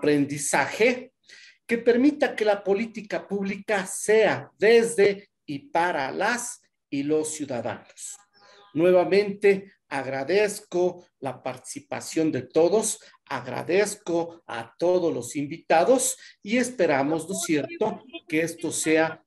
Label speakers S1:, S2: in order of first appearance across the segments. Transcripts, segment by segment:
S1: aprendizaje que permita que la política pública sea desde y para las y los ciudadanos. Nuevamente, agradezco la participación de todos, agradezco a todos los invitados y esperamos, ¿no es cierto?, que esto sea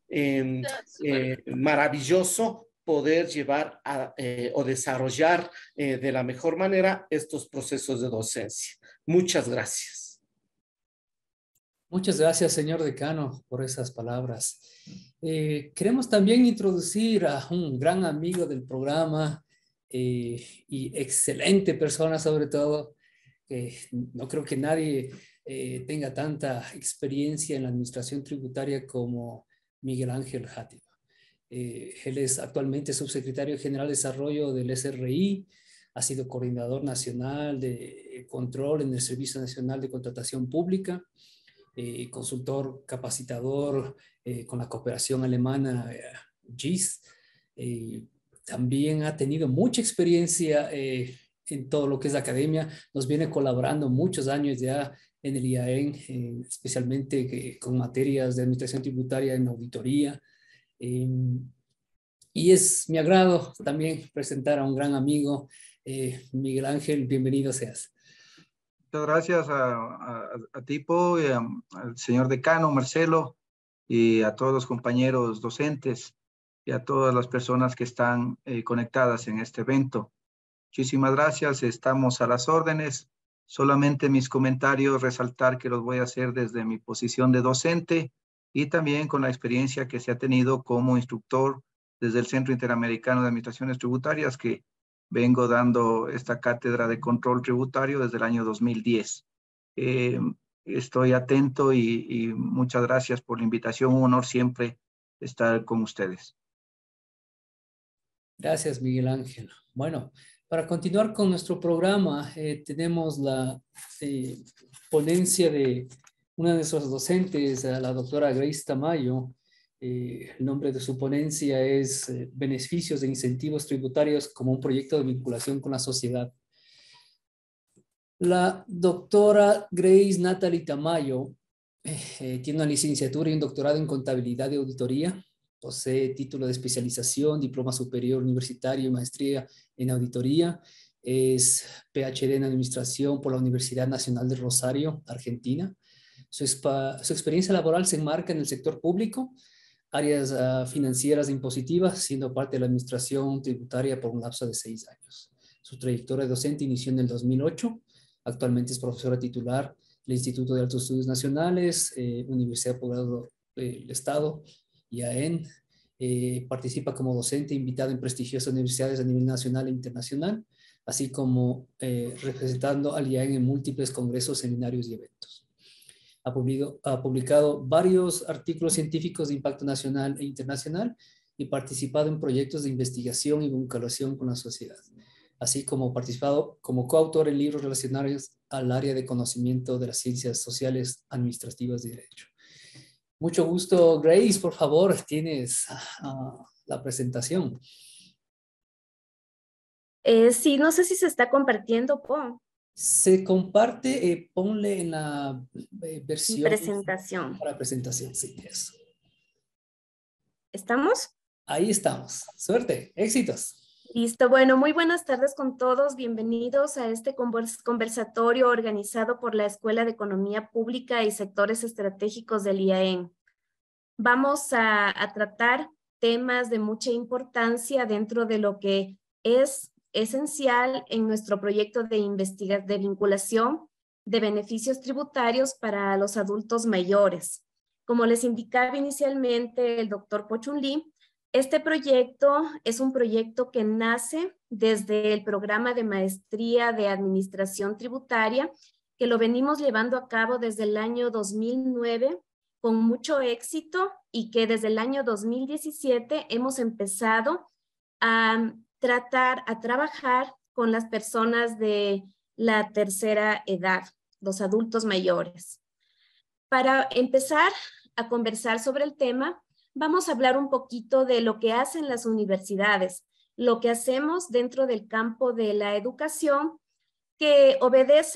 S1: maravilloso poder llevar o desarrollar de la mejor manera estos procesos de docencia. Muchas gracias.
S2: Muchas gracias, señor decano, por esas palabras. Queremos también introducir a un gran amigo del programa y excelente persona sobre todo. No creo que nadie tenga tanta experiencia en la administración tributaria como Miguel Ángel Játiva. Él es actualmente subsecretario general de Desarrollo del SRI, ha sido coordinador nacional de control en el Servicio Nacional de Contratación Pública, consultor capacitador con la cooperación alemana GIS. También ha tenido mucha experiencia en todo lo que es la academia. Nos viene colaborando muchos años ya en el IAEN, especialmente con materias de administración tributaria en auditoría. Y es mi agrado también presentar a un gran amigo, Miguel Ángel, bienvenido seas.
S3: Muchas gracias a Tipo, y al señor decano Marcelo, y a todos los compañeros docentes y a todas las personas que están conectadas en este evento. Muchísimas gracias, estamos a las órdenes. Solamente mis comentarios, resaltar que los voy a hacer desde mi posición de docente y también con la experiencia que se ha tenido como instructor desde el Centro Interamericano de Administraciones Tributarias, que vengo dando esta cátedra de control tributario desde el año 2010. Estoy atento y muchas gracias por la invitación. Un honor siempre estar con ustedes.
S2: Gracias, Miguel Ángel. Bueno, para continuar con nuestro programa, tenemos la ponencia de una de nuestros docentes, la doctora Grace Tamayo. El nombre de su ponencia es Beneficios de incentivos tributarios como un proyecto de vinculación con la sociedad. La doctora Grace Natalie Tamayo tiene una licenciatura y un doctorado en contabilidad y auditoría. Posee título de especialización, diploma superior universitario y maestría en auditoría. Es PhD en administración por la Universidad Nacional de Rosario, Argentina. Su experiencia laboral se enmarca en el sector público, áreas financieras e impositivas, siendo parte de la administración tributaria por un lapso de 6 años. Su trayectoria docente inició en el 2008. Actualmente es profesora titular del Instituto de Altos Estudios Nacionales, Universidad de Posgrado del Estado, IAEN. Participa como docente invitada en prestigiosas universidades a nivel nacional e internacional, así como representando al IAEN en múltiples congresos, seminarios y eventos. Ha publicado varios artículos científicos de impacto nacional e internacional y participado en proyectos de investigación y vinculación con la sociedad, así como participado como coautor en libros relacionados al área de conocimiento de las ciencias sociales, administrativas y derecho. Mucho gusto, Grace, por favor, tienes la presentación.
S4: Sí, no sé si se está compartiendo, Po.
S2: Se comparte, ponle en la versión.
S4: Presentación.
S2: Para presentación, sí, eso.
S4: ¿Estamos?
S2: Ahí estamos. Suerte, éxitos.
S4: Listo, bueno, muy buenas tardes con todos. Bienvenidos a este conversatorio organizado por la Escuela de Economía Pública y Sectores Estratégicos del IAEN. Vamos a tratar temas de mucha importancia dentro de lo que es esencial en nuestro proyecto de vinculación de beneficios tributarios para los adultos mayores. Como les indicaba inicialmente el doctor Pochun Lee, este proyecto es un proyecto que nace desde el programa de maestría de administración tributaria, que lo venimos llevando a cabo desde el año 2009 con mucho éxito y que desde el año 2017 hemos empezado a trabajar con las personas de la tercera edad, los adultos mayores. Para empezar a conversar sobre el tema, vamos a hablar un poquito de lo que hacen las universidades, lo que hacemos dentro del campo de la educación, que obedece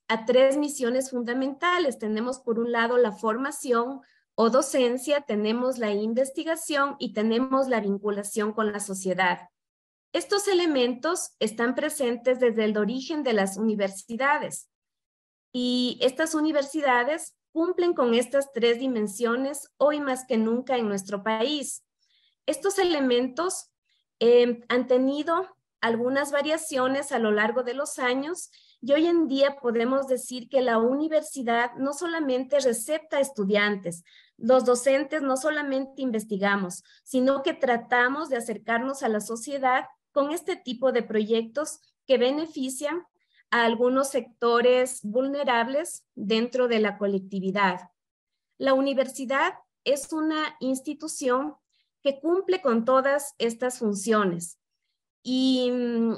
S4: a tres misiones fundamentales. Tenemos por un lado la formación o docencia, tenemos la investigación y tenemos la vinculación con la sociedad. Estos elementos están presentes desde el origen de las universidades y estas universidades cumplen con estas tres dimensiones hoy más que nunca en nuestro país. Estos elementos han tenido algunas variaciones a lo largo de los años y hoy en día podemos decir que la universidad no solamente recepta estudiantes, los docentes no solamente investigamos, sino que tratamos de acercarnos a la sociedad con este tipo de proyectos que benefician a algunos sectores vulnerables dentro de la colectividad. La universidad es una institución que cumple con todas estas funciones y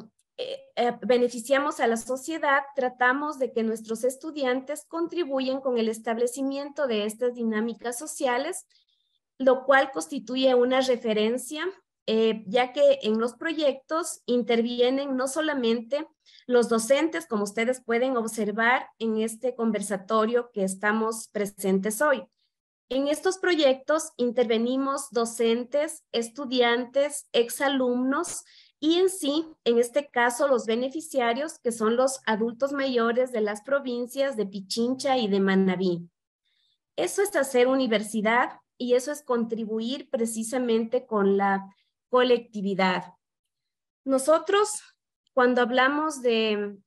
S4: beneficiamos a la sociedad, tratamos de que nuestros estudiantes contribuyan con el establecimiento de estas dinámicas sociales, lo cual constituye una referencia, ya que en los proyectos intervienen no solamente los docentes, como ustedes pueden observar en este conversatorio que estamos presentes hoy. En estos proyectos intervenimos docentes, estudiantes, exalumnos y en sí, en este caso, los beneficiarios, que son los adultos mayores de las provincias de Pichincha y de Manabí. Eso es hacer universidad y eso es contribuir precisamente con la colectividad. Nosotros, cuando hablamos de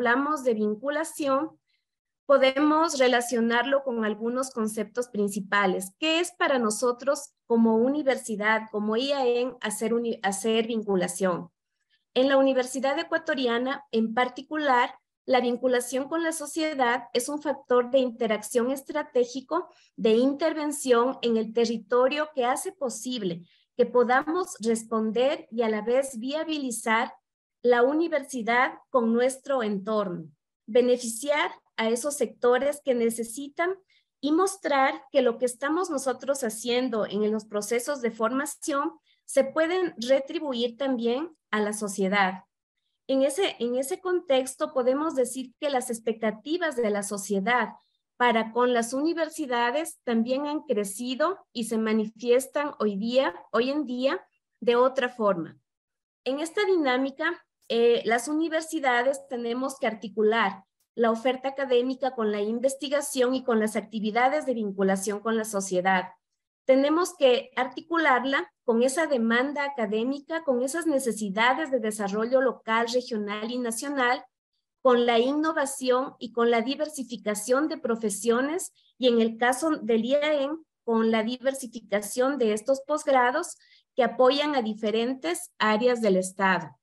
S4: vinculación, podemos relacionarlo con algunos conceptos principales. ¿Qué es para nosotros como universidad, como IAEN, hacer vinculación? En la Universidad Ecuatoriana, en particular, la vinculación con la sociedad es un factor de interacción estratégico, de intervención en el territorio que hace posible que podamos responder y a la vez viabilizar la universidad con nuestro entorno, beneficiar a esos sectores que necesitan y mostrar que lo que estamos nosotros haciendo en los procesos de formación se pueden retribuir también a la sociedad. En ese contexto podemos decir que las expectativas de la sociedad para con las universidades también han crecido y se manifiestan hoy en día de otra forma. En esta dinámica, las universidades tenemos que articular la oferta académica con la investigación y con las actividades de vinculación con la sociedad. Tenemos que articularla con esa demanda académica, con esas necesidades de desarrollo local, regional y nacional, con la innovación y con la diversificación de profesiones y en el caso del IAEN, con la diversificación de estos posgrados que apoyan a diferentes áreas del Estado.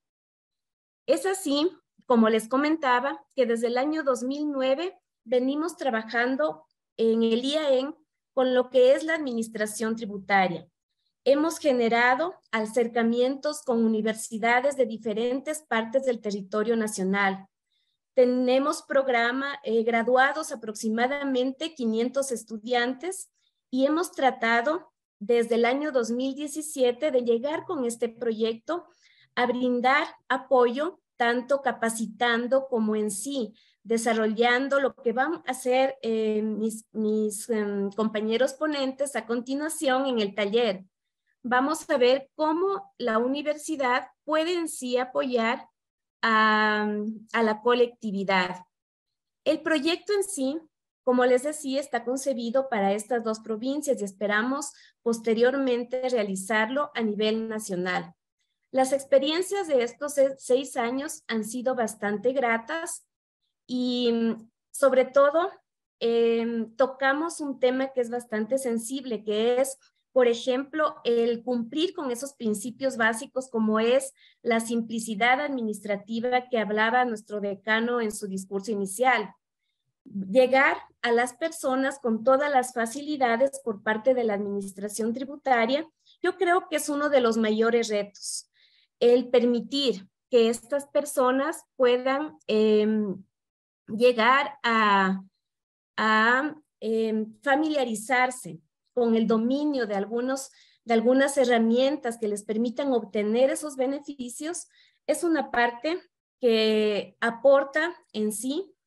S4: Es así, como les comentaba, que desde el año 2009 venimos trabajando en el IAEN con lo que es la administración tributaria. Hemos generado acercamientos con universidades de diferentes partes del territorio nacional. Tenemos graduados aproximadamente 500 estudiantes y hemos tratado desde el año 2017 de llegar con este proyecto a brindar apoyo, tanto capacitando como en sí, desarrollando lo que van a hacer mis compañeros ponentes a continuación en el taller. Vamos a ver cómo la universidad puede en sí apoyar a la colectividad. El proyecto en sí, como les decía, está concebido para estas dos provincias y esperamos posteriormente realizarlo a nivel nacional. Las experiencias de estos 6 años han sido bastante gratas y sobre todo tocamos un tema que es bastante sensible, que es, por ejemplo, el cumplir con esos principios básicos como es la simplicidad administrativa que hablaba nuestro decano en su discurso inicial. Llegar a las personas con todas las facilidades por parte de la administración tributaria, yo creo que es uno de los mayores retos. El permitir que estas personas puedan llegar a familiarizarse con el dominio de algunas herramientas que les permitan obtener esos beneficios, es una parte que aporta en sí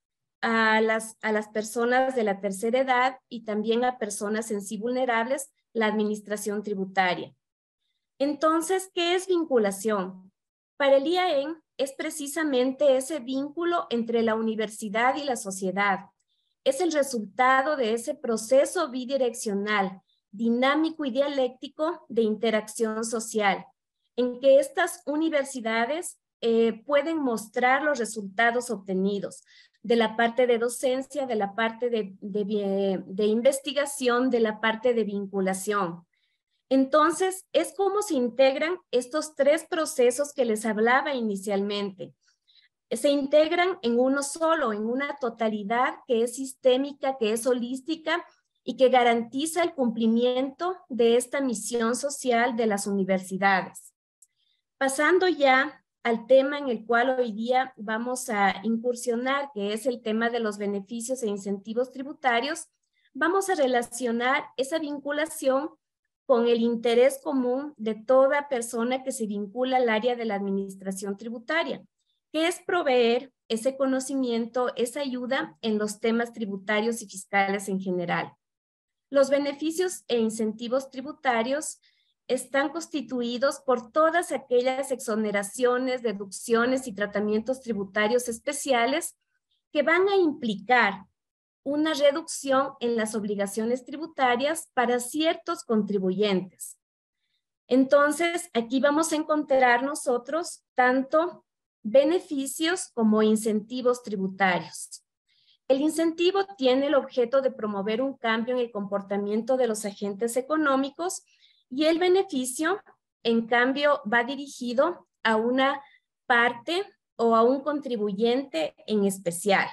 S4: a las personas de la tercera edad y también a personas en sí vulnerables la administración tributaria. Entonces, ¿qué es vinculación? Para el IAEN es precisamente ese vínculo entre la universidad y la sociedad. Es el resultado de ese proceso bidireccional, dinámico y dialéctico de interacción social, en que estas universidades pueden mostrar los resultados obtenidos de la parte de docencia, de la parte de investigación, de la parte de vinculación. Entonces, es como se integran estos tres procesos que les hablaba inicialmente. Se integran en uno solo, en una totalidad que es sistémica, que es holística y que garantiza el cumplimiento de esta misión social de las universidades. Pasando ya al tema en el cual hoy día vamos a incursionar, que es el tema de los beneficios e incentivos tributarios, vamos a relacionar esa vinculación con el interés común de toda persona que se vincula al área de la administración tributaria, que es proveer ese conocimiento, esa ayuda en los temas tributarios y fiscales en general. Los beneficios e incentivos tributarios están constituidos por todas aquellas exoneraciones, deducciones y tratamientos tributarios especiales que van a implicar una reducción en las obligaciones tributarias para ciertos contribuyentes. Entonces, aquí vamos a encontrar nosotros tanto beneficios como incentivos tributarios. El incentivo tiene el objeto de promover un cambio en el comportamiento de los agentes económicos y el beneficio, en cambio, va dirigido a una parte o a un contribuyente en especial.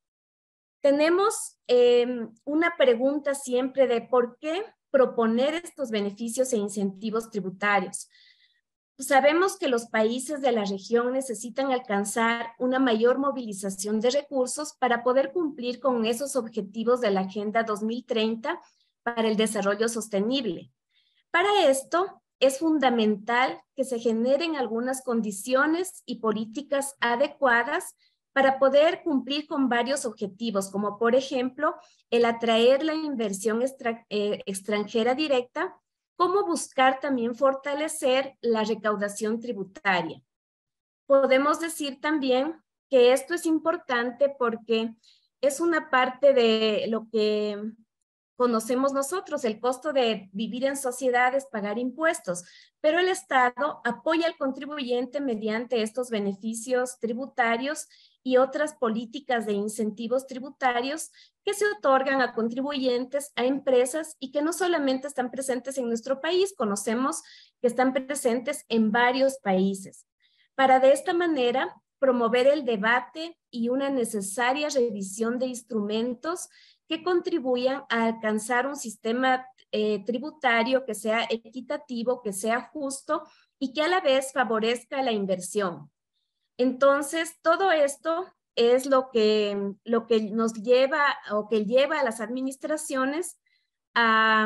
S4: Tenemos una pregunta siempre de por qué proponer estos beneficios e incentivos tributarios. Sabemos que los países de la región necesitan alcanzar una mayor movilización de recursos para poder cumplir con esos objetivos de la Agenda 2030 para el desarrollo sostenible. Para esto, es fundamental que se generen algunas condiciones y políticas adecuadas para poder cumplir con varios objetivos, como por ejemplo, el atraer la inversión extranjera directa, como buscar también fortalecer la recaudación tributaria. Podemos decir también que esto es importante porque es una parte de lo que conocemos nosotros, el costo de vivir en sociedad es pagar impuestos, pero el Estado apoya al contribuyente mediante estos beneficios tributarios y otras políticas de incentivos tributarios que se otorgan a contribuyentes, a empresas y que no solamente están presentes en nuestro país, conocemos que están presentes en varios países. Para de esta manera promover el debate y una necesaria revisión de instrumentos que contribuyan a alcanzar un sistema tributario que sea equitativo, que sea justo y que a la vez favorezca la inversión. Entonces, todo esto es lo que nos lleva o que lleva a las administraciones a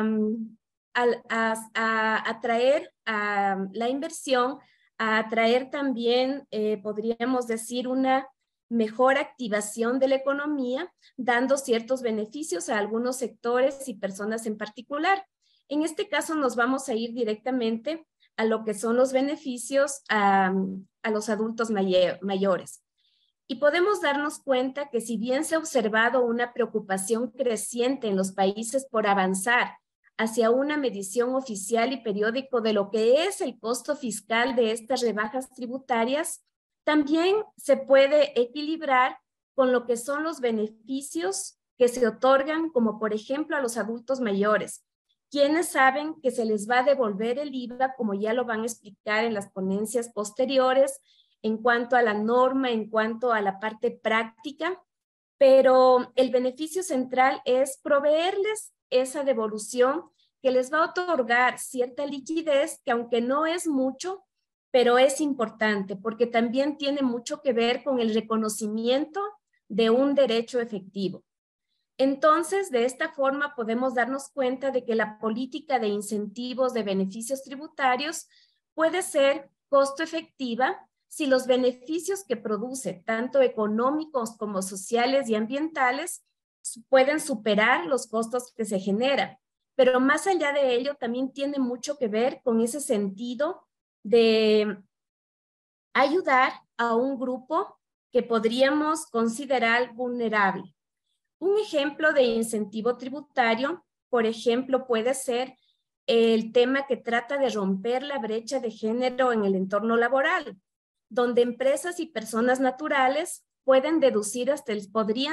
S4: atraer a la inversión, a atraer también, podríamos decir, una mejor activación de la economía, dando ciertos beneficios a algunos sectores y personas en particular. En este caso nos vamos a ir directamente a lo que son los beneficios a los adultos mayores. Y podemos darnos cuenta que si bien se ha observado una preocupación creciente en los países por avanzar hacia una medición oficial y periódico de lo que es el costo fiscal de estas rebajas tributarias, también se puede equilibrar con lo que son los beneficios que se otorgan, como por ejemplo a los adultos mayores, quienes saben que se les va a devolver el IVA, como ya lo van a explicar en las ponencias posteriores, en cuanto a la norma, en cuanto a la parte práctica, pero el beneficio central es proveerles esa devolución que les va a otorgar cierta liquidez, que aunque no es mucho, pero es importante porque también tiene mucho que ver con el reconocimiento de un derecho efectivo. Entonces, de esta forma podemos darnos cuenta de que la política de incentivos de beneficios tributarios puede ser costo efectiva si los beneficios que produce, tanto económicos como sociales y ambientales, pueden superar los costos que se generan. Pero más allá de ello, también tiene mucho que ver con ese sentido de ayudar a un grupo que podríamos considerar vulnerable. Un ejemplo de incentivo tributario, por ejemplo, puede ser el tema que trata de romper la brecha de género en el entorno laboral, donde empresas y personas naturales podrían deducir hasta el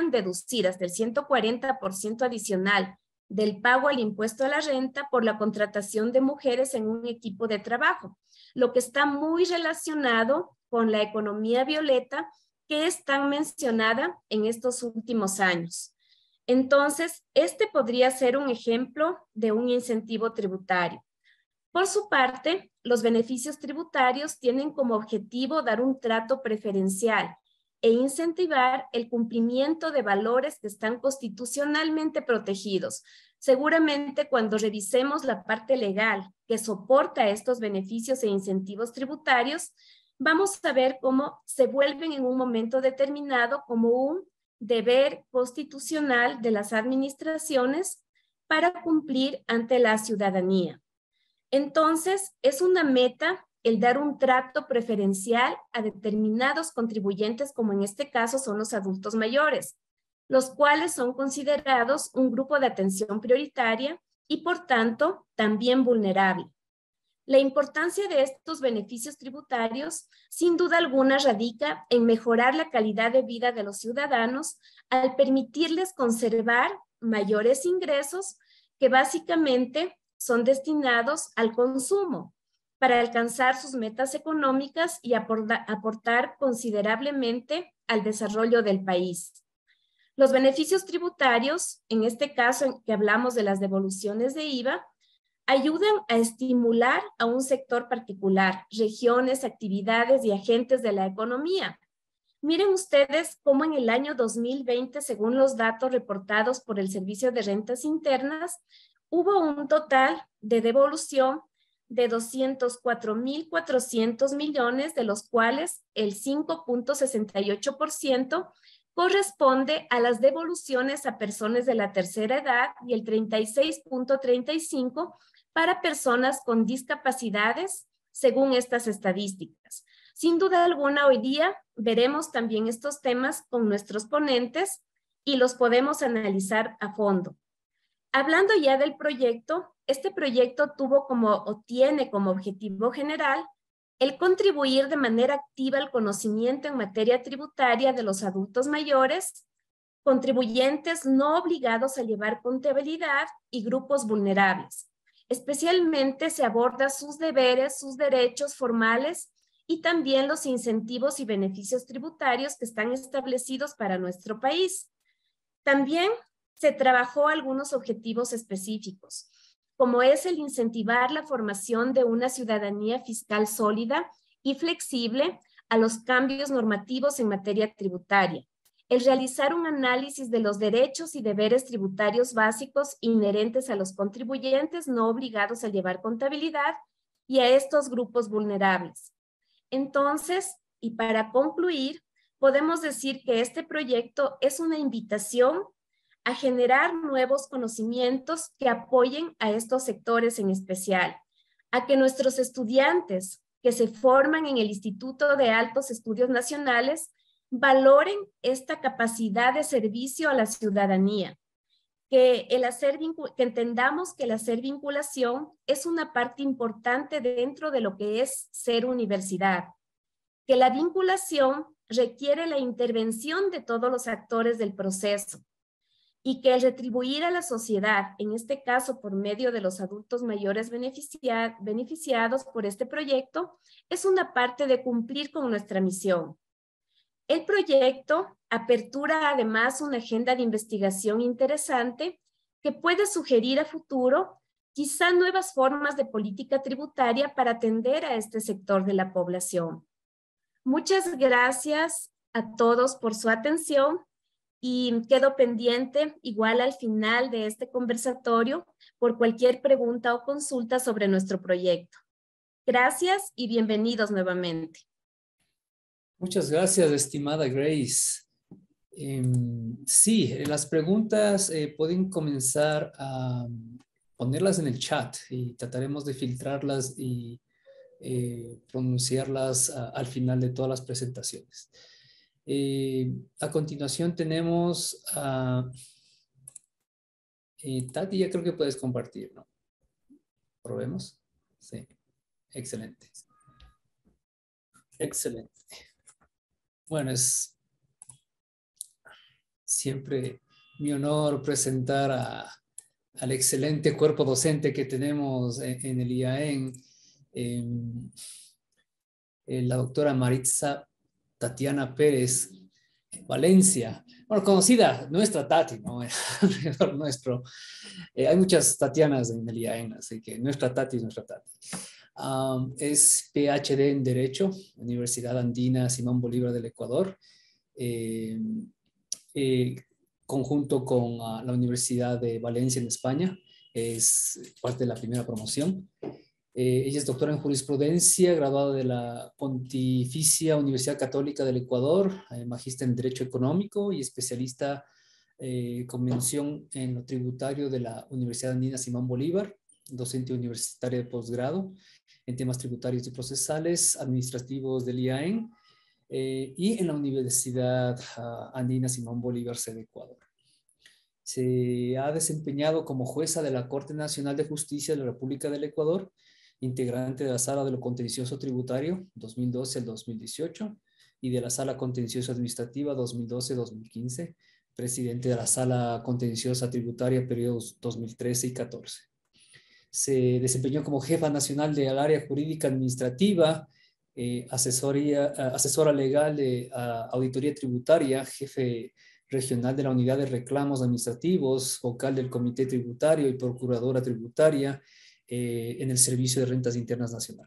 S4: 140% adicional del pago al impuesto a la renta por la contratación de mujeres en un equipo de trabajo, lo que está muy relacionado con la economía violeta que es tan mencionada en estos últimos años. Entonces, este podría ser un ejemplo de un incentivo tributario. Por su parte, los beneficios tributarios tienen como objetivo dar un trato preferencial e incentivar el cumplimiento de valores que están constitucionalmente protegidos. Seguramente cuando revisemos la parte legal que soporta estos beneficios e incentivos tributarios, vamos a ver cómo se vuelven en un momento determinado como un deber constitucional de las administraciones para cumplir ante la ciudadanía. Entonces, es una meta el dar un trato preferencial a determinados contribuyentes, como en este caso son los adultos mayores, los cuales son considerados un grupo de atención prioritaria y, por tanto, también vulnerable. La importancia de estos beneficios tributarios, sin duda alguna, radica en mejorar la calidad de vida de los ciudadanos al permitirles conservar mayores ingresos que básicamente son destinados al consumo para alcanzar sus metas económicas y aportar considerablemente al desarrollo del país. Los beneficios tributarios, en este caso en que hablamos de las devoluciones de IVA, ayudan a estimular a un sector particular, regiones, actividades y agentes de la economía. Miren ustedes cómo en el año 2020, según los datos reportados por el Servicio de Rentas Internas, hubo un total de devolución de 204.400 millones, de los cuales el 5.68% corresponde a las devoluciones a personas de la tercera edad y el 36.35% para personas con discapacidades, según estas estadísticas. Sin duda alguna, hoy día veremos también estos temas con nuestros ponentes y los podemos analizar a fondo. Hablando ya del proyecto, este proyecto tiene como objetivo general el contribuir de manera activa al conocimiento en materia tributaria de los adultos mayores, contribuyentes no obligados a llevar contabilidad y grupos vulnerables. Especialmente se aborda sus deberes, sus derechos formales y también los incentivos y beneficios tributarios que están establecidos para nuestro país. También se trabajó algunos objetivos específicos, como es el incentivar la formación de una ciudadanía fiscal sólida y flexible a los cambios normativos en materia tributaria, el realizar un análisis de los derechos y deberes tributarios básicos inherentes a los contribuyentes no obligados a llevar contabilidad y a estos grupos vulnerables. Entonces, y para concluir, podemos decir que este proyecto es una invitación a generar nuevos conocimientos que apoyen a estos sectores en especial, a que nuestros estudiantes que se forman en el Instituto de Altos Estudios Nacionales valoren esta capacidad de servicio a la ciudadanía, que entendamos que el hacer vinculación es una parte importante dentro de lo que es ser universidad, que la vinculación requiere la intervención de todos los actores del proceso y que el retribuir a la sociedad, en este caso por medio de los adultos mayores beneficiados por este proyecto, es una parte de cumplir con nuestra misión. El proyecto apertura además una agenda de investigación interesante que puede sugerir a futuro quizá nuevas formas de política tributaria para atender a este sector de la población. Muchas gracias a todos por su atención y quedo pendiente igual al final de este conversatorio por cualquier pregunta o consulta sobre nuestro proyecto. Gracias y bienvenidos nuevamente.
S2: Muchas gracias, estimada Grace. Sí, las preguntas pueden comenzar a ponerlas en el chat y trataremos de filtrarlas y pronunciarlas al final de todas las presentaciones. A continuación tenemos a Tati, ya creo que puedes compartir, ¿no? ¿Probemos? Sí, excelente. Excelente. Bueno, es siempre mi honor presentar al excelente cuerpo docente que tenemos en el IAEN, la doctora Maritza Tatiana Pérez Valencia, bueno, conocida, nuestra Tati, ¿no? Alrededor nuestro. Hay muchas Tatianas en el IAEN, así que nuestra Tati es nuestra Tati. Es PhD en Derecho, Universidad Andina Simón Bolívar del Ecuador, conjunto con la Universidad de Valencia en España, es parte de la primera promoción. Ella es doctora en jurisprudencia, graduada de la Pontificia Universidad Católica del Ecuador, magíster en Derecho Económico y especialista con mención en lo tributario de la Universidad Andina Simón Bolívar, docente universitaria de posgrado en temas tributarios y procesales administrativos del IAEN y en la Universidad Andina Simón Bolívar, sede Ecuador. Se ha desempeñado como jueza de la Corte Nacional de Justicia de la República del Ecuador, integrante de la Sala de lo Contencioso Tributario 2012 al 2018 y de la Sala Contencioso Administrativa 2012-2015, presidente de la Sala Contenciosa Tributaria periodos 2013 y 14. Se desempeñó como jefa nacional del área jurídica administrativa, asesora legal de auditoría tributaria, jefe regional de la unidad de reclamos administrativos, vocal del comité tributario y procuradora tributaria en el Servicio de Rentas Internas Nacional.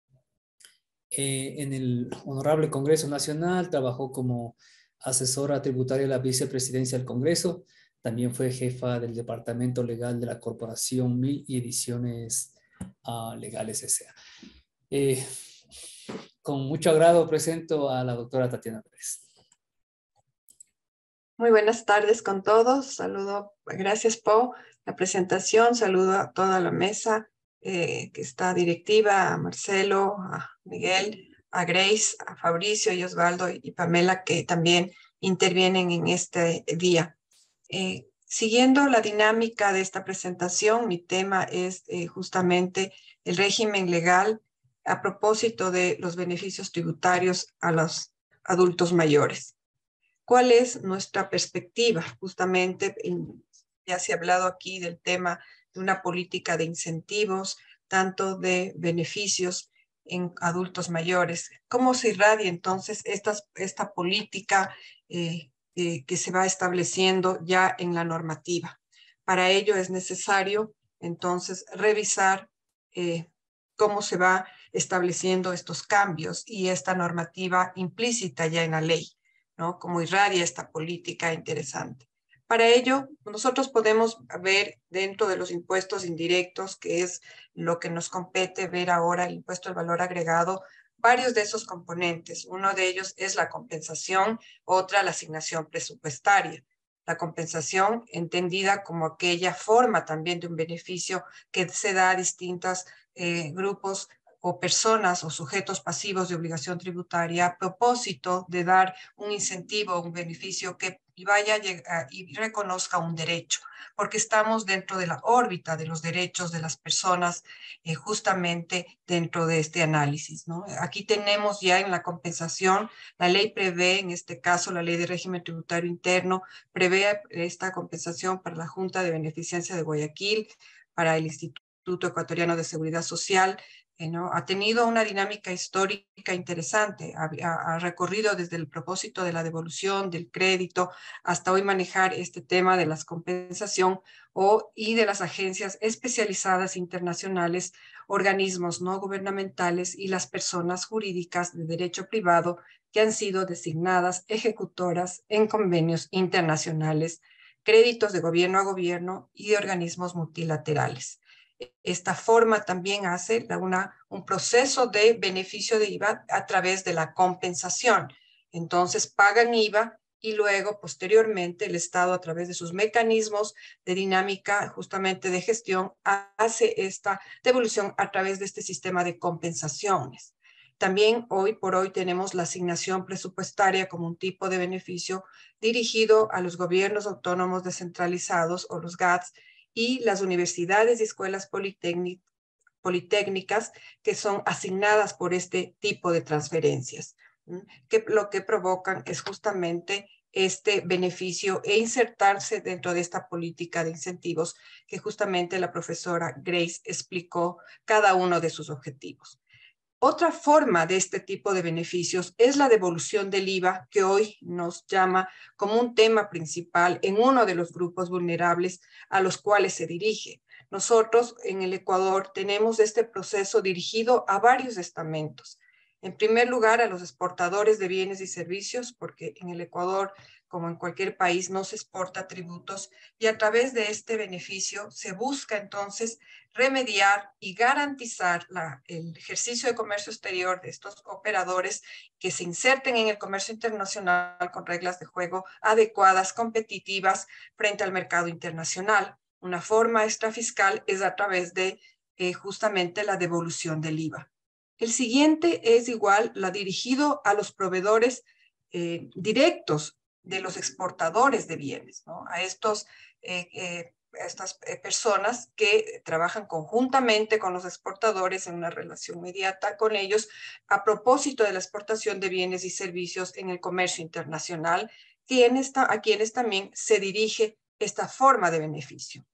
S2: En el Honorable Congreso Nacional trabajó como asesora tributaria de la Vicepresidencia del Congreso. También fue jefa del Departamento Legal de la Corporación Mil y Ediciones Legales S.A. Con mucho agrado presento a la doctora Tatiana Pérez.
S5: Muy buenas tardes con todos. Saludo, gracias por la presentación. Saludo a toda la mesa que está directiva, a Marcelo, a Miguel, a Grace, a Fabricio y Osvaldo y Pamela que también intervienen en este día. Siguiendo la dinámica de esta presentación, mi tema es justamente el régimen legal a propósito de los beneficios tributarios a los adultos mayores. ¿Cuál es nuestra perspectiva? Justamente, ya se ha hablado aquí del tema de una política de incentivos, tanto de beneficios en adultos mayores. ¿Cómo se irradia entonces esta política que se va estableciendo ya en la normativa? Para ello es necesario entonces revisar cómo se va estableciendo estos cambios y esta normativa implícita ya en la ley, ¿no? Cómo irradia esta política interesante. Para ello, nosotros podemos ver dentro de los impuestos indirectos, que es lo que nos compete ver ahora, el impuesto al valor agregado, varios de esos componentes. Uno de ellos es la compensación, otra la asignación presupuestaria. La compensación entendida como aquella forma también de un beneficio que se da a distintos grupos o personas o sujetos pasivos de obligación tributaria a propósito de dar un incentivo, un beneficio que vaya y reconozca un derecho, porque estamos dentro de la órbita de los derechos de las personas justamente dentro de este análisis, ¿no? Aquí tenemos ya en la compensación, la ley prevé, en este caso la ley de régimen tributario interno, prevé esta compensación para la Junta de Beneficencia de Guayaquil, para el Instituto Ecuatoriano de Seguridad Social, ¿no? Ha tenido una dinámica histórica interesante, ha recorrido desde el propósito de la devolución, del crédito, hasta hoy manejar este tema de la compensación y de las agencias especializadas internacionales, organismos no gubernamentales y las personas jurídicas de derecho privado que han sido designadas ejecutoras en convenios internacionales, créditos de gobierno a gobierno y de organismos multilaterales. Esta forma también hace un proceso de beneficio de IVA a través de la compensación. Entonces pagan IVA y luego, posteriormente, el Estado, a través de sus mecanismos de dinámica justamente de gestión, hace esta devolución a través de este sistema de compensaciones. También hoy por hoy tenemos la asignación presupuestaria como un tipo de beneficio dirigido a los gobiernos autónomos descentralizados o los GATS y las universidades y escuelas politécnicas que son asignadas por este tipo de transferencias, que lo que provocan es justamente este beneficio e insertarse dentro de esta política de incentivos que justamente la profesora Grace explicó cada uno de sus objetivos. Otra forma de este tipo de beneficios es la devolución del IVA, que hoy nos llama como un tema principal en uno de los grupos vulnerables a los cuales se dirige. Nosotros en el Ecuador tenemos este proceso dirigido a varios estamentos. En primer lugar, a los exportadores de bienes y servicios, porque en el Ecuador, como en cualquier país, no se exporta tributos, y a través de este beneficio se busca entonces remediar y garantizar el ejercicio de comercio exterior de estos operadores que se inserten en el comercio internacional con reglas de juego adecuadas, competitivas frente al mercado internacional. Una forma extrafiscal es a través de justamente la devolución del IVA. El siguiente es igual, la dirigido a los proveedores directos de los exportadores de bienes, ¿no? A estas personas que trabajan conjuntamente con los exportadores en una relación inmediata con ellos a propósito de la exportación de bienes y servicios en el comercio internacional, a quienes también se dirige esta forma de beneficio.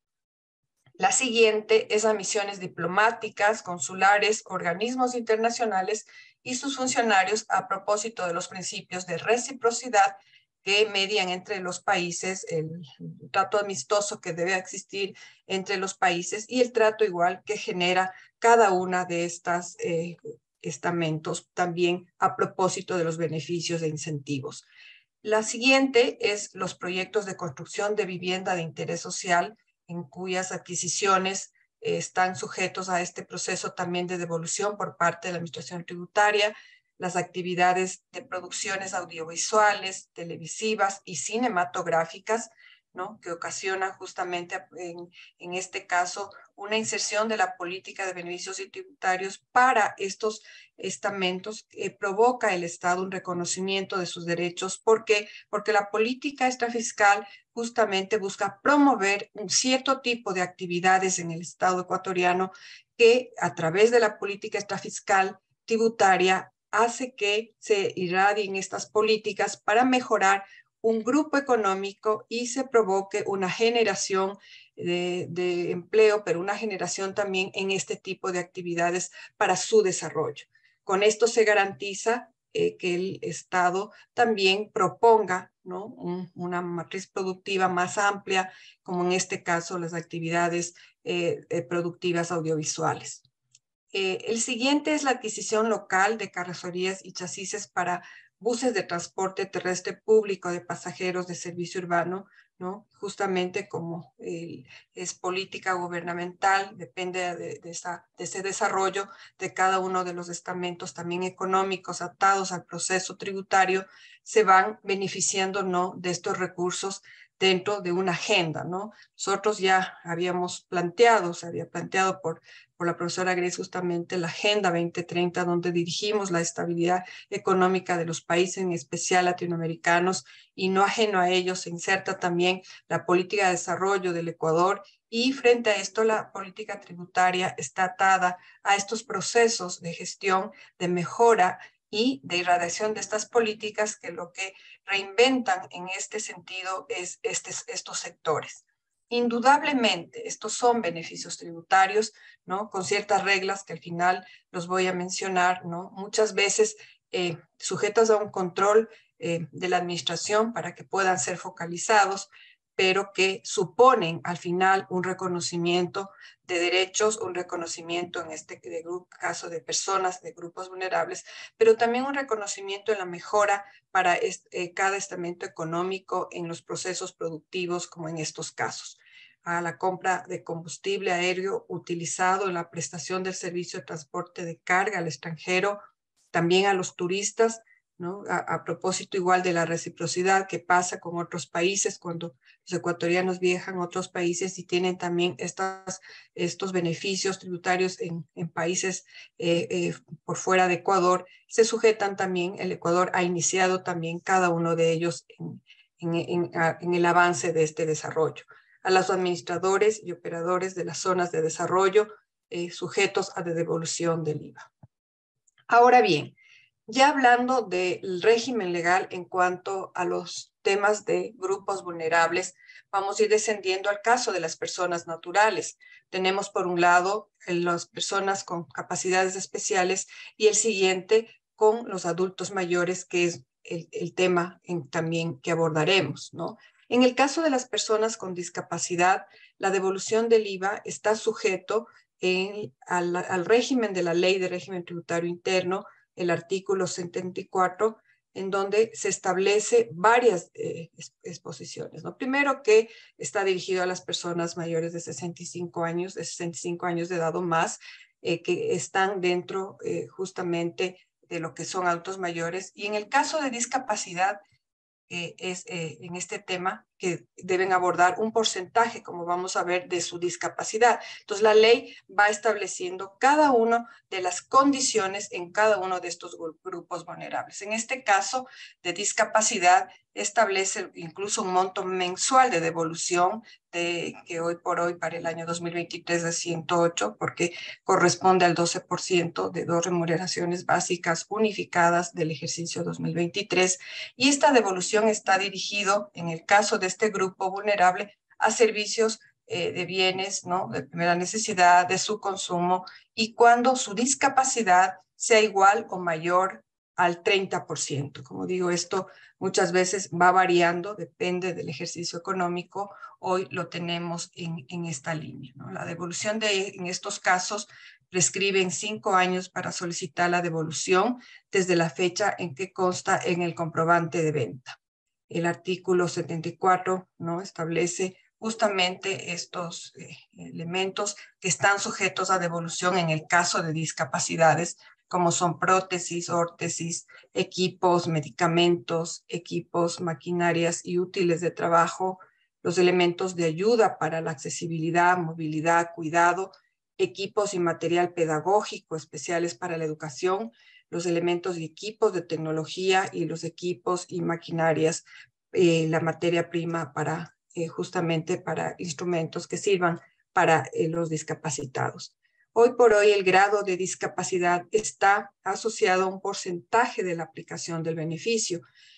S5: La siguiente es a misiones diplomáticas, consulares, organismos internacionales y sus funcionarios a propósito de los principios de reciprocidad que median entre los países, el trato amistoso que debe existir entre los países y el trato igual que genera cada una de estas estamentos también a propósito de los beneficios e incentivos. La siguiente es los proyectos de construcción de vivienda de interés social, en cuyas adquisiciones están sujetos a este proceso también de devolución por parte de la Administración Tributaria, las actividades de producciones audiovisuales, televisivas y cinematográficas, ¿no? Que ocasionan justamente en este caso una inserción de la política de beneficios y tributarios para estos estamentos que provoca el Estado un reconocimiento de sus derechos. ¿Por qué? Porque la política extrafiscal justamente busca promover un cierto tipo de actividades en el Estado ecuatoriano que a través de la política extrafiscal tributaria hace que se irradien estas políticas para mejorar un grupo económico y se provoque una generación de empleo, pero una generación también en este tipo de actividades para su desarrollo. Con esto se garantiza que el Estado también proponga, ¿no? Una matriz productiva más amplia, como en este caso las actividades productivas audiovisuales. El siguiente es la adquisición local de carrocerías y chasis para buses de transporte terrestre público de pasajeros de servicio urbano, ¿no? Justamente como es política gubernamental, depende de ese desarrollo de cada uno de los estamentos también económicos atados al proceso tributario, se van beneficiando, ¿no? De estos recursos dentro de una agenda, ¿no? Nosotros ya habíamos planteado, se había planteado por la profesora Grace justamente la Agenda 2030, donde dirigimos la estabilidad económica de los países, en especial latinoamericanos, y no ajeno a ellos se inserta también la política de desarrollo del Ecuador, y frente a esto la política tributaria está atada a estos procesos de gestión, de mejora y de irradiación de estas políticas que lo que reinventan en este sentido es estos sectores. Indudablemente, estos son beneficios tributarios, ¿no? Con ciertas reglas que al final los voy a mencionar, ¿no? Muchas veces sujetos a un control de la administración para que puedan ser focalizados, pero que suponen al final un reconocimiento de derechos, un reconocimiento en este caso de personas, de grupos vulnerables, pero también un reconocimiento en la mejora para cada estamento económico en los procesos productivos, como en estos casos. A la compra de combustible aéreo utilizado en la prestación del servicio de transporte de carga al extranjero, también a los turistas, ¿no? A propósito igual de la reciprocidad que pasa con otros países cuando los ecuatorianos viajan a otros países y tienen también estos beneficios tributarios en países por fuera de Ecuador, se sujetan también, el Ecuador ha iniciado también cada uno de ellos en el avance de este desarrollo. A los administradores y operadores de las zonas de desarrollo sujetos a la devolución del IVA. Ahora bien, ya hablando del régimen legal en cuanto a los temas de grupos vulnerables, vamos a ir descendiendo al caso de las personas naturales. Tenemos por un lado las personas con capacidades especiales y el siguiente con los adultos mayores, que es el tema también que abordaremos, ¿no? En el caso de las personas con discapacidad, la devolución del IVA está sujeto al régimen de la Ley de Régimen Tributario Interno, el artículo 74, en donde se establece varias exposiciones, ¿no? Primero, que está dirigido a las personas mayores de 65 años de edad o más, que están dentro justamente de lo que son adultos mayores. Y en el caso de discapacidad, en este tema que deben abordar un porcentaje, como vamos a ver, de su discapacidad. Entonces, la ley va estableciendo cada una de las condiciones en cada uno de estos grupos vulnerables. En este caso de discapacidad, establece incluso un monto mensual de devolución que hoy por hoy para el año 2023 de 108, porque corresponde al 12% de 2 remuneraciones básicas unificadas del ejercicio 2023. Y esta devolución está dirigido, en el caso de este grupo vulnerable, a servicios de bienes, ¿no?, de primera necesidad, de su consumo, y cuando su discapacidad sea igual o mayor al 30%. Como digo, esto muchas veces va variando, depende del ejercicio económico. Hoy lo tenemos en esta línea, ¿no? La devolución en estos casos prescribe en 5 años para solicitar la devolución desde la fecha en que consta en el comprobante de venta. El artículo 74, ¿no?, establece justamente estos elementos que están sujetos a devolución en el caso de discapacidades, como son prótesis, órtesis, equipos, medicamentos, equipos, maquinarias y útiles de trabajo, los elementos de ayuda para la accesibilidad, movilidad, cuidado, equipos y material pedagógico especiales para la educación, los elementos y equipos de tecnología y los equipos y maquinarias, la materia prima para justamente para instrumentos que sirvan para los discapacitados. Hoy por hoy el grado de discapacidad está asociado a un porcentaje de la aplicación del beneficio.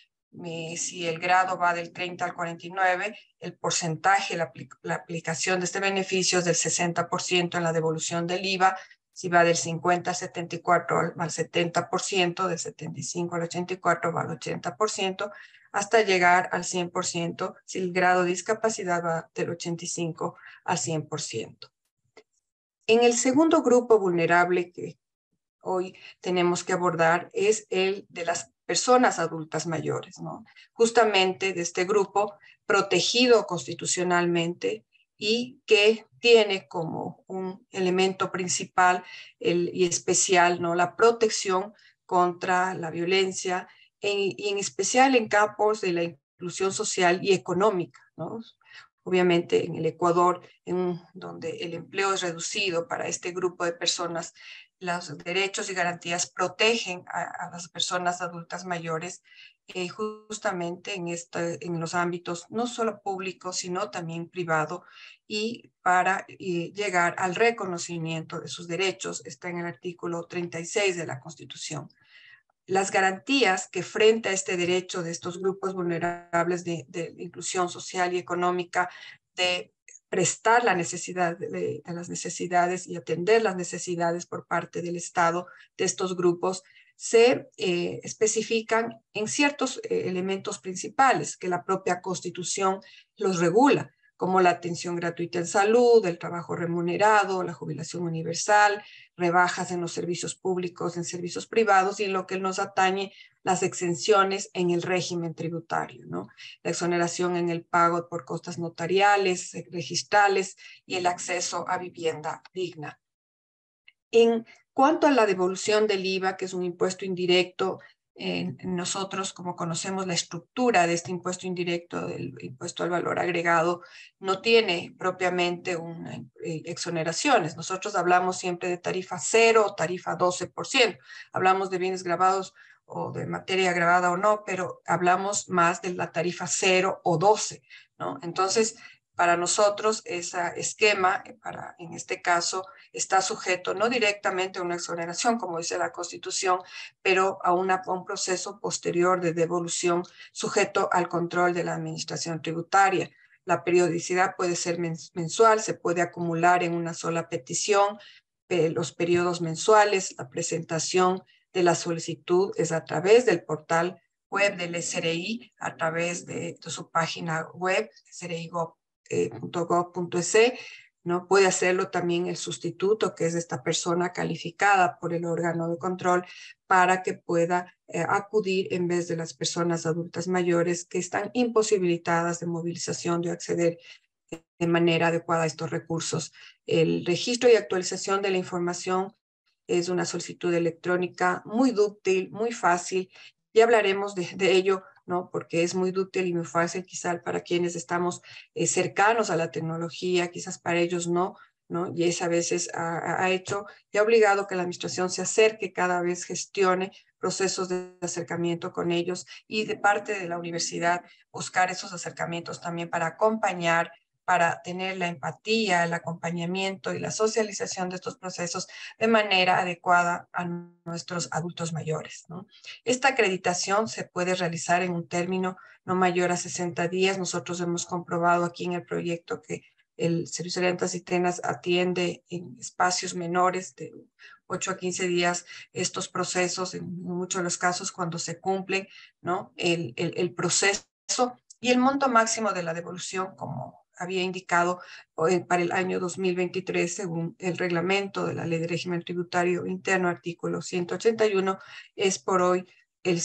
S5: Si el grado va del 30 al 49, el porcentaje, la aplicación de este beneficio es del 60% en la devolución del IVA. Si va del 50 al 74 al 70%, del 75 al 84 va al 80%, hasta llegar al 100%, si el grado de discapacidad va del 85 al 100%. En el segundo grupo vulnerable que hoy tenemos que abordar es el de las personas adultas mayores, ¿no? Justamente de este grupo protegido constitucionalmente y que tiene como un elemento principal y especial, ¿no?, la protección contra la violencia y en especial en campos de la inclusión social y económica, ¿no? Obviamente en el Ecuador, donde el empleo es reducido para este grupo de personas, los derechos y garantías protegen a las personas adultas mayores justamente en los ámbitos no solo públicos, sino también privado, y para llegar al reconocimiento de sus derechos. Está en el artículo 36 de la Constitución. Las garantías que frente a este derecho de estos grupos vulnerables de inclusión social y económica, de prestar la necesidad de las necesidades y atender las necesidades por parte del Estado de estos grupos, se especifican en ciertos elementos principales que la propia Constitución los regula, como la atención gratuita en salud, el trabajo remunerado, la jubilación universal, rebajas en los servicios públicos, en servicios privados, y en lo que nos atañe, las exenciones en el régimen tributario, ¿no? La exoneración en el pago por costas notariales, registrales y el acceso a vivienda digna. En cuanto a la devolución del IVA, que es un impuesto indirecto nosotros, como conocemos la estructura de este impuesto indirecto, del impuesto al valor agregado, no tiene propiamente exoneraciones. Nosotros hablamos siempre de tarifa 0 o tarifa 12%. Hablamos de bienes gravados o de materia grabada o no, pero hablamos más de la tarifa 0 o 12, ¿no? Entonces, para nosotros, ese esquema, en este caso, está sujeto no directamente a una exoneración, como dice la Constitución, pero a un proceso posterior de devolución sujeto al control de la Administración Tributaria. La periodicidad puede ser mensual, se puede acumular en una sola petición, los periodos mensuales, la presentación de la solicitud es a través del portal web del SRI, a través de su página web, sri.gov.es, ¿no? Puede hacerlo también el sustituto, que es esta persona calificada por el órgano de control, para que pueda acudir en vez de las personas adultas mayores que están imposibilitadas de movilización, de acceder de manera adecuada a estos recursos. El registro y actualización de la información es una solicitud electrónica muy dúctil, muy fácil. Ya hablaremos de ello, ¿no? Porque es muy dúctil y muy fácil quizás para quienes estamos cercanos a la tecnología, quizás para ellos no, ¿no? Y eso a veces ha hecho y ha obligado que la administración se acerque cada vez, gestione procesos de acercamiento con ellos y de parte de la universidad buscar esos acercamientos también para acompañar, para tener la empatía, el acompañamiento y la socialización de estos procesos de manera adecuada a nuestros adultos mayores, ¿no? Esta acreditación se puede realizar en un término no mayor a 60 días. Nosotros hemos comprobado aquí en el proyecto que el Servicio de Rentas y Tenas atiende en espacios menores de 8 a 15 días estos procesos, en muchos de los casos cuando se cumplen, ¿no? el proceso y el monto máximo de la devolución, como había indicado para el año 2023, según el reglamento de la Ley de Régimen Tributario Interno, artículo 181, es por hoy el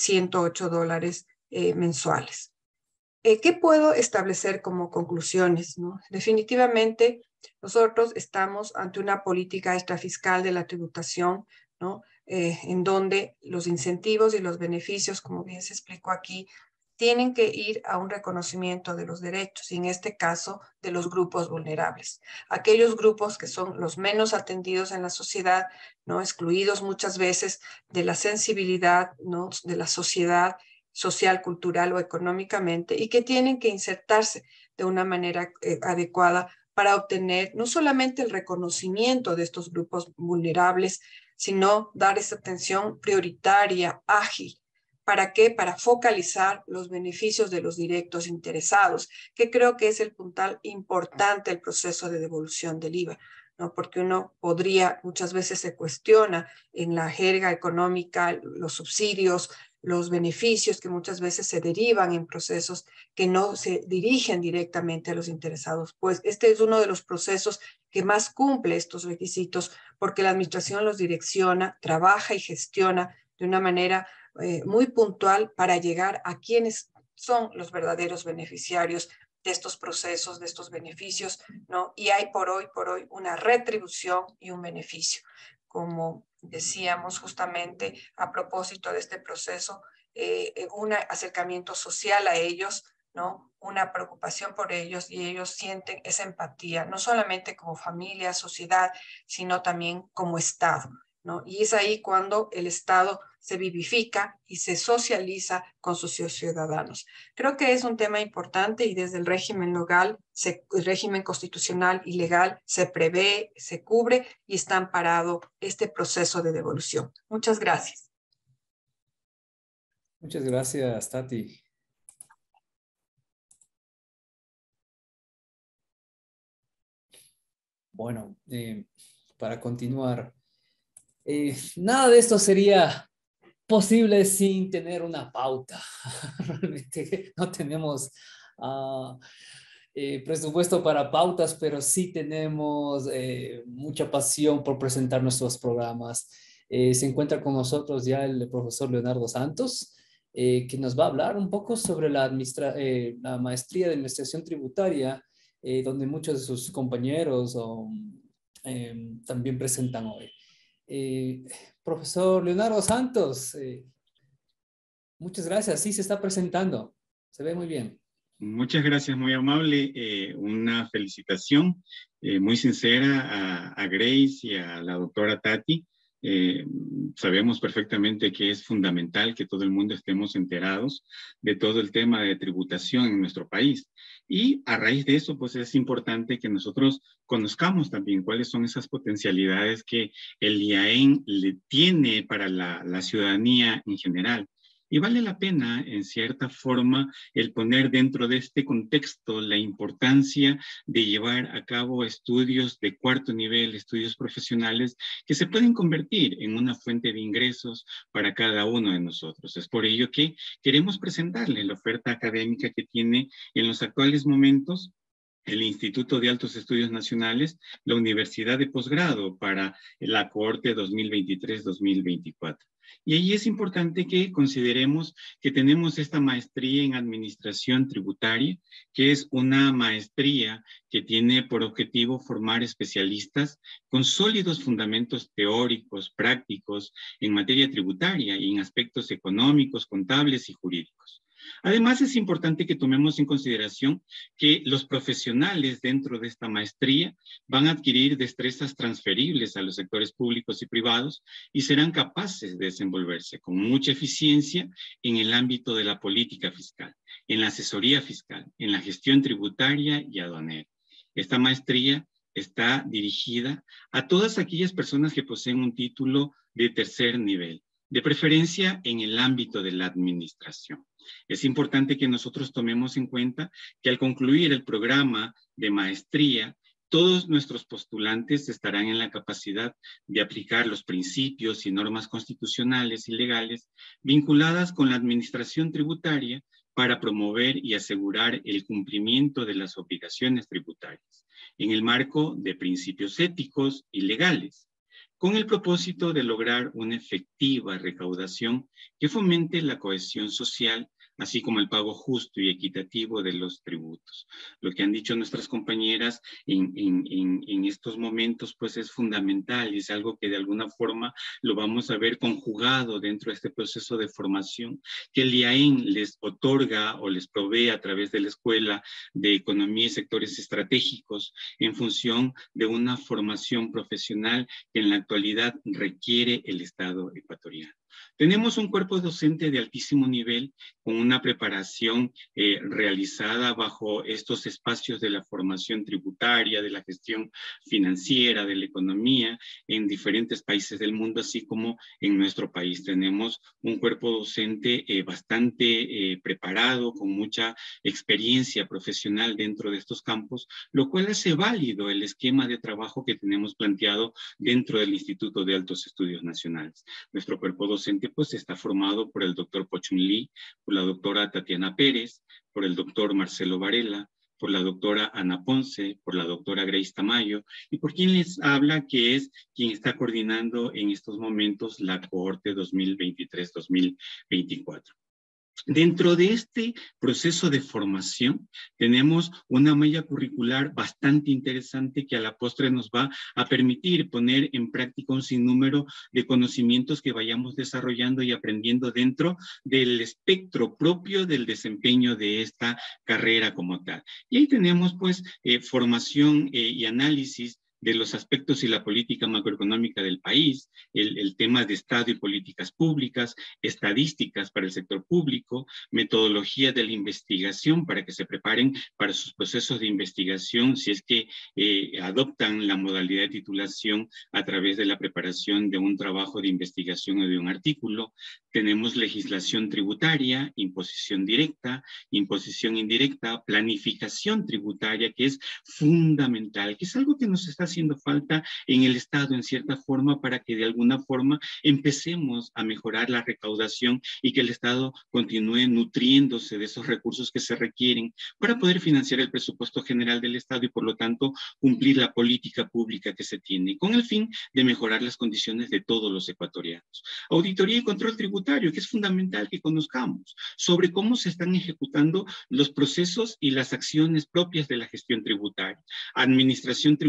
S5: $108 mensuales. ¿Qué puedo establecer como conclusiones, ¿no? Definitivamente, nosotros estamos ante una política extrafiscal de la tributación, ¿no? En donde los incentivos y los beneficios, como bien se explicó aquí, tienen que ir a un reconocimiento de los derechos, y en este caso de los grupos vulnerables. Aquellos grupos que son los menos atendidos en la sociedad, ¿no? Excluidos muchas veces de la sensibilidad, ¿no? De la sociedad, social, cultural o económicamente, y que tienen que insertarse de una manera adecuada para obtener no solamente el reconocimiento de estos grupos vulnerables, sino dar esa atención prioritaria, ágil. ¿Para qué? Para focalizar los beneficios de los directos interesados, que creo que es el puntal importante del proceso de devolución del IVA, ¿no? Porque uno podría, muchas veces se cuestiona en la jerga económica, los subsidios, los beneficios que muchas veces se derivan en procesos que no se dirigen directamente a los interesados. Pues este es uno de los procesos que más cumple estos requisitos, porque la administración los direcciona, trabaja y gestiona de una manera muy puntual para llegar a quienes son los verdaderos beneficiarios de estos procesos, de estos beneficios, ¿no? Y hay por hoy una retribución y un beneficio. Como decíamos justamente a propósito de este proceso, un acercamiento social a ellos, ¿no? Una preocupación por ellos, y ellos sienten esa empatía, no solamente como familia, sociedad, sino también como Estado, ¿no? Y es ahí cuando el Estado se vivifica y se socializa con sus ciudadanos. Creo que es un tema importante, y desde el régimen legal, el régimen constitucional y legal se prevé, se cubre y está amparado este proceso de devolución. Muchas gracias.
S2: Muchas gracias, Tati. Bueno, para continuar, nada de esto sería posible sin tener una pauta. Realmente no tenemos presupuesto para pautas, pero sí tenemos mucha pasión por presentar nuestros programas. Se encuentra con nosotros ya el profesor Leonardo Santos, que nos va a hablar un poco sobre la maestría de Administración Tributaria, donde muchos de sus compañeros también presentan hoy. Profesor Leonardo Santos, Muchas gracias. Sí, se está presentando. Se ve muy bien.
S6: Muchas gracias, muy amable. Una felicitación muy sincera a Grace y a la doctora Tati. Sabemos perfectamente que es fundamental que todo el mundo estemos enterados de todo el tema de tributación en nuestro país. Y a raíz de eso, pues es importante que nosotros conozcamos también cuáles son esas potencialidades que el IAEN le tiene para la ciudadanía en general. Y vale la pena, en cierta forma, el poner dentro de este contexto la importancia de llevar a cabo estudios de cuarto nivel, estudios profesionales, que se pueden convertir en una fuente de ingresos para cada uno de nosotros. Es por ello que queremos presentarles la oferta académica que tiene en los actuales momentos el Instituto de Altos Estudios Nacionales, la Universidad de Posgrado para la cohorte 2023-2024. Y ahí es importante que consideremos que tenemos esta maestría en Administración Tributaria, que es una maestría que tiene por objetivo formar especialistas con sólidos fundamentos teóricos, prácticos en materia tributaria y en aspectos económicos, contables y jurídicos. Además, es importante que tomemos en consideración que los profesionales dentro de esta maestría van a adquirir destrezas transferibles a los sectores públicos y privados y serán capaces de desenvolverse con mucha eficiencia en el ámbito de la política fiscal, en la asesoría fiscal, en la gestión tributaria y aduanera. Esta maestría está dirigida a todas aquellas personas que poseen un título de tercer nivel, de preferencia en el ámbito de la administración. Es importante que nosotros tomemos en cuenta que al concluir el programa de maestría, todos nuestros postulantes estarán en la capacidad de aplicar los principios y normas constitucionales y legales vinculadas con la administración tributaria para promover y asegurar el cumplimiento de las obligaciones tributarias en el marco de principios éticos y legales, con el propósito de lograr una efectiva recaudación que fomente la cohesión social, así como el pago justo y equitativo de los tributos. Lo que han dicho nuestras compañeras en estos momentos, pues es fundamental y es algo que de alguna forma lo vamos a ver conjugado dentro de este proceso de formación que el IAEN les otorga o les provee a través de la Escuela de Economía y Sectores Estratégicos en función de una formación profesional que en la actualidad requiere el Estado ecuatoriano. Tenemos un cuerpo docente de altísimo nivel con una preparación realizada bajo estos espacios de la formación tributaria, de la gestión financiera, de la economía en diferentes países del mundo, así como en nuestro país. Tenemos un cuerpo docente bastante preparado, con mucha experiencia profesional dentro de estos campos, lo cual hace válido el esquema de trabajo que tenemos planteado dentro del Instituto de Altos Estudios Nacionales. Nuestro cuerpo docente pues está formado por el doctor Pochun Lee, por la doctora Tatiana Pérez, por el doctor Marcelo Varela, por la doctora Ana Ponce, por la doctora Grace Tamayo y por quien les habla, que es quien está coordinando en estos momentos la cohorte 2023-2024. Dentro de este proceso de formación tenemos una malla curricular bastante interesante que a la postre nos va a permitir poner en práctica un sinnúmero de conocimientos que vayamos desarrollando y aprendiendo dentro del espectro propio del desempeño de esta carrera como tal. Y ahí tenemos pues formación y análisis de los aspectos y la política macroeconómica del país, el tema de Estado y políticas públicas, estadísticas para el sector público, metodología de la investigación para que se preparen para sus procesos de investigación si es que adoptan la modalidad de titulación a través de la preparación de un trabajo de investigación o de un artículo. Tenemos legislación tributaria, imposición directa, imposición indirecta, planificación tributaria, que es fundamental, que es algo que nos está haciendo falta en el Estado en cierta forma para que de alguna forma empecemos a mejorar la recaudación y que el Estado continúe nutriéndose de esos recursos que se requieren para poder financiar el presupuesto general del Estado y por lo tanto cumplir la política pública que se tiene con el fin de mejorar las condiciones de todos los ecuatorianos. Auditoría y control tributario, que es fundamental que conozcamos sobre cómo se están ejecutando los procesos y las acciones propias de la gestión tributaria. Administración tributaria,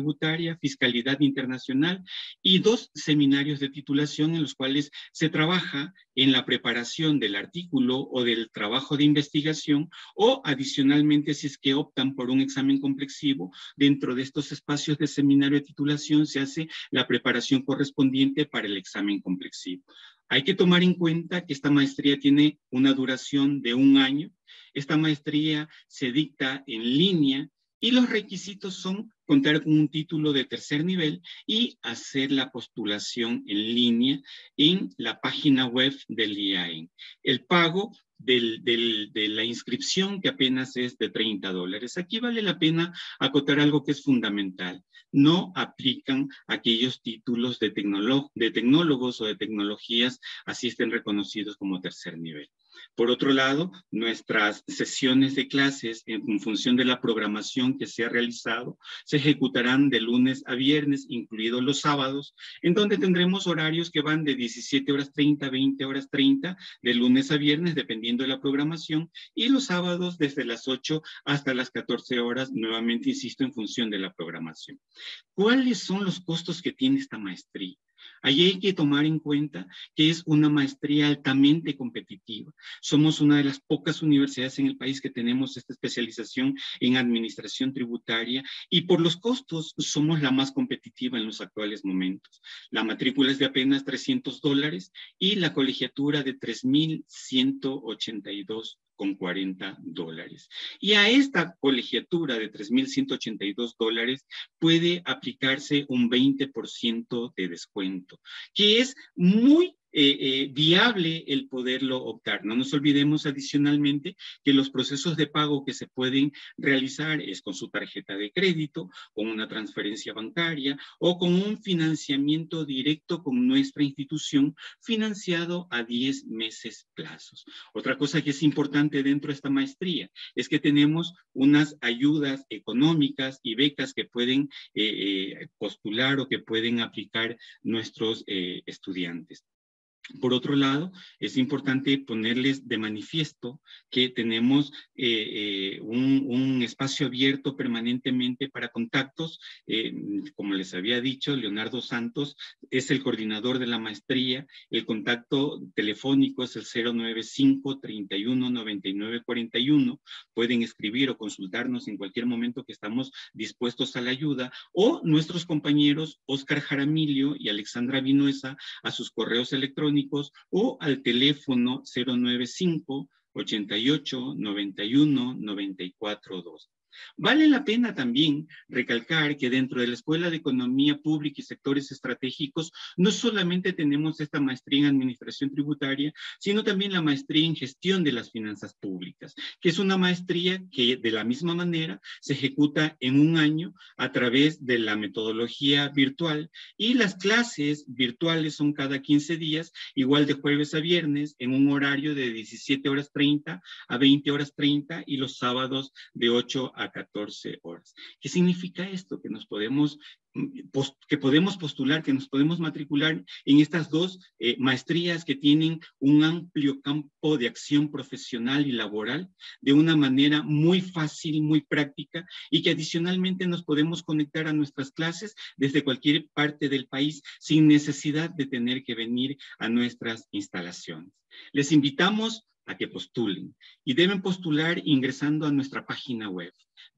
S6: tributaria, fiscalidad internacional y 2 seminarios de titulación en los cuales se trabaja en la preparación del artículo o del trabajo de investigación, o adicionalmente, si es que optan por un examen complexivo, dentro de estos espacios de seminario de titulación se hace la preparación correspondiente para el examen complexivo. Hay que tomar en cuenta que esta maestría tiene una duración de 1 año. Esta maestría se dicta en línea y los requisitos son contar con un título de 3er nivel y hacer la postulación en línea en la página web del IAEN. El pago de la inscripción, que apenas es de $30. Aquí vale la pena acotar algo que es fundamental. No aplican aquellos títulos de tecnólogos o de tecnologías, así estén reconocidos como 3er nivel. Por otro lado, nuestras sesiones de clases, en función de la programación que se ha realizado, se ejecutarán de lunes a viernes, incluidos los sábados, en donde tendremos horarios que van de 17:30 a 20:30, de lunes a viernes, dependiendo de la programación, y los sábados desde las 8 hasta las 14 horas, nuevamente insisto, en función de la programación. ¿Cuáles son los costos que tiene esta maestría? Allí hay que tomar en cuenta que es una maestría altamente competitiva. Somos una de las pocas universidades en el país que tenemos esta especialización en administración tributaria, y por los costos somos la más competitiva en los actuales momentos. La matrícula es de apenas $300 y la colegiatura de $3,182,40. Y a esta colegiatura de $3,182 puede aplicarse un 20% de descuento, que es muy viable el poderlo optar. No nos olvidemos adicionalmente que los procesos de pago que se pueden realizar es con su tarjeta de crédito, con una transferencia bancaria o con un financiamiento directo con nuestra institución, financiado a 10 meses plazos. Otra cosa que es importante dentro de esta maestría es que tenemos unas ayudas económicas y becas que pueden postular o que pueden aplicar nuestros estudiantes. Por otro lado, es importante ponerles de manifiesto que tenemos un espacio abierto permanentemente para contactos. Como les había dicho, Leonardo Santos es el coordinador de la maestría. El contacto telefónico es el 095-319941. Pueden escribir o consultarnos en cualquier momento, que estamos dispuestos a la ayuda. O nuestros compañeros Óscar Jaramillo y Alexandra Vinuesa a sus correos electrónicos, o al teléfono 095-88-91-94-2. Vale la pena también recalcar que dentro de la Escuela de Economía Pública y Sectores Estratégicos no solamente tenemos esta maestría en Administración Tributaria, sino también la maestría en Gestión de las Finanzas Públicas, que es una maestría que de la misma manera se ejecuta en 1 año a través de la metodología virtual, y las clases virtuales son cada 15 días, igual de jueves a viernes, en un horario de 17:30 a 20:30 y los sábados de 8 a 14 horas. ¿Qué significa esto? Que nos podemos postular, que nos podemos matricular en estas 2 maestrías que tienen un amplio campo de acción profesional y laboral de una manera muy fácil, muy práctica, y que adicionalmente nos podemos conectar a nuestras clases desde cualquier parte del país sin necesidad de tener que venir a nuestras instalaciones. Les invitamos a que postulen, y deben postular ingresando a nuestra página web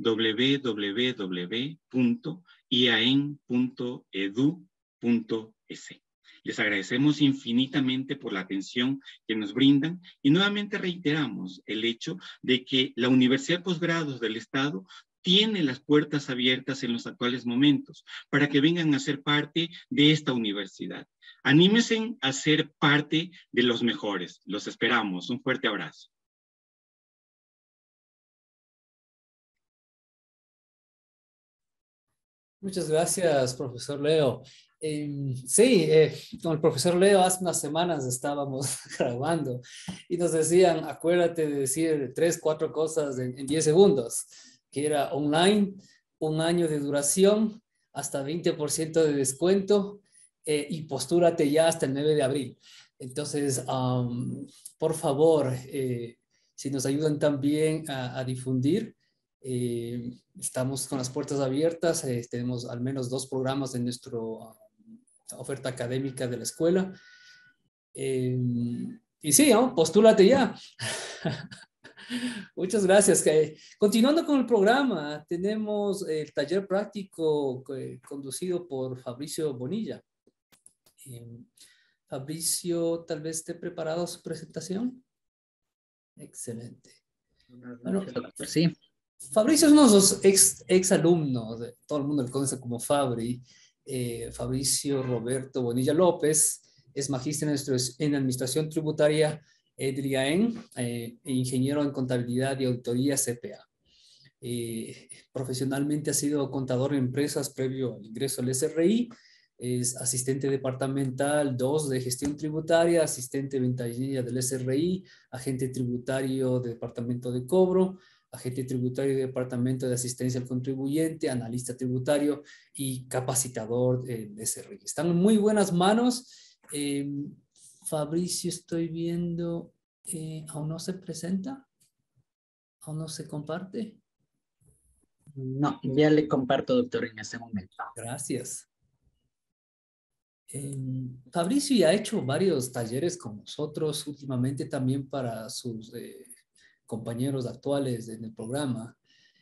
S6: www.iaen.edu.es. Les agradecemos infinitamente por la atención que nos brindan, y nuevamente reiteramos el hecho de que la Universidad de Posgrados del Estado tiene las puertas abiertas en los actuales momentos para que vengan a ser parte de esta universidad. Anímense a ser parte de los mejores. Los esperamos. Un fuerte abrazo.
S2: Muchas gracias, profesor Leo. Sí, con el profesor Leo hace unas semanas estábamos grabando y nos decían, acuérdate de decir 3, 4 cosas en 10 segundos, que era online, 1 año de duración, hasta 20% de descuento, y postúrate ya hasta el 9 de abril. Entonces, por favor, si nos ayudan también a difundir, Estamos con las puertas abiertas, tenemos al menos 2 programas de nuestra oferta académica de la escuela. Y sí, ¿no? Postúlate ya. Muchas gracias. Continuando con el programa, tenemos el taller práctico conducido por Fabricio Bonilla. Fabricio, tal vez esté preparado su presentación. Excelente. Bueno,
S7: sí.
S2: Fabricio es uno de los ex alumnos, todo el mundo le conoce como Fabri. Fabricio Roberto Bonilla López es magíster en Administración Tributaria del IAEN, e ingeniero en Contabilidad y Auditoría CPA. Profesionalmente ha sido contador en empresas previo al ingreso al SRI. Es asistente departamental 2 de gestión tributaria, asistente ventanilla del SRI, agente tributario de departamento de cobro, agente tributario de departamento de asistencia al contribuyente, analista tributario y capacitador del SRI. Están en muy buenas manos. Fabricio, estoy viendo, ¿aún no se presenta? ¿Aún no se comparte?
S7: No, ya le comparto, doctor, en este momento.
S2: Gracias. Fabricio ya ha hecho varios talleres con nosotros, últimamente también para sus compañeros actuales en el programa.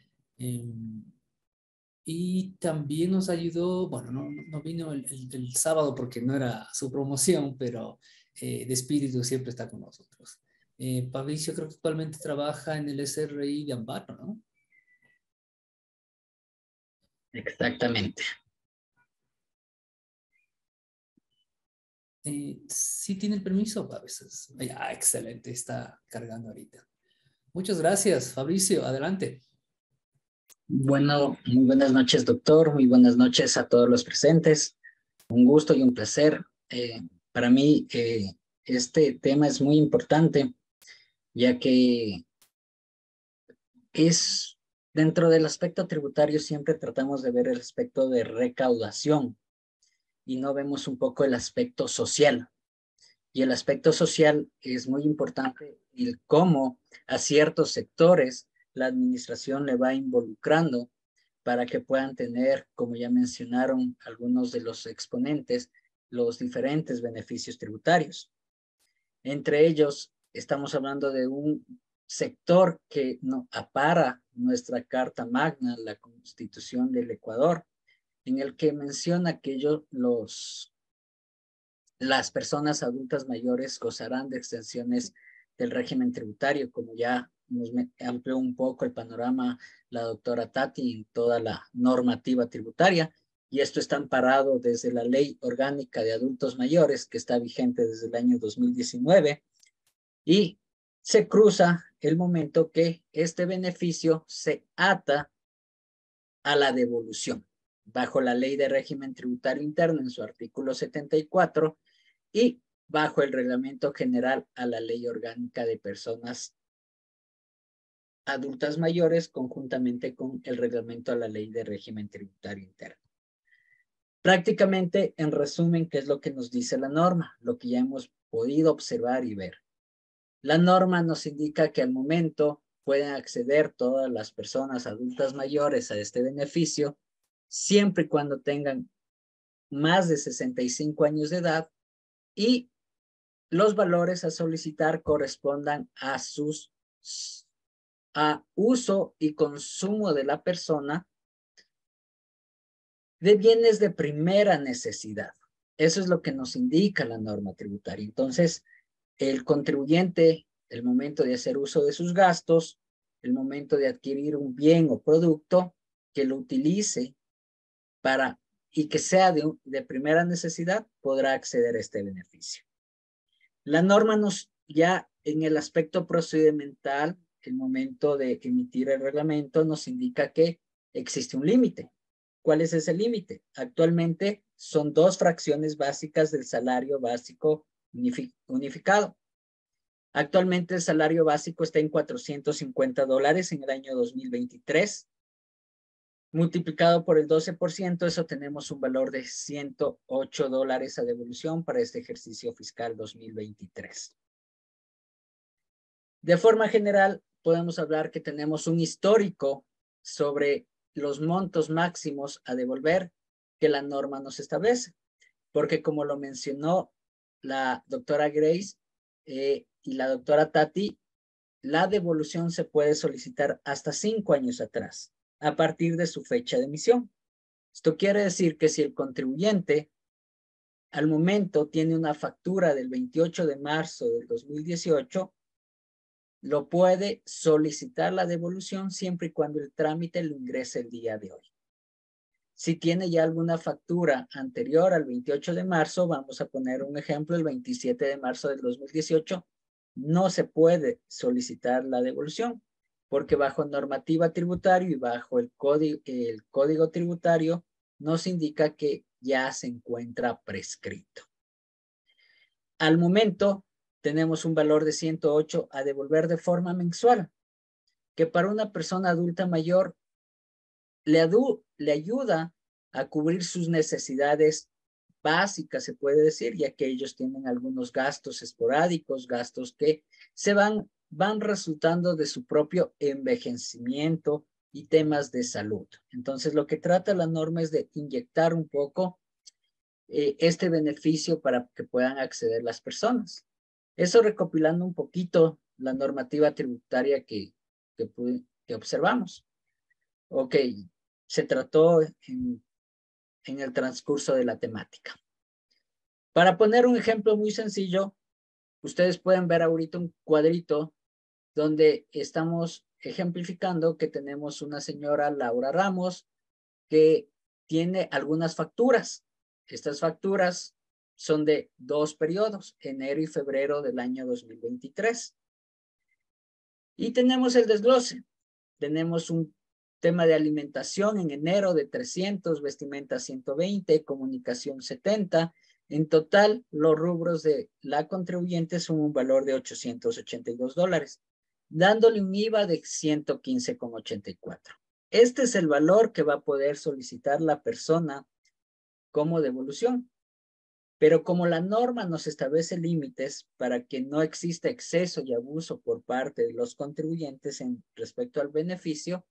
S2: Y también nos ayudó, bueno, no vino el sábado porque no era su promoción, pero de espíritu siempre está con nosotros. Fabricio creo que actualmente trabaja en el SRI de Amparo, ¿no?
S7: Exactamente.
S2: Sí tiene el permiso a veces. Ya, excelente, está cargando ahorita. Muchas gracias, Fabricio, adelante.
S7: Bueno, muy buenas noches, doctor. Muy buenas noches a todos los presentes. Un gusto y un placer. Para mí, este tema es muy importante, ya que es dentro del aspecto tributario siempre tratamos de ver el aspecto de recaudación y no vemos un poco el aspecto social. Y el aspecto social es muy importante, el cómo a ciertos sectores la administración le va involucrando para que puedan tener, como ya mencionaron algunos de los exponentes, los diferentes beneficios tributarios. Entre ellos, estamos hablando de un sector que no apara nuestra Carta Magna, la Constitución del Ecuador, en el que menciona que las personas adultas mayores gozarán de extensiones del régimen tributario, como ya nos amplió un poco el panorama la doctora Tati en toda la normativa tributaria, y esto está amparado desde la Ley Orgánica de Adultos Mayores, que está vigente desde el año 2019, y se cruza el momento que este beneficio se ata a la devolución, bajo la Ley de Régimen Tributario Interno en su artículo 74, y bajo el Reglamento General a la Ley Orgánica de Personas Adultas Mayores, conjuntamente con el Reglamento a la Ley de Régimen Tributario Interno. Prácticamente, en resumen, ¿qué es lo que nos dice la norma? Lo que ya hemos podido observar y ver. La norma nos indica que al momento pueden acceder todas las personas adultas mayores a este beneficio, siempre y cuando tengan más de 65 años de edad y los valores a solicitar correspondan a uso y consumo de la persona de bienes de primera necesidad. Eso es lo que nos indica la norma tributaria. Entonces, el contribuyente, el momento de hacer uso de sus gastos, el momento de adquirir un bien o producto, que lo utilice y que sea de primera necesidad, podrá acceder a este beneficio. La norma ya en el aspecto procedimental, el momento de emitir el reglamento, nos indica que existe un límite. ¿Cuál es ese límite? Actualmente son 2 fracciones básicas del salario básico unificado. Actualmente el salario básico está en $450 en el año 2023. Multiplicado por el 12%, eso tenemos un valor de $108 a devolución para este ejercicio fiscal 2023. De forma general, podemos hablar que tenemos un histórico sobre los montos máximos a devolver que la norma nos establece. Porque como lo mencionó la doctora Grace y la doctora Tati, la devolución se puede solicitar hasta 5 años atrás, a partir de su fecha de emisión. Esto quiere decir que si el contribuyente al momento tiene una factura del 28 de marzo del 2018, lo puede solicitar la devolución siempre y cuando el trámite lo ingrese el día de hoy. Si tiene ya alguna factura anterior al 28 de marzo, vamos a poner un ejemplo, el 27 de marzo del 2018, no se puede solicitar la devolución, porque bajo normativa tributaria y bajo el código tributario nos indica que ya se encuentra prescrito. Al momento tenemos un valor de 108 a devolver de forma mensual, que para una persona adulta mayor le ayuda a cubrir sus necesidades básicas, se puede decir, ya que ellos tienen algunos gastos esporádicos, gastos que se van resultando de su propio envejecimiento y temas de salud. Entonces, lo que trata la norma es de inyectar un poco este beneficio para que puedan acceder las personas. Eso recopilando un poquito la normativa tributaria que observamos. Ok, se trató en el transcurso de la temática. Para poner un ejemplo muy sencillo, ustedes pueden ver ahorita un cuadrito donde estamos ejemplificando que tenemos una señora Laura Ramos que tiene algunas facturas. Estas facturas son de 2 periodos, enero y febrero del año 2023. Y tenemos el desglose. Tenemos un tema de alimentación en enero de 300, vestimenta 120, comunicación 70. En total, los rubros de la contribuyente son un valor de $882, dándole un IVA de 115,84. Este es el valor que va a poder solicitar la persona como devolución. Pero como la norma nos establece límites para que no exista exceso y abuso por parte de los contribuyentes en respecto al beneficio,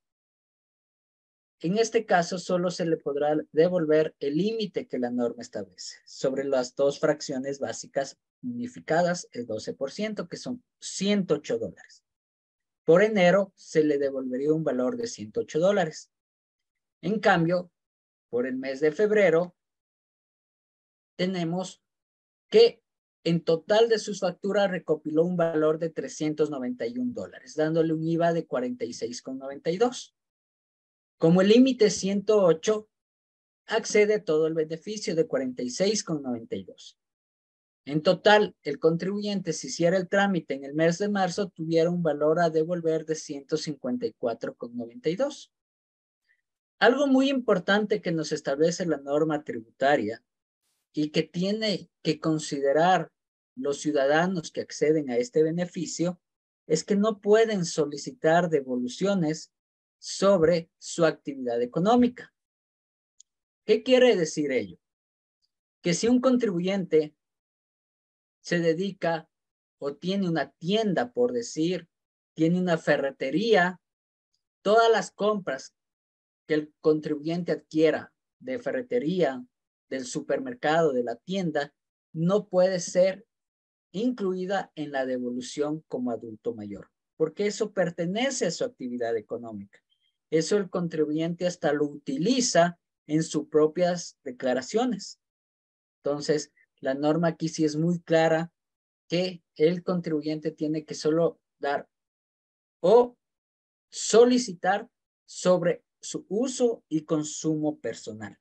S7: en este caso solo se le podrá devolver el límite que la norma establece sobre las 2 fracciones básicas unificadas, el 12%, que son $108. Por enero se le devolvería un valor de $108. En cambio, por el mes de febrero, tenemos que en total de sus facturas recopiló un valor de $391, dándole un IVA de 46,92. Como el límite es 108, accede a todo el beneficio de 46,92. En total, el contribuyente, si hiciera el trámite en el mes de marzo, tuviera un valor a devolver de 154,92. Algo muy importante que nos establece la norma tributaria y que tiene que considerar los ciudadanos que acceden a este beneficio es que no pueden solicitar devoluciones sobre su actividad económica. ¿Qué quiere decir ello? Que si un contribuyente se dedica o tiene una tienda, por decir, tiene una ferretería, todas las compras que el contribuyente adquiera de ferretería, del supermercado, de la tienda, no puede ser incluida en la devolución como adulto mayor, porque eso pertenece a su actividad económica. Eso el contribuyente hasta lo utiliza en sus propias declaraciones. Entonces, la norma aquí sí es muy clara que el contribuyente tiene que solo dar o solicitar sobre su uso y consumo personal.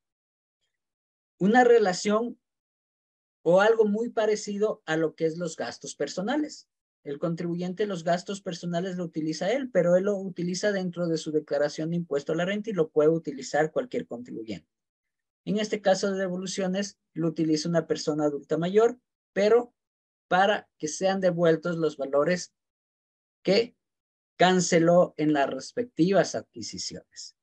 S7: Una relación o algo muy parecido a lo que es los gastos personales. El contribuyente los gastos personales lo utiliza él, pero él lo utiliza dentro de su declaración de impuesto a la renta y lo puede utilizar cualquier contribuyente. En este caso de devoluciones, lo utiliza una persona adulta mayor, pero para que sean devueltos los valores que canceló en las respectivas adquisiciones.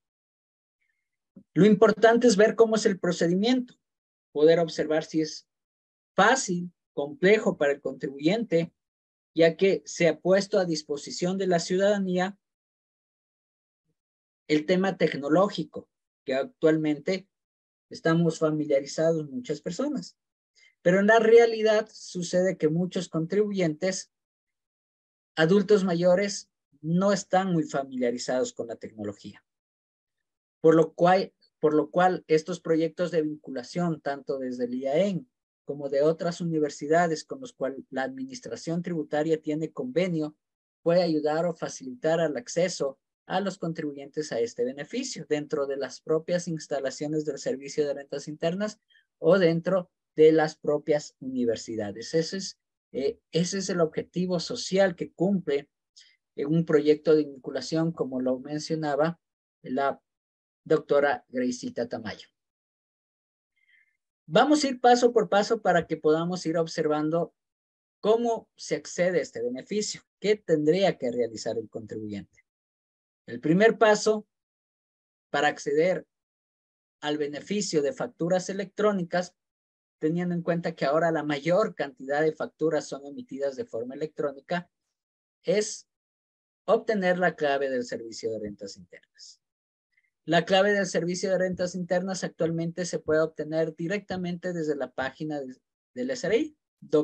S7: Lo importante es ver cómo es el procedimiento, poder observar si es fácil, complejo para el contribuyente, ya que se ha puesto a disposición de la ciudadanía el tema tecnológico, que actualmente estamos familiarizados muchas personas. Pero en la realidad sucede que muchos contribuyentes, adultos mayores, no están muy familiarizados con la tecnología. Por lo cual estos proyectos de vinculación, tanto desde el IAEN como de otras universidades con los cuales la administración tributaria tiene convenio, puede ayudar o facilitar el acceso a los contribuyentes a este beneficio dentro de las propias instalaciones del Servicio de Rentas Internas o dentro de las propias universidades. Ese es el objetivo social que cumple un proyecto de vinculación, como lo mencionaba la doctora Graysita Tamayo. Vamos a ir paso por paso para que podamos ir observando cómo se accede a este beneficio. ¿Qué tendría que realizar el contribuyente? El primer paso para acceder al beneficio de facturas electrónicas, teniendo en cuenta que ahora la mayor cantidad de facturas son emitidas de forma electrónica, es obtener la clave del Servicio de Rentas Internas. La clave del Servicio de Rentas Internas actualmente se puede obtener directamente desde la página del SRI,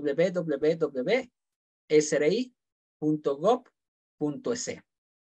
S7: www.sri.gov.es.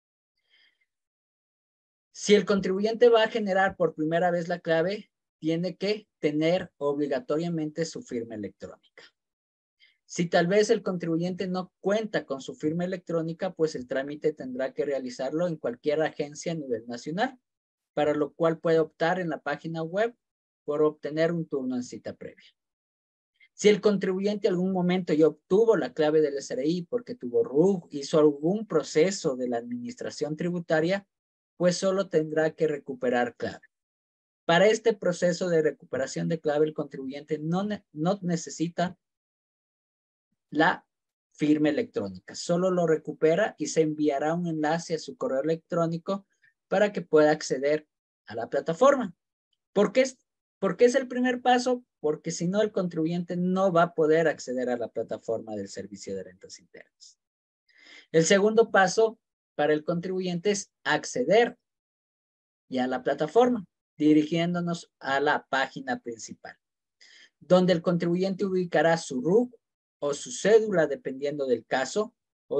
S7: Si el contribuyente va a generar por primera vez la clave, tiene que tener obligatoriamente su firma electrónica. Si tal vez el contribuyente no cuenta con su firma electrónica, pues el trámite tendrá que realizarlo en cualquier agencia a nivel nacional, para lo cual puede optar en la página web por obtener un turno en cita previa. Si el contribuyente en algún momento ya obtuvo la clave del SRI porque tuvo RUG, hizo algún proceso de la administración tributaria, pues solo tendrá que recuperar clave. Para este proceso de recuperación de clave, el contribuyente no necesita la firma electrónica, solo lo recupera y se enviará un enlace a su correo electrónico para que pueda acceder a la plataforma. ¿Por qué es el primer paso? Porque si no, el contribuyente no va a poder acceder a la plataforma del Servicio de Rentas Internas. El segundo paso para el contribuyente es acceder ya a la plataforma, dirigiéndonos a la página principal, donde el contribuyente ubicará su RUC o su cédula, dependiendo del caso,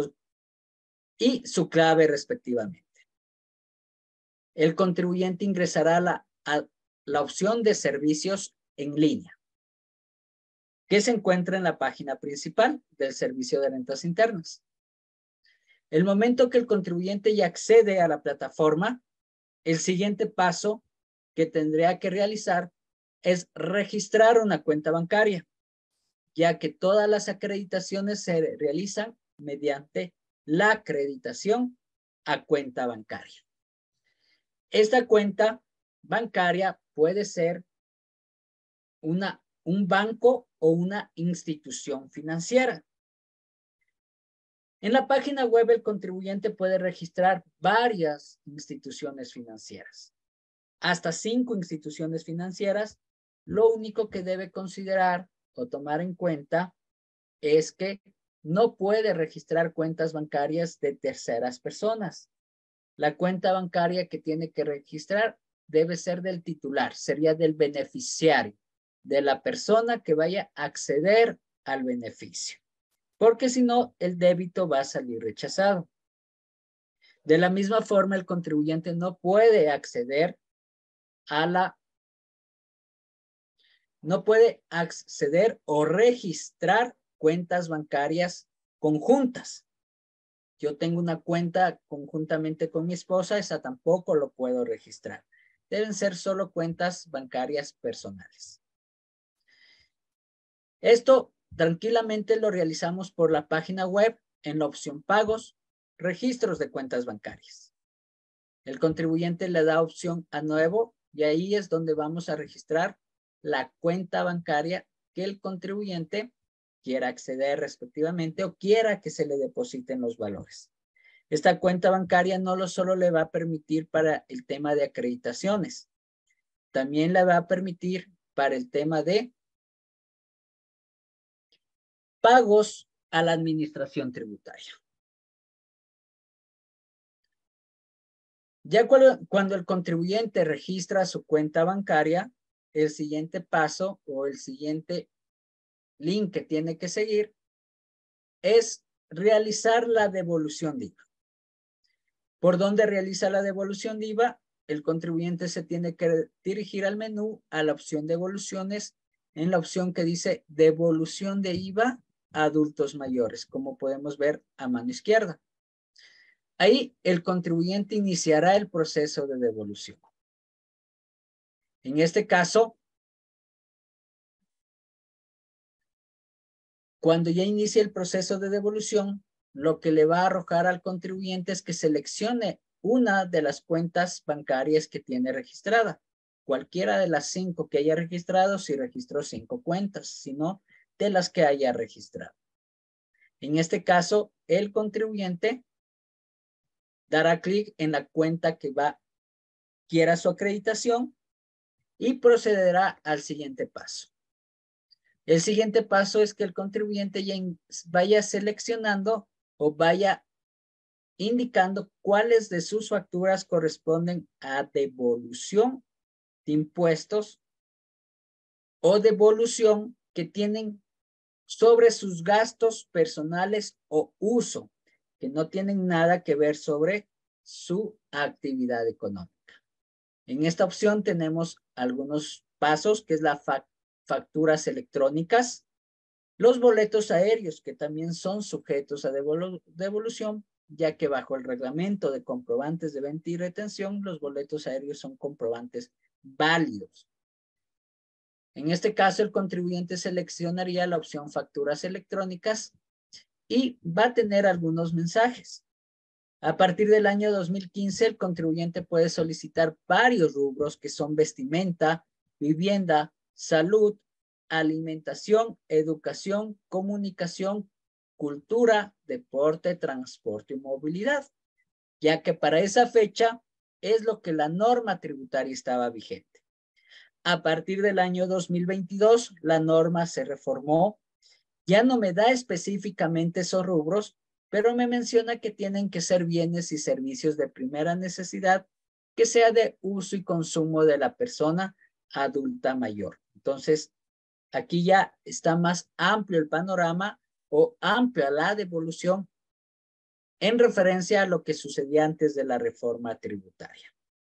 S7: y su clave respectivamente. El contribuyente ingresará a la opción de servicios en línea, que se encuentra en la página principal del Servicio de Rentas Internas. El momento que el contribuyente ya accede a la plataforma, el siguiente paso que tendría que realizar es registrar una cuenta bancaria, ya que todas las acreditaciones se realizan mediante la acreditación a cuenta bancaria. Esta cuenta bancaria puede ser un banco o una institución financiera. En la página web el contribuyente puede registrar varias instituciones financieras, hasta 5 instituciones financieras. Lo único que debe considerar o tomar en cuenta es que no puede registrar cuentas bancarias de terceras personas. La cuenta bancaria que tiene que registrar debe ser del titular, sería del beneficiario, de la persona que vaya a acceder al beneficio, porque si no, el débito va a salir rechazado. De la misma forma, el contribuyente no puede acceder o registrar cuentas bancarias conjuntas. Yo tengo una cuenta conjuntamente con mi esposa, esa tampoco lo puedo registrar. Deben ser solo cuentas bancarias personales. Esto tranquilamente lo realizamos por la página web en la opción pagos, registros de cuentas bancarias. El contribuyente le da opción a nuevo y ahí es donde vamos a registrar la cuenta bancaria que el contribuyente quiera acceder respectivamente o quiera que se le depositen los valores. Esta cuenta bancaria no solo le va a permitir para el tema de acreditaciones, también le va a permitir para el tema de pagos a la administración tributaria. Ya cuando el contribuyente registra su cuenta bancaria, el siguiente paso o el siguiente link que tiene que seguir es realizar la devolución de IVA. ¿Por dónde realiza la devolución de IVA? El contribuyente se tiene que dirigir al menú, a la opción devoluciones, en la opción que dice devolución de IVA a adultos mayores, como podemos ver a mano izquierda. Ahí el contribuyente iniciará el proceso de devolución. En este caso, cuando ya inicie el proceso de devolución, lo que le va a arrojar al contribuyente es que seleccione una de las cuentas bancarias que tiene registrada. Cualquiera de las 5 que haya registrado, si registró 5 cuentas, si no, de las que haya registrado. En este caso, el contribuyente dará clic en la cuenta que quiera su acreditación y procederá al siguiente paso. El siguiente paso es que el contribuyente ya vaya seleccionando o vaya indicando cuáles de sus facturas corresponden a devolución de impuestos o devolución que tienen sobre sus gastos personales o uso, que no tienen nada que ver sobre su actividad económica. En esta opción tenemos algunos pasos, que es la facturas electrónicas, los boletos aéreos, que también son sujetos a devolución, ya que bajo el reglamento de comprobantes de venta y retención, los boletos aéreos son comprobantes válidos. En este caso, el contribuyente seleccionaría la opción facturas electrónicas y va a tener algunos mensajes. A partir del año 2015, el contribuyente puede solicitar varios rubros que son vestimenta, vivienda, salud, alimentación, educación, comunicación, cultura, deporte, transporte y movilidad, ya que para esa fecha es lo que la norma tributaria estaba vigente. A partir del año 2022, la norma se reformó. Ya no me da específicamente esos rubros, pero me menciona que tienen que ser bienes y servicios de primera necesidad, que sea de uso y consumo de la persona adulta mayor. Entonces, aquí ya está más amplio el panorama o amplia la devolución en referencia a lo que sucedía antes de la reforma tributaria.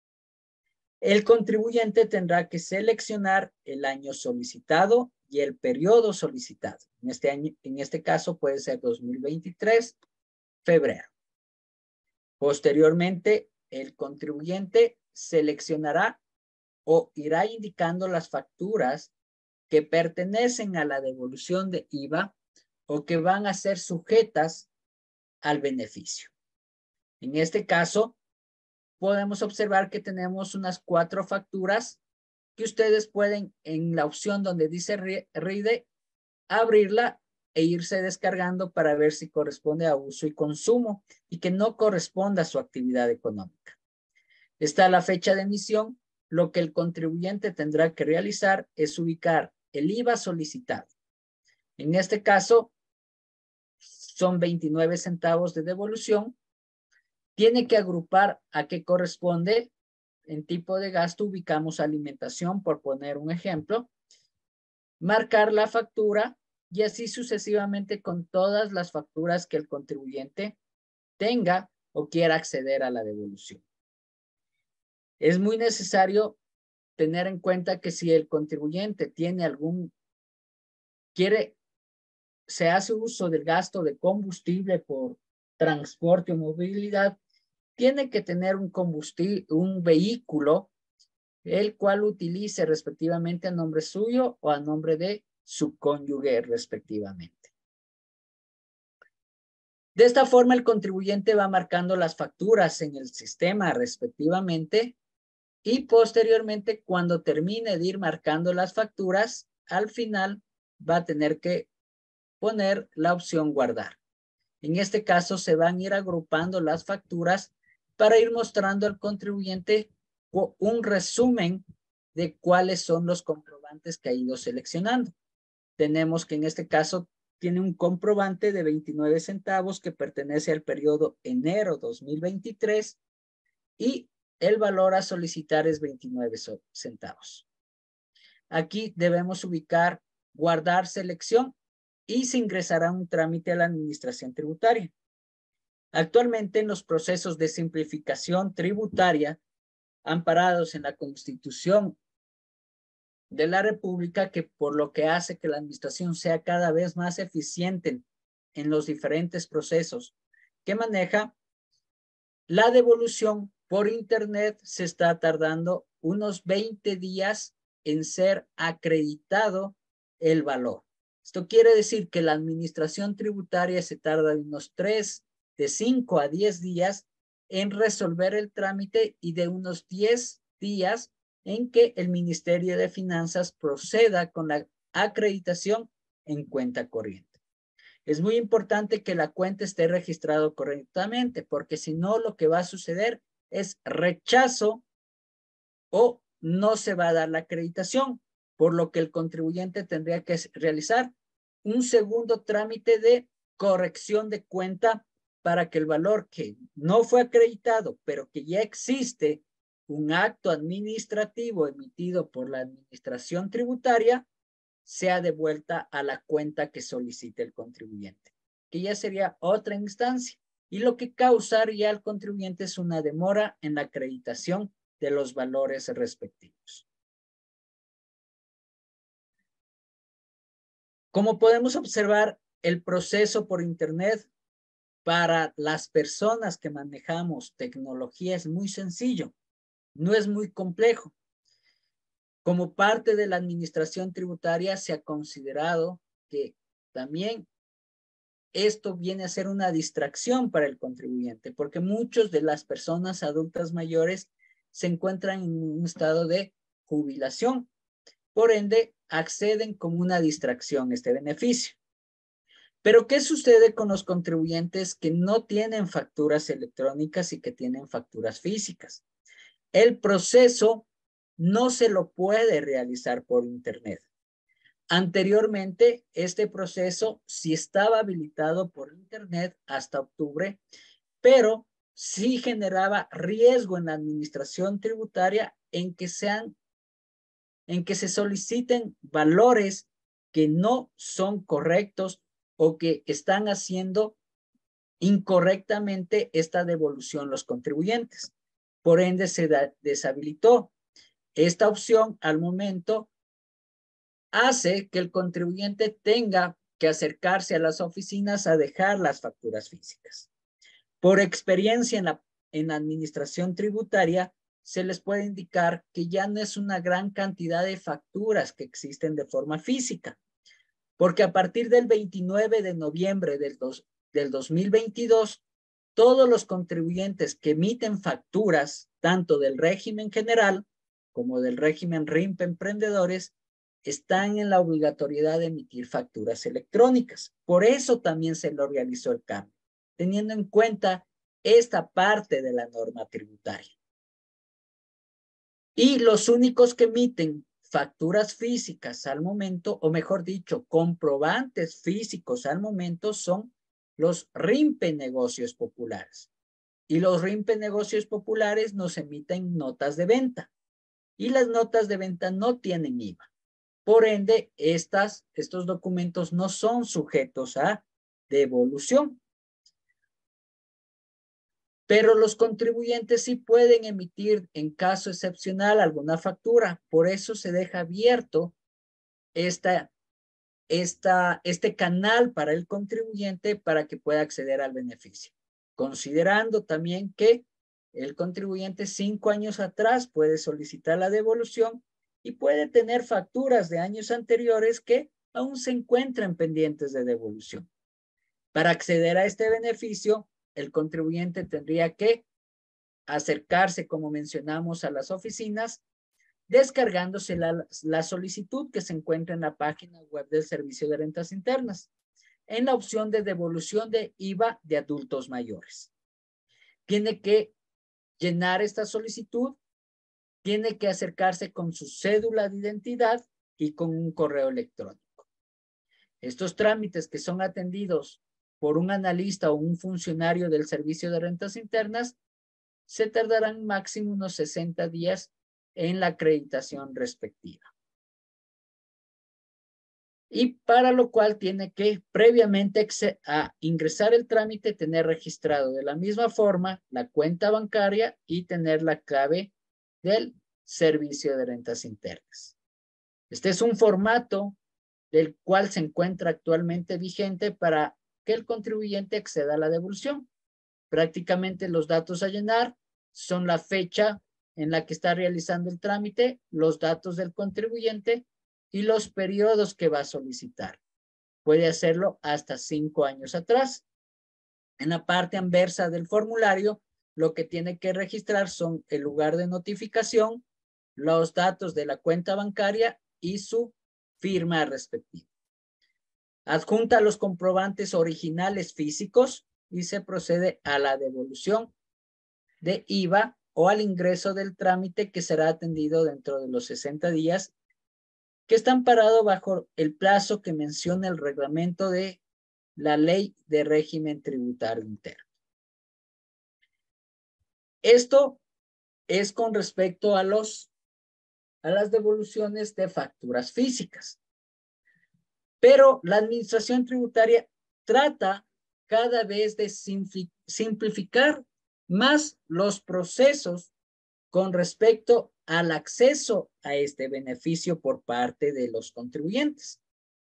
S7: El contribuyente tendrá que seleccionar el año solicitado y el periodo solicitado. En este caso puede ser 2023, febrero. Posteriormente, el contribuyente seleccionará o irá indicando las facturas que pertenecen a la devolución de IVA o que van a ser sujetas al beneficio. En este caso, podemos observar que tenemos unas 4 facturas que ustedes pueden, en la opción donde dice RIDE, abrirla e irse descargando para ver si corresponde a uso y consumo y que no corresponda a su actividad económica. Está la fecha de emisión. Lo que el contribuyente tendrá que realizar es ubicar el IVA solicitado. En este caso, son 29 centavos de devolución. Tiene que agrupar a qué corresponde. En tipo de gasto ubicamos alimentación, por poner un ejemplo. Marcar la factura y así sucesivamente con todas las facturas que el contribuyente tenga o quiera acceder a la devolución. Es muy necesario tener en cuenta que si el contribuyente tiene se hace uso del gasto de combustible por transporte o movilidad, tiene que tener un vehículo el cual utilice respectivamente a nombre suyo o a nombre de su cónyuge respectivamente. De esta forma, el contribuyente va marcando las facturas en el sistema respectivamente y posteriormente, cuando termine de ir marcando las facturas, al final va a tener que poner la opción guardar. En este caso, se van a ir agrupando las facturas para ir mostrando al contribuyente un resumen de cuáles son los comprobantes que ha ido seleccionando. Tenemos que en este caso tiene un comprobante de 29 centavos que pertenece al periodo enero 2023 y el valor a solicitar es 29 centavos. Aquí debemos ubicar guardar selección y se ingresará un trámite a la administración tributaria. Actualmente en los procesos de simplificación tributaria amparados en la Constitución de la República, que por lo que hace que la administración sea cada vez más eficiente en los diferentes procesos que maneja, la devolución por internet se está tardando unos 20 días en ser acreditado el valor. Esto quiere decir que la administración tributaria se tarda unos 5 a 10 días en resolver el trámite y de unos 10 días en que el Ministerio de Finanzas proceda con la acreditación en cuenta corriente. Es muy importante que la cuenta esté registrada correctamente, porque si no, lo que va a suceder es rechazo o no se va a dar la acreditación, por lo que el contribuyente tendría que realizar un segundo trámite de corrección de cuenta para que el valor que no fue acreditado, pero que ya existe un acto administrativo emitido por la administración tributaria, sea devuelta a la cuenta que solicite el contribuyente, que ya sería otra instancia, y lo que causaría al contribuyente es una demora en la acreditación de los valores respectivos. Como podemos observar, el proceso por internet para las personas que manejamos tecnología es muy sencillo, no es muy complejo. Como parte de la administración tributaria se ha considerado que también esto viene a ser una distracción para el contribuyente, porque muchas de las personas adultas mayores se encuentran en un estado de jubilación. Por ende, acceden como una distracción a este beneficio. Pero, ¿qué sucede con los contribuyentes que no tienen facturas electrónicas y que tienen facturas físicas? El proceso no se lo puede realizar por internet. Anteriormente, este proceso sí estaba habilitado por internet hasta octubre, pero sí generaba riesgo en la administración tributaria en que se soliciten valores que no son correctos o que están haciendo incorrectamente esta devolución los contribuyentes. Por ende, se deshabilitó. Esta opción al momento hace que el contribuyente tenga que acercarse a las oficinas a dejar las facturas físicas. Por experiencia en la administración tributaria, se les puede indicar que ya no es una gran cantidad de facturas que existen de forma física, porque a partir del 29 de noviembre del 2022, todos los contribuyentes que emiten facturas, tanto del régimen general como del régimen RIMP Emprendedores, están en la obligatoriedad de emitir facturas electrónicas. Por eso también se lo realizó el cambio, teniendo en cuenta esta parte de la norma tributaria. Y los únicos que emiten facturas físicas al momento, o mejor dicho, comprobantes físicos al momento, son los RIMPE Negocios Populares. Y los RIMPE Negocios Populares nos emiten notas de venta. Y las notas de venta no tienen IVA. Por ende, estos documentos no son sujetos a devolución. Pero los contribuyentes sí pueden emitir en caso excepcional alguna factura. Por eso se deja abierto este canal para el contribuyente para que pueda acceder al beneficio. Considerando también que el contribuyente 5 años atrás puede solicitar la devolución y puede tener facturas de años anteriores que aún se encuentran pendientes de devolución. Para acceder a este beneficio, el contribuyente tendría que acercarse, como mencionamos, a las oficinas, descargándose la solicitud que se encuentra en la página web del Servicio de Rentas Internas, en la opción de devolución de IVA de adultos mayores. Tiene que llenar esta solicitud, tiene que acercarse con su cédula de identidad y con un correo electrónico. Estos trámites que son atendidos por un analista o un funcionario del Servicio de Rentas Internas se tardarán máximo unos 60 días en la acreditación respectiva. Y para lo cual tiene que previamente ingresar el trámite, tener registrado de la misma forma la cuenta bancaria y tener la clave del servicio de rentas internas. Este es un formato del cual se encuentra actualmente vigente para que el contribuyente acceda a la devolución. Prácticamente los datos a llenar son la fecha en la que está realizando el trámite, los datos del contribuyente y los periodos que va a solicitar. Puede hacerlo hasta 5 años atrás. En la parte anversa del formulario, lo que tiene que registrar son el lugar de notificación, los datos de la cuenta bancaria y su firma respectiva. Adjunta los comprobantes originales físicos y se procede a la devolución de IVA o al ingreso del trámite, que será atendido dentro de los 60 días que está amparado bajo el plazo que menciona el reglamento de la Ley de Régimen Tributario Interno. Esto es con respecto a las devoluciones de facturas físicas. Pero la administración tributaria trata cada vez de simplificar más los procesos con respecto al acceso a este beneficio por parte de los contribuyentes.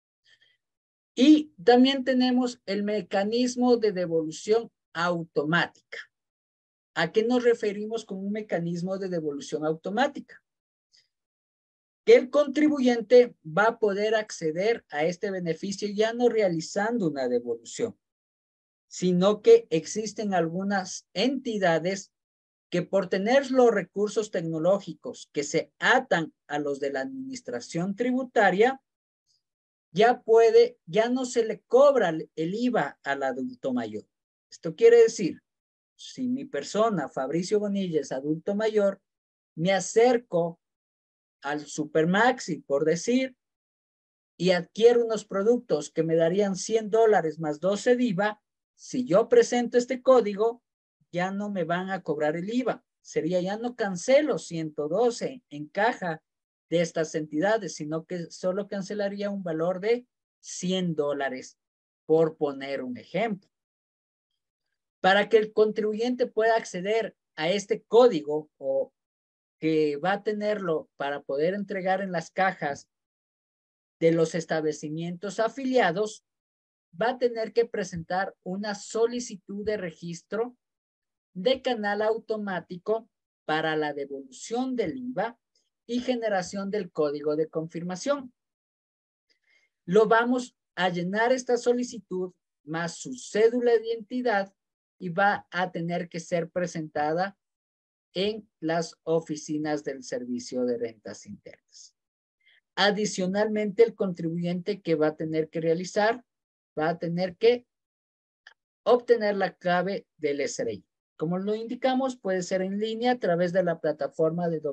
S7: Y también tenemos el mecanismo de devolución automática. ¿A qué nos referimos con un mecanismo de devolución automática? Que el contribuyente va a poder acceder a este beneficio ya no realizando una devolución, sino que existen algunas entidades que, por tener los recursos tecnológicos que se atan a los de la administración tributaria, ya no se le cobra el IVA al adulto mayor. Esto quiere decir, si mi persona, Fabricio Bonilla, es adulto mayor, me acerco al Supermaxi, por decir, y adquiero unos productos que me darían $100 más 12 de IVA, si yo presento este código, ya no me van a cobrar el IVA. Ya no cancelo 112 en caja de estas entidades, sino que solo cancelaría un valor de $100, por poner un ejemplo. Para que el contribuyente pueda acceder a este código, o que va a tenerlo para poder entregar en las cajas de los establecimientos afiliados, va a tener que presentar una solicitud de registro de canal automático para la devolución del IVA y generación del código de confirmación. Lo vamos a llenar esta solicitud más su cédula de identidad y va a tener que ser presentada en las oficinas del Servicio de Rentas Internas. Adicionalmente, el contribuyente que va a tener que realizar, va a tener que obtener la clave del SRI. Como lo indicamos, puede ser en línea a través de la plataforma de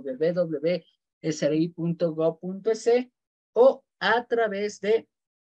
S7: www.sri.gov.es o a través de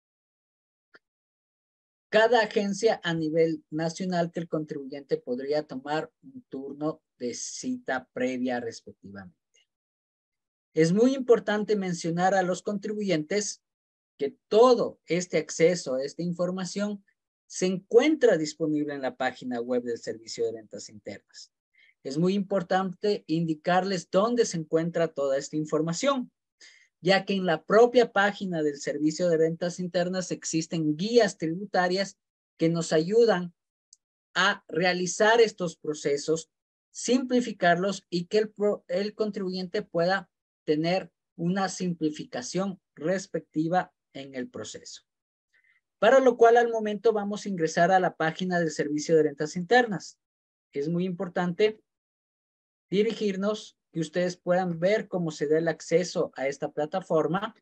S7: cada agencia a nivel nacional que el contribuyente podría tomar un turno de cita previa respectivamente. Es muy importante mencionar a los contribuyentes que todo este acceso a esta información se encuentra disponible en la página web del Servicio de Rentas Internas. Es muy importante indicarles dónde se encuentra toda esta información, ya que en la propia página del Servicio de Rentas Internas existen guías tributarias que nos ayudan a realizar estos procesos, simplificarlos y que el contribuyente pueda tener una simplificación respectiva en el proceso. Para lo cual, al momento vamos a ingresar a la página del Servicio de Rentas Internas. Es muy importante dirigirnos, que ustedes puedan ver cómo se da el acceso a esta plataforma.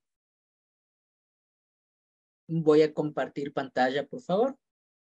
S7: Voy a compartir pantalla, por favor.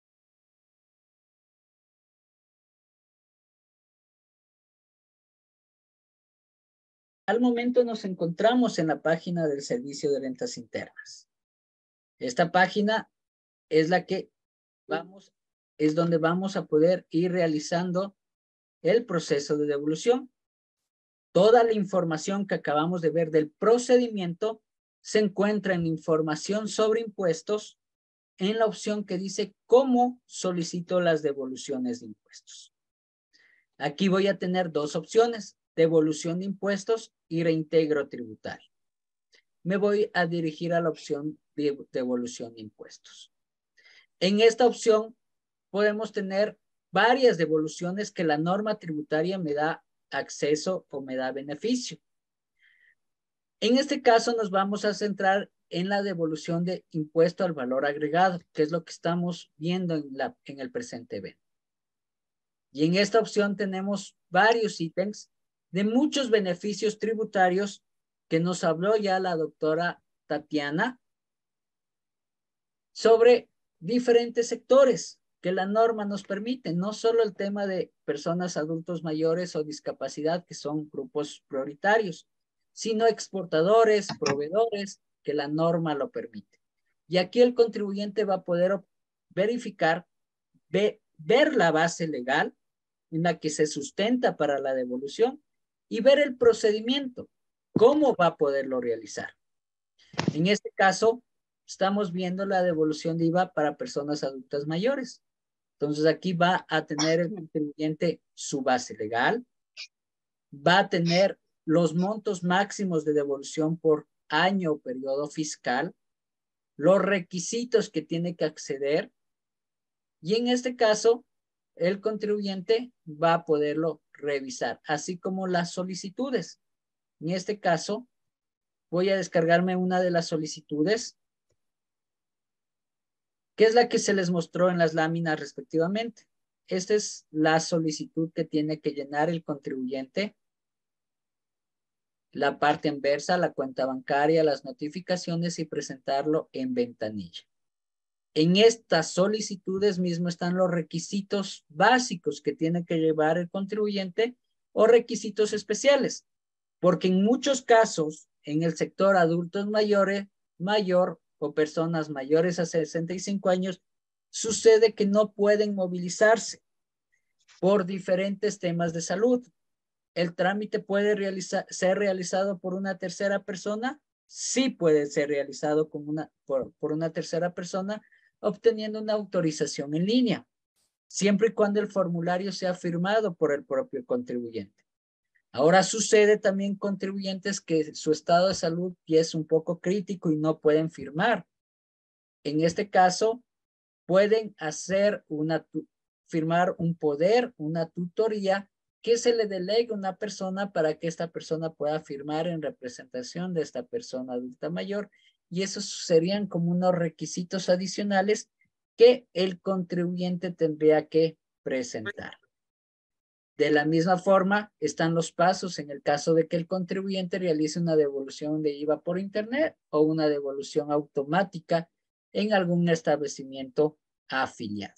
S7: Al momento nos encontramos en la página del Servicio de Rentas Internas. Esta página es la que es donde vamos a poder ir realizando el proceso de devolución. Toda la información que acabamos de ver del procedimiento se encuentra en información sobre impuestos en la opción que dice cómo solicito las devoluciones de impuestos. Aquí voy a tener dos opciones, devolución de impuestos y reintegro tributario. Me voy a dirigir a la opción de devolución de impuestos. En esta opción podemos tener varias devoluciones que la norma tributaria me da acceso o me da beneficio. En este caso nos vamos a centrar en la devolución de impuesto al valor agregado, que es lo que estamos viendo en el presente evento. Y en esta opción tenemos varios ítems de muchos beneficios tributarios que nos habló ya la doctora Tatiana sobre diferentes sectores que la norma nos permite, no solo el tema de personas adultos mayores o discapacidad, que son grupos prioritarios, sino exportadores, proveedores, que la norma lo permite. Y aquí el contribuyente va a poder verificar, ver la base legal en la que se sustenta para la devolución y ver el procedimiento, cómo va a poderlo realizar. En este caso, estamos viendo la devolución de IVA para personas adultas mayores. Entonces aquí va a tener el contribuyente su base legal, va a tener los montos máximos de devolución por año o periodo fiscal, los requisitos que tiene que acceder, y en este caso el contribuyente va a poderlo revisar, así como las solicitudes. En este caso voy a descargarme una de las solicitudes, que es la que se les mostró en las láminas respectivamente. Esta es la solicitud que tiene que llenar el contribuyente. La parte inversa, la cuenta bancaria, las notificaciones y presentarlo en ventanilla. En estas solicitudes mismo están los requisitos básicos que tiene que llevar el contribuyente o requisitos especiales, porque en muchos casos en el sector adultos mayor o personas mayores a 65 años, sucede que no pueden movilizarse por diferentes temas de salud. ¿El trámite puede ser realizado por una tercera persona? Sí puede ser realizado por una tercera persona, obteniendo una autorización en línea, siempre y cuando el formulario sea firmado por el propio contribuyente. Ahora sucede también contribuyentes que su estado de salud ya es un poco crítico y no pueden firmar. En este caso, pueden firmar un poder, una tutoría, que se le delegue a una persona para que esta persona pueda firmar en representación de esta persona adulta mayor, y esos serían como unos requisitos adicionales que el contribuyente tendría que presentar. De la misma forma, están los pasos en el caso de que el contribuyente realice una devolución de IVA por internet o una devolución automática en algún establecimiento afiliado.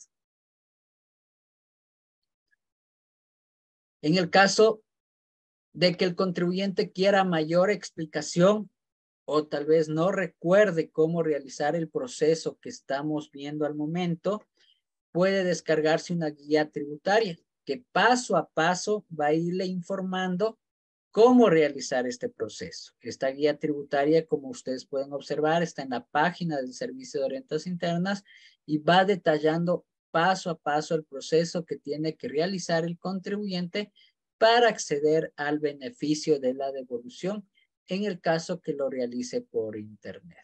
S7: En el caso de que el contribuyente quiera mayor explicación o tal vez no recuerde cómo realizar el proceso que estamos viendo al momento, puede descargarse una guía tributaria que paso a paso va a irle informando cómo realizar este proceso. Esta guía tributaria, como ustedes pueden observar, está en la página del Servicio de Rentas Internas y va detallando paso a paso el proceso que tiene que realizar el contribuyente para acceder al beneficio de la devolución en el caso que lo realice por internet.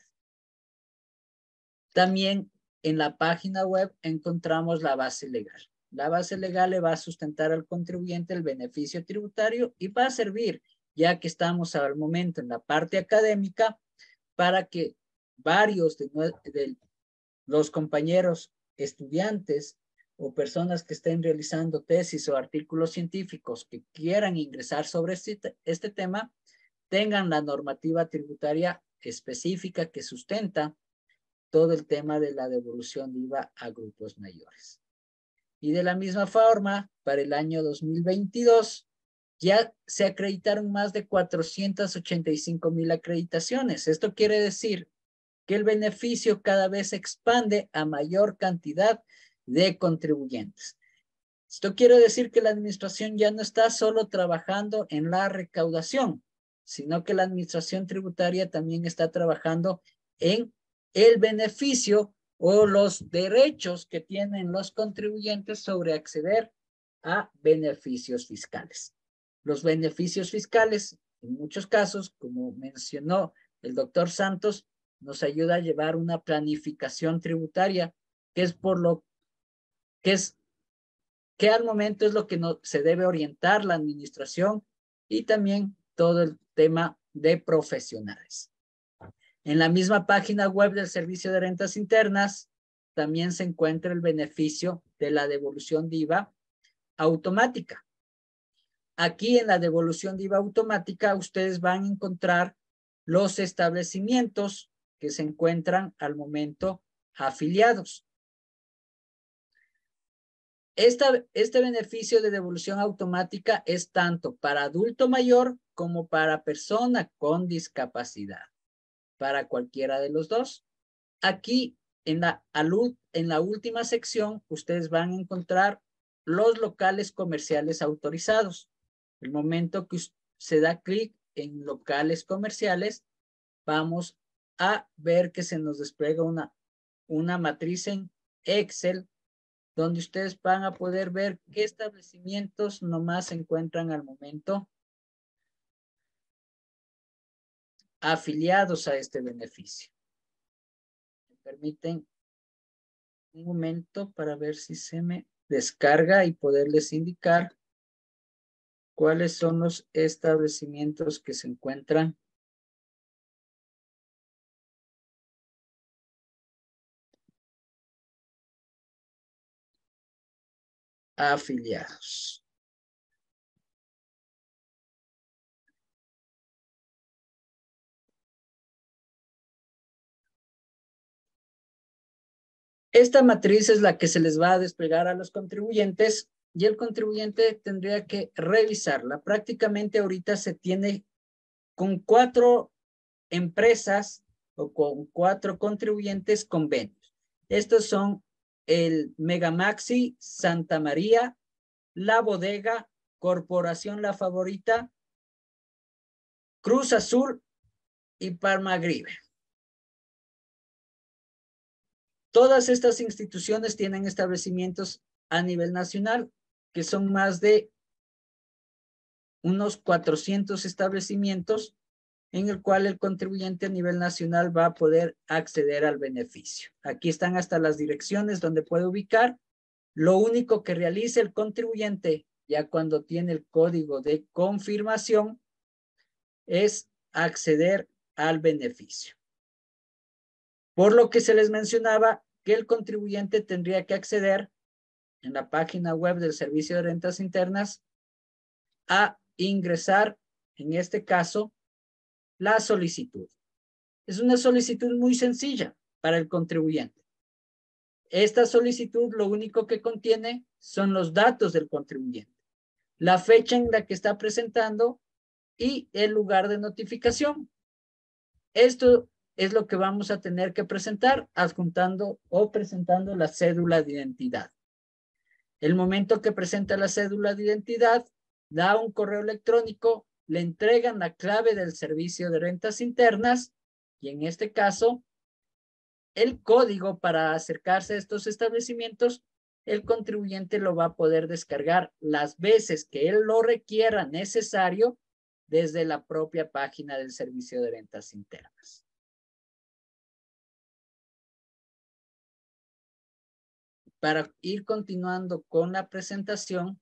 S7: También en la página web encontramos la base legal. La base legal le va a sustentar al contribuyente el beneficio tributario y va a servir, ya que estamos al momento en la parte académica, para que varios de los compañeros estudiantes o personas que estén realizando tesis o artículos científicos que quieran ingresar sobre este tema, tengan la normativa tributaria específica que sustenta todo el tema de la devolución de IVA a grupos mayores. Y de la misma forma, para el año 2022, ya se acreditaron más de 485,000 acreditaciones. Esto quiere decir que el beneficio cada vez se expande a mayor cantidad de contribuyentes. Esto quiere decir que la administración ya no está solo trabajando en la recaudación, sino que la administración tributaria también está trabajando en el beneficio o los derechos que tienen los contribuyentes sobre acceder a beneficios fiscales. Los beneficios fiscales, en muchos casos, como mencionó el doctor Santos, nos ayuda a llevar una planificación tributaria, que es por lo que al momento es lo que se debe orientar la administración y también todo el tema de profesionales. En la misma página web del Servicio de Rentas Internas también se encuentra el beneficio de la devolución de IVA automática. Aquí en la devolución de IVA automática ustedes van a encontrar los establecimientos que se encuentran al momento afiliados. Este beneficio de devolución automática es tanto para adulto mayor como para persona con discapacidad, para cualquiera de los dos. Aquí en la última sección ustedes van a encontrar los locales comerciales autorizados. El momento que se da clic en locales comerciales, vamos a ver que se nos despliega una matriz en Excel donde ustedes van a poder ver qué establecimientos nomás se encuentran al momento afiliados a este beneficio. ¿Me permiten un momento para ver si se me descarga y poderles indicar cuáles son los establecimientos que se encuentran afiliados? Esta matriz es la que se les va a desplegar a los contribuyentes y el contribuyente tendría que revisarla. Prácticamente ahorita se tiene con 4 empresas o con 4 contribuyentes convenios. Estos son el Megamaxi, Santa María, La Bodega, Corporación La Favorita, Cruz Azul y Palmagrive. Todas estas instituciones tienen establecimientos a nivel nacional, que son más de unos 400 establecimientos en el cual el contribuyente a nivel nacional va a poder acceder al beneficio. Aquí están hasta las direcciones donde puede ubicar. Lo único que realiza el contribuyente ya cuando tiene el código de confirmación es acceder al beneficio. Por lo que se les mencionaba que el contribuyente tendría que acceder en la página web del Servicio de Rentas Internas a ingresar, en este caso, la solicitud. Es una solicitud muy sencilla para el contribuyente. Esta solicitud lo único que contiene son los datos del contribuyente, la fecha en la que está presentando y el lugar de notificación. Esto es lo que vamos a tener que presentar adjuntando o presentando la cédula de identidad. El momento que presenta la cédula de identidad, da un correo electrónico, le entregan la clave del Servicio de Rentas Internas y en este caso, el código para acercarse a estos establecimientos, el contribuyente lo va a poder descargar las veces que él lo requiera necesario desde la propia página del Servicio de Rentas Internas. Para ir continuando con la presentación,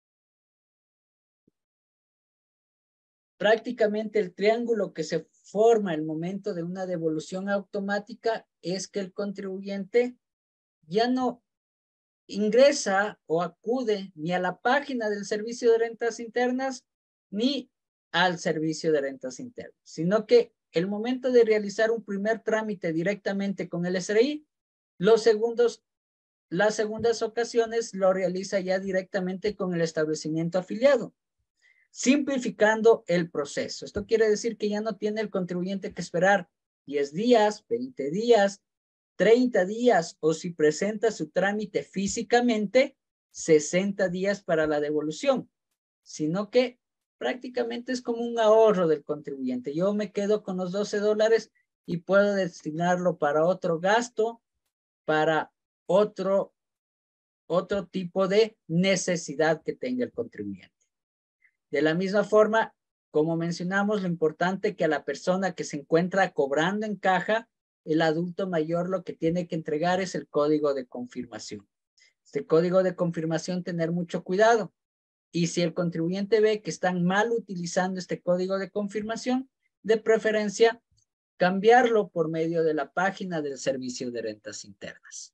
S7: prácticamente el triángulo que se forma al momento de una devolución automática es que el contribuyente ya no ingresa o acude ni a la página del Servicio de Rentas Internas ni al Servicio de Rentas Internas, sino que el momento de realizar un primer trámite directamente con el SRI, las segundas ocasiones lo realiza ya directamente con el establecimiento afiliado, simplificando el proceso. Esto quiere decir que ya no tiene el contribuyente que esperar 10 días, 20 días, 30 días o si presenta su trámite físicamente, 60 días para la devolución, sino que prácticamente es como un ahorro del contribuyente. Yo me quedo con los $12 y puedo destinarlo para otro gasto, para otro tipo de necesidad que tenga el contribuyente. De la misma forma, como mencionamos, lo importante que a la persona que se encuentra cobrando en caja, el adulto mayor lo que tiene que entregar es el código de confirmación. Este código de confirmación, tener mucho cuidado. Y si el contribuyente ve que están mal utilizando este código de confirmación, de preferencia, cambiarlo por medio de la página del Servicio de Rentas Internas.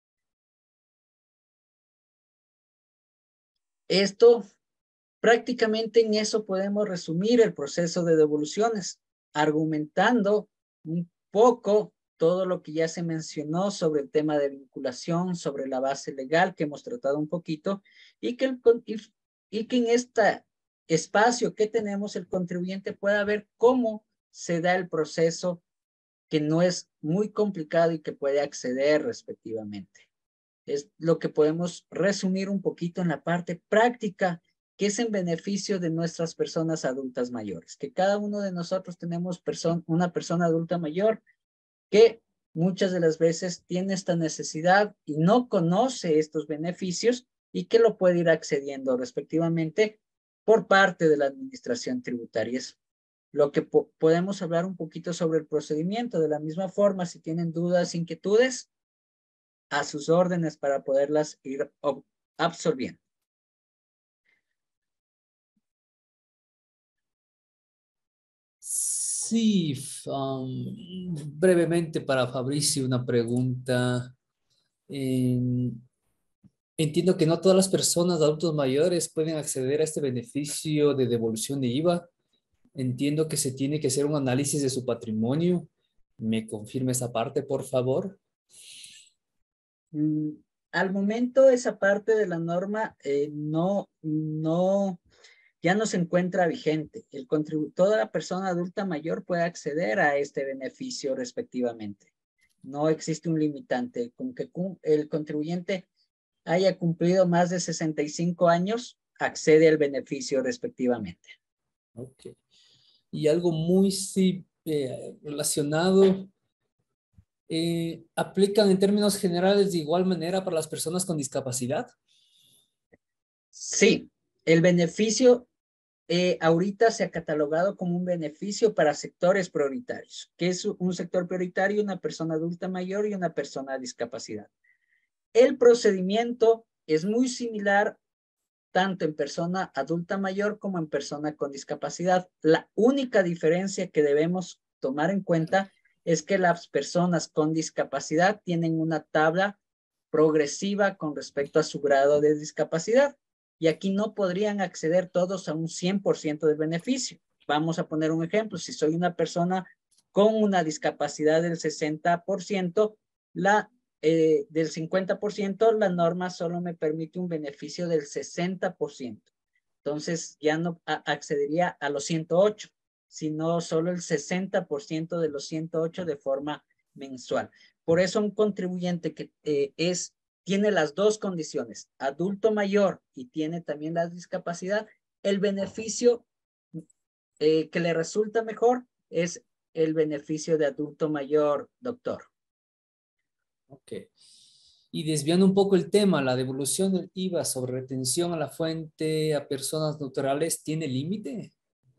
S7: Esto, prácticamente en eso podemos resumir el proceso de devoluciones, argumentando un poco todo lo que ya se mencionó sobre el tema de vinculación, sobre la base legal que hemos tratado un poquito, y que en este espacio que tenemos el contribuyente pueda ver cómo se da el proceso, que no es muy complicado y que puede acceder respectivamente. Es lo que podemos resumir un poquito en la parte práctica, que es en beneficio de nuestras personas adultas mayores, que cada uno de nosotros tenemos una persona adulta mayor que muchas de las veces tiene esta necesidad y no conoce estos beneficios y que lo puede ir accediendo respectivamente por parte de la administración tributaria. Es lo que podemos hablar un poquito sobre el procedimiento. De la misma forma, si tienen dudas, inquietudes, a sus órdenes para poderlas ir absorbiendo.
S2: Sí, brevemente para Fabricio una pregunta. Entiendo que no todas las personas adultos mayores pueden acceder a este beneficio de devolución de IVA. Entiendo que se tiene que hacer un análisis de su patrimonio. ¿Me confirma esa parte, por favor?
S7: Al momento, esa parte de la norma ya no se encuentra vigente. Toda la persona adulta mayor puede acceder a este beneficio respectivamente. No existe un limitante. Con que el contribuyente haya cumplido más de 65 años, accede al beneficio respectivamente.
S2: Ok. Y algo muy relacionado, ¿aplican en términos generales de igual manera para las personas con discapacidad?
S7: Sí, el beneficio ahorita se ha catalogado como un beneficio para sectores prioritarios. ¿Qué es un sector prioritario? Una persona adulta mayor y una persona de discapacidad. El procedimiento es muy similar tanto en persona adulta mayor como en persona con discapacidad. La única diferencia que debemos tomar en cuenta es que las personas con discapacidad tienen una tabla progresiva con respecto a su grado de discapacidad. Y aquí no podrían acceder todos a un 100% del beneficio. Vamos a poner un ejemplo. Si soy una persona con una discapacidad del 60%, del 50%, la norma solo me permite un beneficio del 60%. Entonces ya no accedería a los 108, sino solo el 60% de los 108 de forma mensual. Por eso un contribuyente que tiene las dos condiciones, adulto mayor y tiene también la discapacidad, el beneficio que le resulta mejor es el beneficio de adulto mayor, doctor.
S2: Ok. Y desviando un poco el tema, ¿la devolución del IVA sobre retención a la fuente a personas naturales tiene límite?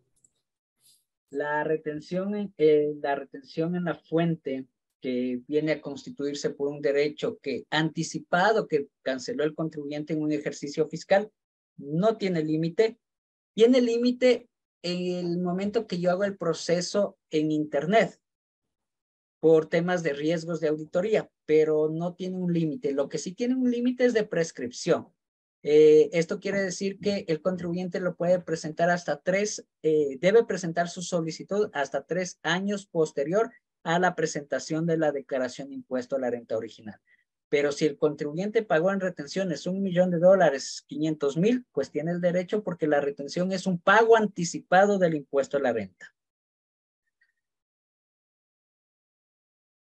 S7: La retención en la fuente, que viene a constituirse por un derecho anticipado que canceló el contribuyente en un ejercicio fiscal, no tiene límite. Tiene límite en el momento que yo hago el proceso en Internet por temas de riesgos de auditoría, pero no tiene un límite. Lo que sí tiene un límite es de prescripción. Esto quiere decir que el contribuyente lo puede presentar debe presentar su solicitud hasta 3 años posterior a la presentación de la declaración de impuesto a la renta original. Pero si el contribuyente pagó en retenciones $1.000.000, 500,000, pues tiene el derecho, porque la retención es un pago anticipado del impuesto a la renta.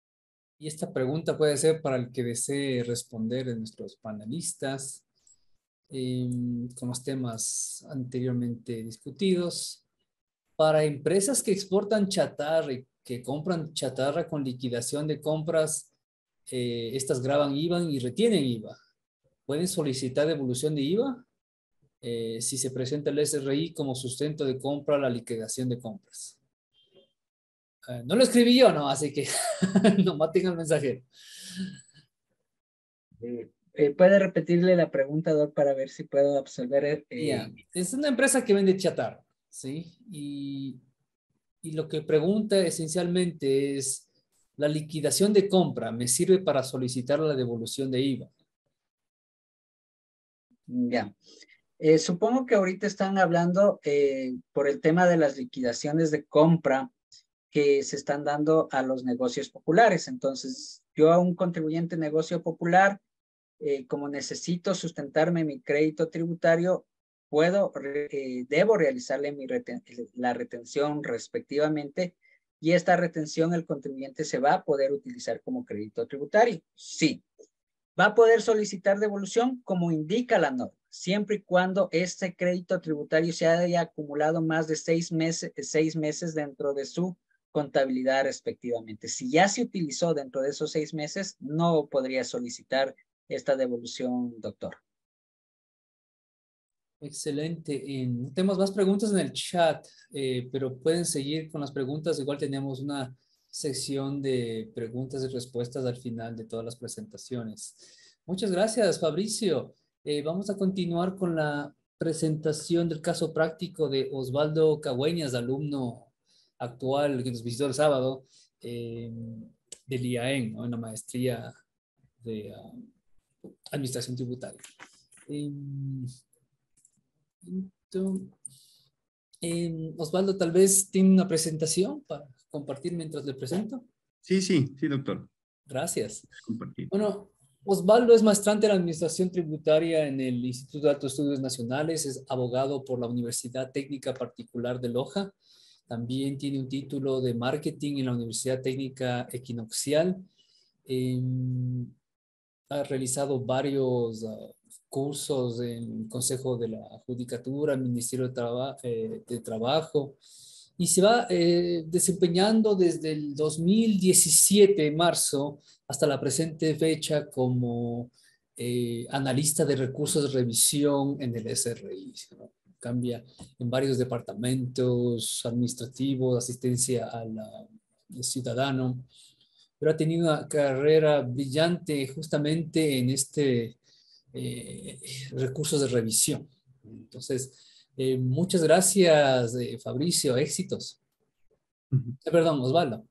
S2: Y esta pregunta puede ser para el que desee responder de nuestros panelistas. con los temas anteriormente discutidos. Para empresas que exportan chatarra y que compran chatarra con liquidación de compras, estas graban IVA y retienen IVA. ¿Pueden solicitar devolución de IVA? Si se presenta el SRI como sustento de compra a la liquidación de compras. No lo escribí yo, ¿no? Así que no maten al mensajero.
S7: ¿Puede repetirle la pregunta, Doc, para ver si puedo absolver?
S2: Es una empresa que vende chatarra, ¿sí? Y lo que pregunta esencialmente es, ¿la liquidación de compra me sirve para solicitar la devolución de IVA?
S7: Ya. Supongo que ahorita están hablando por el tema de las liquidaciones de compra que se están dando a los negocios populares. Entonces, yo a un contribuyente negocio popular, como necesito sustentarme mi crédito tributario, debo realizarle la retención respectivamente, y esta retención el contribuyente se va a poder utilizar como crédito tributario. Sí. Va a poder solicitar devolución como indica la norma, siempre y cuando este crédito tributario se haya acumulado más de 6 meses dentro de su contabilidad respectivamente. Si ya se utilizó dentro de esos 6 meses, no podría solicitar esta devolución, doctor.
S2: Excelente. Tenemos más preguntas en el chat, pero pueden seguir con las preguntas. Igual tenemos una sección de preguntas y respuestas al final de todas las presentaciones. Muchas gracias, Fabricio. Vamos a continuar con la presentación del caso práctico de Osvaldo Cagüeñas, alumno actual que nos visitó el sábado del IAEN, ¿no? En la maestría de Administración Tributaria. Osvaldo, tal vez tiene una presentación para compartir mientras le presento.
S8: Sí, doctor.
S2: Gracias.
S8: Compartir.
S2: Bueno, Osvaldo es maestrante en Administración Tributaria en el Instituto de Altos Estudios Nacionales, es abogado por la Universidad Técnica Particular de Loja, también tiene un título de Marketing en la Universidad Técnica Equinoccial, ha realizado varios cursos en el Consejo de la Judicatura, el Ministerio de Trabajo, y se va desempeñando desde el 2017, marzo, hasta la presente fecha como analista de recursos de revisión en el SRI, ¿no? Cambia en varios departamentos administrativos, asistencia al ciudadano, pero ha tenido una carrera brillante justamente en recursos de revisión. Entonces, muchas gracias, Fabricio, éxitos. Perdón, Osvaldo.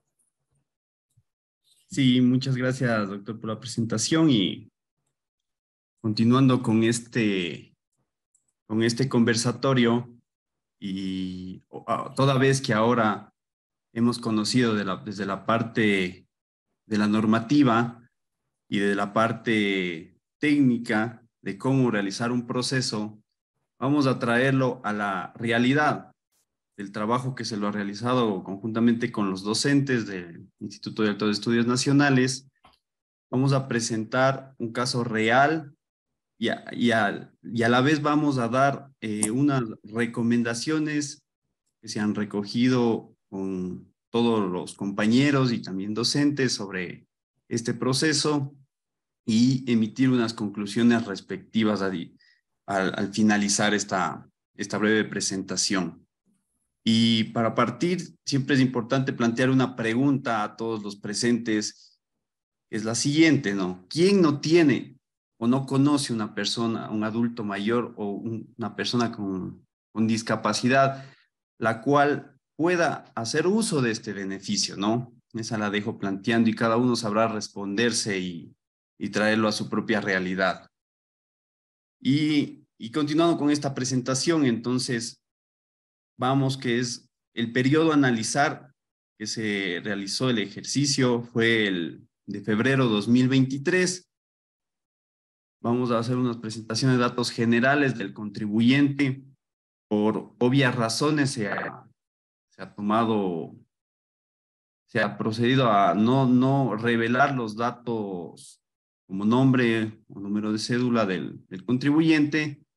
S8: Sí, muchas gracias, doctor, por la presentación, y continuando con este conversatorio, y toda vez que ahora hemos conocido desde la parte de la normativa y de la parte técnica de cómo realizar un proceso, vamos a traerlo a la realidad del trabajo que se lo ha realizado conjuntamente con los docentes del Instituto de Altos Estudios Nacionales. Vamos a presentar un caso real y a la vez vamos a dar unas recomendaciones que se han recogido con todos los compañeros y también docentes sobre este proceso, y emitir unas conclusiones respectivas al finalizar esta breve presentación. Y para partir, siempre es importante plantear una pregunta a todos los presentes, que es la siguiente, ¿no? ¿Quién no tiene o no conoce una persona, un adulto mayor o una persona con discapacidad, la cual pueda hacer uso de este beneficio, ¿no? Esa la dejo planteando y cada uno sabrá responderse y traerlo a su propia realidad. Y continuando con esta presentación, entonces, vamos, que es el periodo a analizar que se realizó el ejercicio, fue el de febrero 2023. Vamos a hacer unas presentaciones de datos generales del contribuyente. Por obvias razones se ha procedido a no revelar los datos como nombre o número de cédula del contribuyente,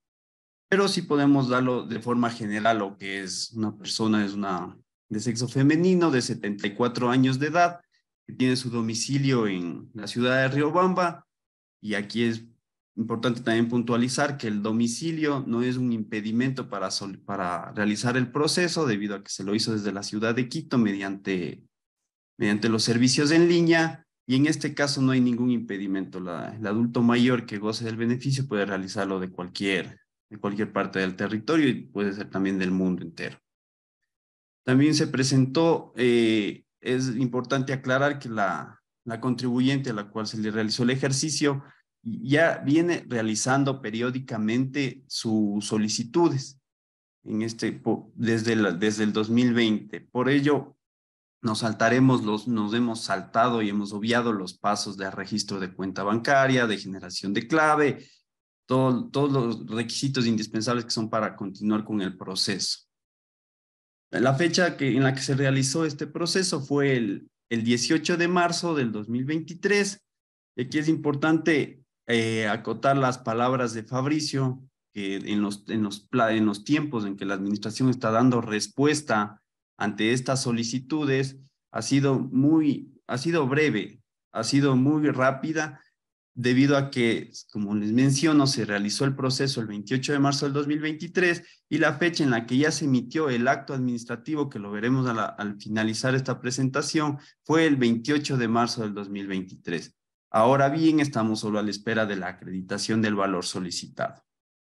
S8: pero sí podemos darlo de forma general, lo que es una persona de sexo femenino de 74 años de edad, que tiene su domicilio en la ciudad de Riobamba, y aquí es importante también puntualizar que el domicilio no es un impedimento para realizar el proceso, debido a que se lo hizo desde la ciudad de Quito mediante los servicios en línea, y en este caso no hay ningún impedimento. El adulto mayor que goce del beneficio puede realizarlo de cualquier parte del territorio y puede ser también del mundo entero. También se presentó, es importante aclarar que la contribuyente a la cual se le realizó el ejercicio ya viene realizando periódicamente sus solicitudes desde el 2020. Por ello, nos hemos saltado y hemos obviado los pasos de registro de cuenta bancaria, de generación de clave, todos los requisitos indispensables que son para continuar con el proceso. La fecha en la que se realizó este proceso fue el 18 de marzo del 2023. Y aquí es importante acotar las palabras de Fabricio, que en los tiempos en que la administración está dando respuesta ante estas solicitudes, ha sido breve, ha sido muy rápida, debido a que, como les menciono, se realizó el proceso el 28 de marzo del 2023 y la fecha en la que ya se emitió el acto administrativo, que lo veremos al finalizar esta presentación, fue el 28 de marzo del 2023. Ahora bien, estamos solo a la espera de la acreditación del valor solicitado.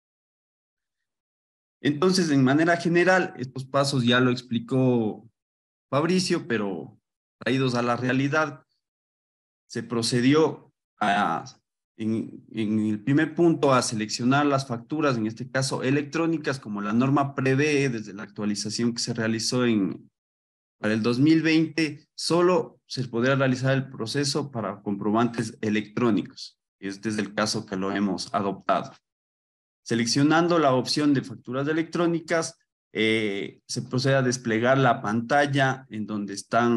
S8: Entonces, en manera general, estos pasos ya lo explicó Fabricio, pero traídos a la realidad, se procedió en el primer punto a seleccionar las facturas, en este caso electrónicas, como la norma prevé desde la actualización que se realizó para el 2020, solo se podrá realizar el proceso para comprobantes electrónicos. Este es el caso que lo hemos adoptado. Seleccionando la opción de facturas electrónicas, se procede a desplegar la pantalla en donde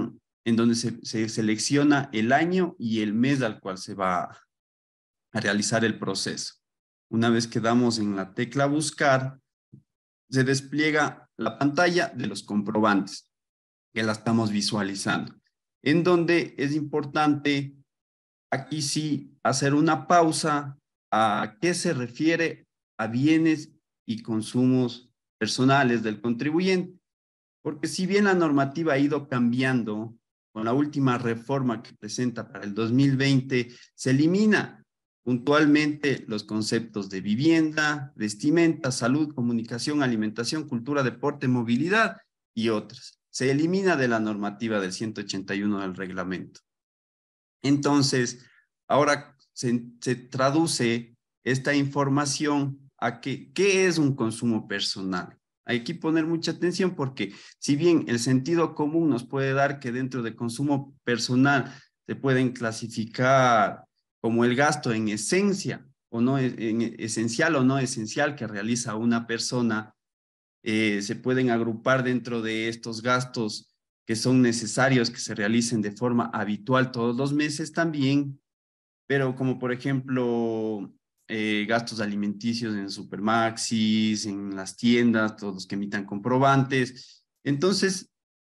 S8: se selecciona el año y el mes al cual se va a realizar el proceso. Una vez que damos en la tecla buscar, se despliega la pantalla de los comprobantes, que la estamos visualizando, en donde es importante aquí sí hacer una pausa a qué se refiere a bienes y consumos personales del contribuyente, porque si bien la normativa ha ido cambiando, con la última reforma que presenta para el 2020, se elimina puntualmente los conceptos de vivienda, vestimenta, salud, comunicación, alimentación, cultura, deporte, movilidad y otras. Se elimina de la normativa del 181 del reglamento. Entonces, ahora se traduce esta información a qué es un consumo personal. Hay que poner mucha atención porque si bien el sentido común nos puede dar que dentro de consumo personal se pueden clasificar como el gasto en esencia o no, en esencial o no esencial que realiza una persona, se pueden agrupar dentro de estos gastos que son necesarios que se realicen de forma habitual todos los meses también, pero como por ejemplo gastos alimenticios en Supermaxis, en las tiendas, todos los que emitan comprobantes. Entonces,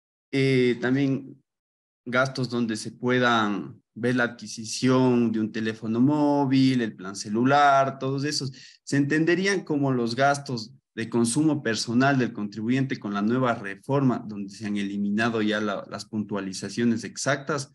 S8: también gastos donde se puedan ver la adquisición de un teléfono móvil, el plan celular, todos esos, se entenderían como los gastos de consumo personal del contribuyente con la nueva reforma, donde se han eliminado ya las puntualizaciones exactas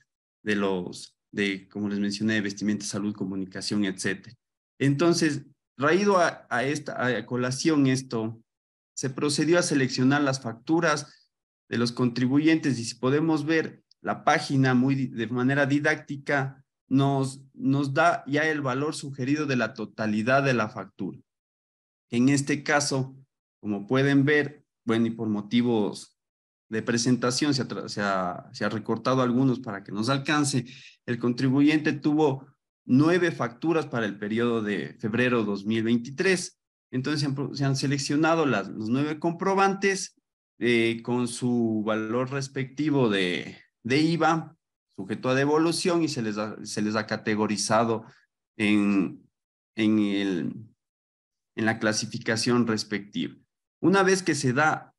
S8: como les mencioné, de vestimenta, salud, comunicación, etc. Entonces, traído a colación esto, se procedió a seleccionar las facturas de los contribuyentes y si podemos ver la página de manera didáctica, nos da ya el valor sugerido de la totalidad de la factura. En este caso, como pueden ver, bueno, y por motivos de presentación se ha recortado algunos para que nos alcance, el contribuyente tuvo 9 facturas para el periodo de febrero 2023. Entonces se han seleccionado los 9 comprobantes con su valor respectivo de IVA, sujeto a devolución, y se les ha categorizado en en la clasificación respectiva. Una vez que se da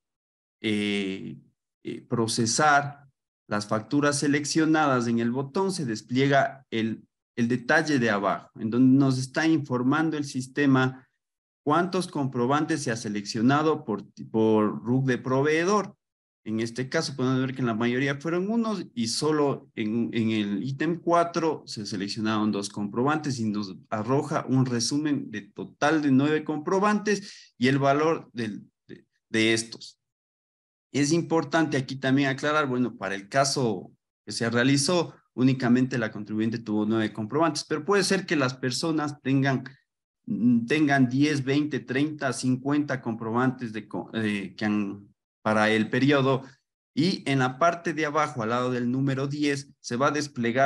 S8: procesar las facturas seleccionadas en el botón, se despliega el detalle de abajo, en donde nos está informando el sistema cuántos comprobantes se ha seleccionado por RUC de proveedor. En este caso podemos ver que en la mayoría fueron unos y solo en el ítem 4 se seleccionaron 2 comprobantes y nos arroja un resumen de total de 9 comprobantes y el valor de estos. Es importante aquí también aclarar, bueno, para el caso que se realizó, únicamente la contribuyente tuvo 9 comprobantes, pero puede ser que las personas tengan 10, 20, 30, 50 comprobantes para el periodo, y en la parte de abajo, al lado del número 10, se van a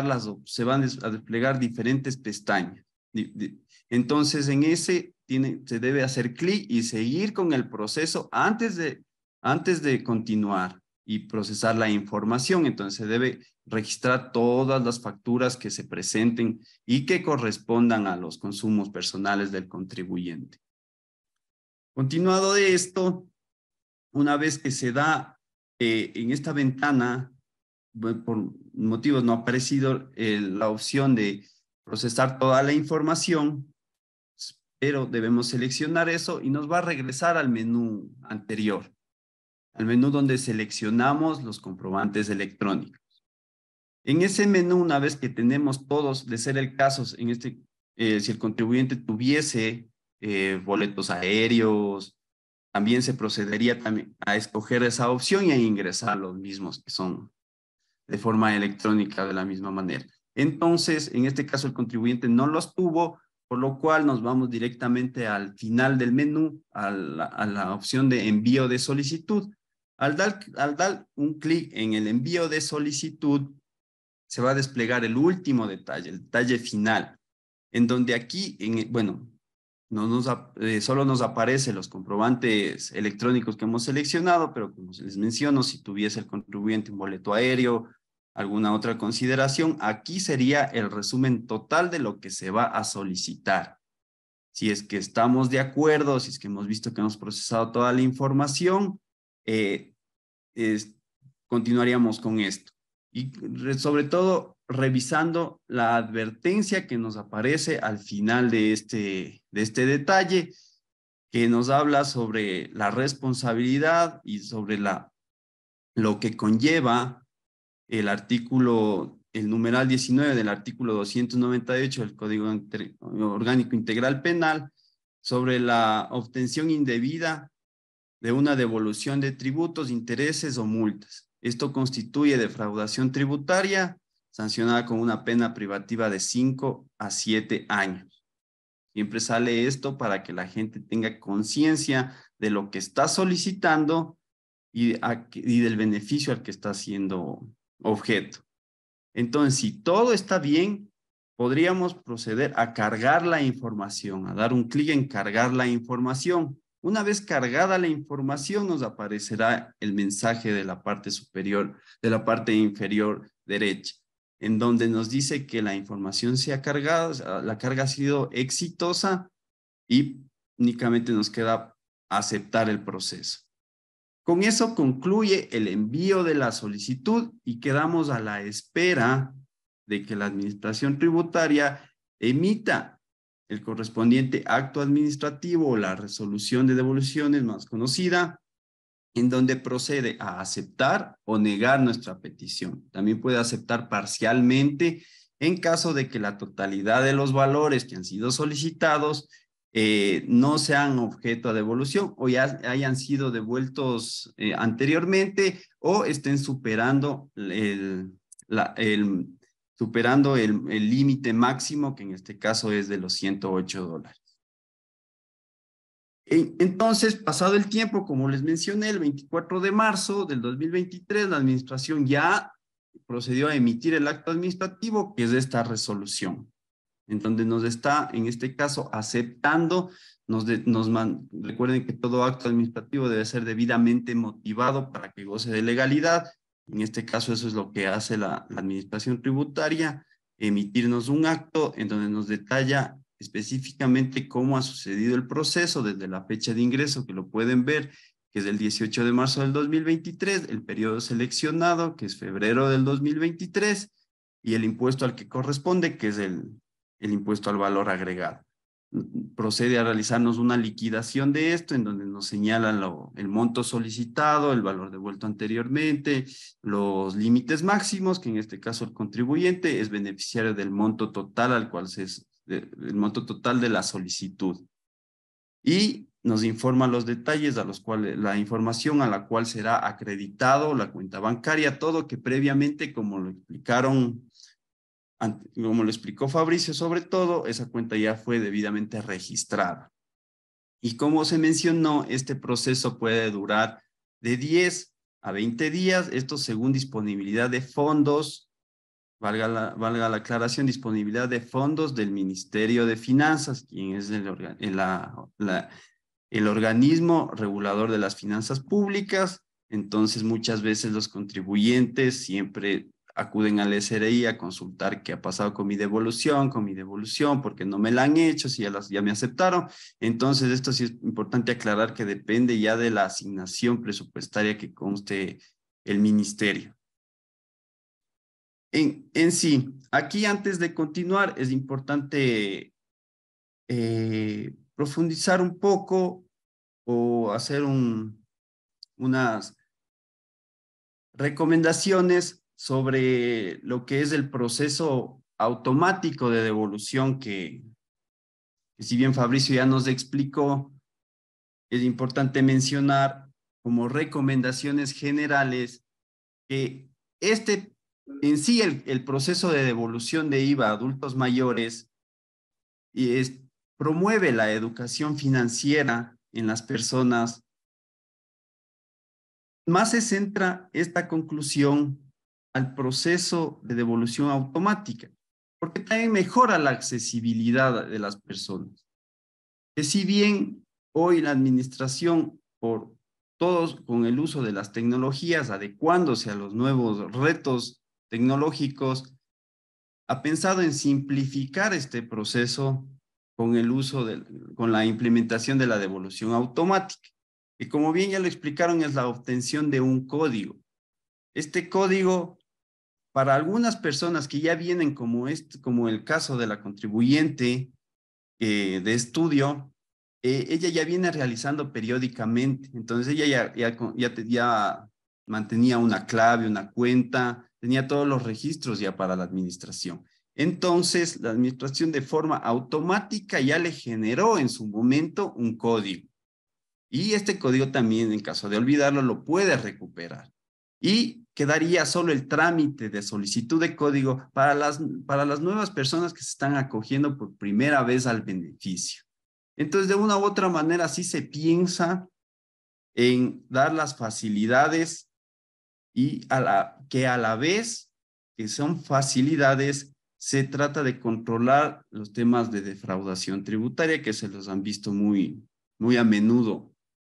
S8: desplegar diferentes pestañas. Entonces, en ese se debe hacer clic y seguir con el proceso antes de continuar y procesar la información. Entonces, se debe registrar todas las facturas que se presenten y que correspondan a los consumos personales del contribuyente. Continuado de esto, una vez que se da en esta ventana, por motivos no ha aparecido la opción de procesar toda la información, pero debemos seleccionar eso y nos va a regresar al menú anterior, al menú donde seleccionamos los comprobantes electrónicos. En ese menú, una vez que tenemos todos, de ser el caso, si el contribuyente tuviese boletos aéreos, también se procedería también a escoger esa opción y a ingresar los mismos que son de forma electrónica de la misma manera. Entonces, en este caso, el contribuyente no los tuvo, por lo cual nos vamos directamente al final del menú, a la opción de envío de solicitud. Al dar un clic en el envío de solicitud, se va a desplegar el último detalle, el detalle final, en donde aquí, solo nos aparecen los comprobantes electrónicos que hemos seleccionado, pero como les menciono, si tuviese el contribuyente un boleto aéreo, alguna otra consideración, aquí sería el resumen total de lo que se va a solicitar. Si es que estamos de acuerdo, si es que hemos visto que hemos procesado toda la información, continuaríamos con esto. Y sobre todo revisando la advertencia que nos aparece al final de este detalle, que nos habla sobre la responsabilidad y sobre lo que conlleva el numeral 19 del artículo 298 del Código Orgánico Integral Penal, sobre la obtención indebida de una devolución de tributos, intereses o multas. Esto constituye defraudación tributaria sancionada con una pena privativa de 5 a 7 años. Siempre sale esto para que la gente tenga conciencia de lo que está solicitando y del beneficio al que está siendo objeto. Entonces, si todo está bien, podríamos proceder a cargar la información, a dar un clic en cargar la información. Una vez cargada la información, nos aparecerá el mensaje de la parte superior, de la parte inferior derecha, en donde nos dice que la información se ha cargado, la carga ha sido exitosa y únicamente nos queda aceptar el proceso. Con eso concluye el envío de la solicitud y quedamos a la espera de que la Administración Tributaria emita el correspondiente acto administrativo o la resolución de devoluciones más conocida, en donde procede a aceptar o negar nuestra petición. También puede aceptar parcialmente en caso de que la totalidad de los valores que han sido solicitados no sean objeto de devolución o ya hayan sido devueltos anteriormente o estén superando el límite máximo, que en este caso es de los $108. Entonces, pasado el tiempo, como les mencioné, el 24 de marzo del 2023, la administración ya procedió a emitir el acto administrativo, que es esta resolución, en donde nos está, en este caso, aceptando, recuerden que todo acto administrativo debe ser debidamente motivado para que goce de legalidad. En este caso, eso es lo que hace la Administración Tributaria, emitirnos un acto en donde nos detalla específicamente cómo ha sucedido el proceso desde la fecha de ingreso, que lo pueden ver, que es el 18 de marzo del 2023, el periodo seleccionado, que es febrero del 2023, y el impuesto al que corresponde, que es el impuesto al valor agregado. Procede a realizarnos una liquidación de esto, en donde nos señalan el monto solicitado, el valor devuelto anteriormente, los límites máximos, que en este caso el contribuyente es beneficiario del monto total al cual el monto total de la solicitud. Y nos informa los detalles a los cuales, la información a la cual será acreditado la cuenta bancaria, todo que previamente, como lo explicó Fabricio, sobre todo, esa cuenta ya fue debidamente registrada. Y como se mencionó, este proceso puede durar de 10 a 20 días, esto según disponibilidad de fondos, valga la aclaración, disponibilidad de fondos del Ministerio de Finanzas, quien es el organismo regulador de las finanzas públicas. Entonces, muchas veces los contribuyentes siempre acuden al SRI a consultar qué ha pasado con mi devolución, porque no me la han hecho, si ya me aceptaron. Entonces, esto sí es importante aclarar que depende ya de la asignación presupuestaria que conste el ministerio. En sí, aquí antes de continuar es importante profundizar un poco o hacer unas recomendaciones sobre lo que es el proceso automático de devolución que si bien Fabricio ya nos explicó, es importante mencionar como recomendaciones generales que en sí el proceso de devolución de IVA a adultos mayores promueve la educación financiera en las personas. Más se centra esta conclusión al proceso de devolución automática, porque también mejora la accesibilidad de las personas. Que si bien hoy la administración, por todos con el uso de las tecnologías, adecuándose a los nuevos retos tecnológicos, ha pensado en simplificar este proceso con con la implementación de la devolución automática. Y como bien ya lo explicaron, es la obtención de un código. Este código, para algunas personas que ya vienen como el caso de la contribuyente de estudio, ella ya viene realizando periódicamente. Entonces ella ya mantenía una clave, una cuenta, tenía todos los registros ya para la administración. Entonces la administración de forma automática ya le generó en su momento un código. Y este código también, en caso de olvidarlo, lo puede recuperar. Y quedaría solo el trámite de solicitud de código para las nuevas personas que se están acogiendo por primera vez al beneficio. Entonces, de una u otra manera, sí se piensa en dar las facilidades y que a la vez que son facilidades, se trata de controlar los temas de defraudación tributaria que se los han visto muy a menudo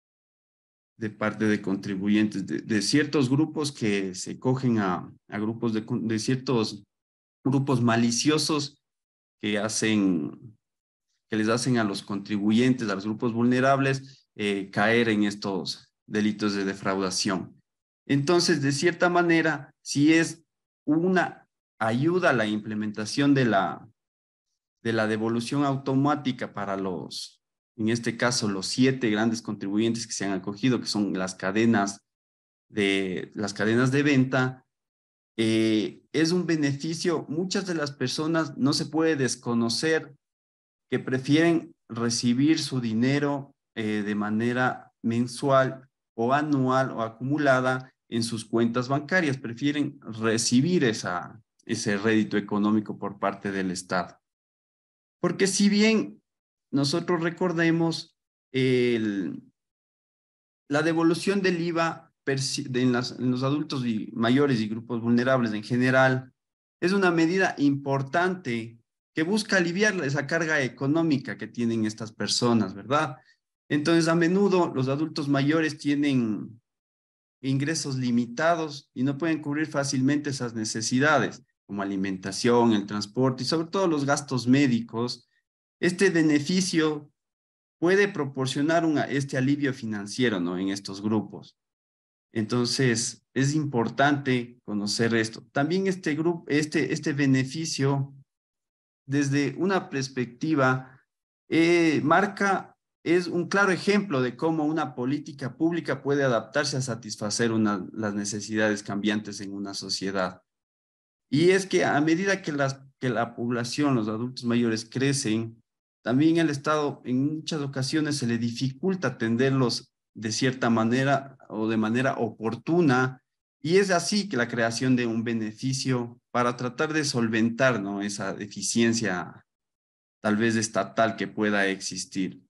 S8: de parte de contribuyentes, de ciertos grupos que se cogen a grupos de ciertos grupos maliciosos que les hacen a los contribuyentes, a los grupos vulnerables, caer en estos delitos de defraudación. Entonces, de cierta manera, sí es una ayuda a la implementación de la devolución automática para en este caso, los 7 grandes contribuyentes que se han acogido, que son las cadenas de venta. Es un beneficio. Muchas de las personas no se puede desconocer que prefieren recibir su dinero de manera mensual o anual o acumulada en sus cuentas bancarias. Prefieren recibir ese rédito económico por parte del Estado. Porque si bien nosotros recordemos la devolución del IVA en los adultos mayores y grupos vulnerables en general es una medida importante que busca aliviar esa carga económica que tienen estas personas, ¿verdad? Entonces, a menudo los adultos mayores tienen ingresos limitados y no pueden cubrir fácilmente esas necesidades, como alimentación, el transporte y sobre todo los gastos médicos. este beneficio puede proporcionar este alivio financiero, ¿no? En estos grupos. Entonces, es importante conocer esto. También este beneficio, desde una perspectiva, es un claro ejemplo de cómo una política pública puede adaptarse a satisfacer las necesidades cambiantes en una sociedad. Y es que a medida que la población, los adultos mayores crecen, también el Estado en muchas ocasiones se le dificulta atenderlos de cierta manera o de manera oportuna, y es así que la creación de un beneficio para tratar de solventar, ¿no?, esa deficiencia tal vez estatal que pueda existir.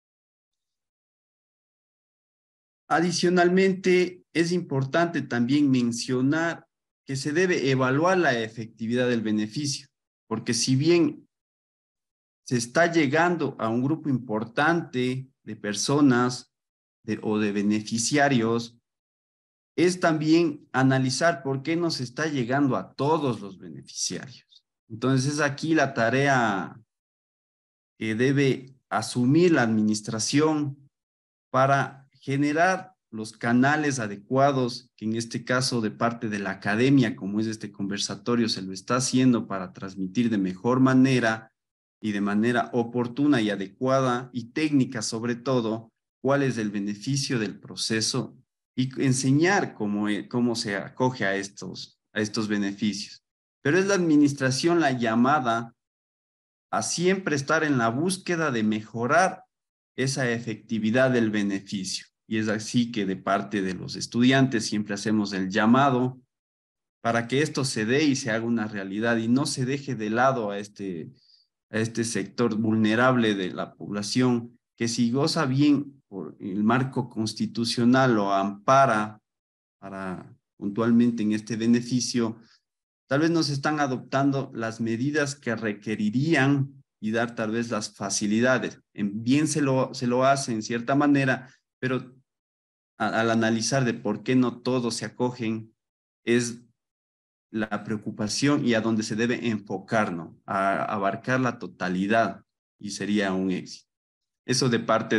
S8: Adicionalmente, es importante también mencionar que se debe evaluar la efectividad del beneficio, porque si bien se está llegando a un grupo importante de personas o de beneficiarios, es también analizar por qué no se está llegando a todos los beneficiarios. Entonces, es aquí la tarea que debe asumir la administración para generar los canales adecuados, que en este caso de parte de la academia, como es este conversatorio, se lo está haciendo para transmitir de mejor manera y de manera oportuna y adecuada y técnica sobre todo, cuál es el beneficio del proceso y enseñar cómo se acoge a estos beneficios. Pero es la administración la llamada a siempre estar en la búsqueda de mejorar esa efectividad del beneficio. Y es así que de parte de los estudiantes siempre hacemos el llamado para que esto se dé y se haga una realidad y no se deje de lado a este sector vulnerable de la población que, si goza bien por el marco constitucional, lo ampara para puntualmente en este beneficio, tal vez no se están adoptando las medidas que requerirían y dar tal vez las facilidades. Bien se lo hace en cierta manera, pero al analizar de por qué no todos se acogen, es la preocupación y a dónde se debe enfocar, ¿no? A abarcar la totalidad y sería un éxito. Eso de parte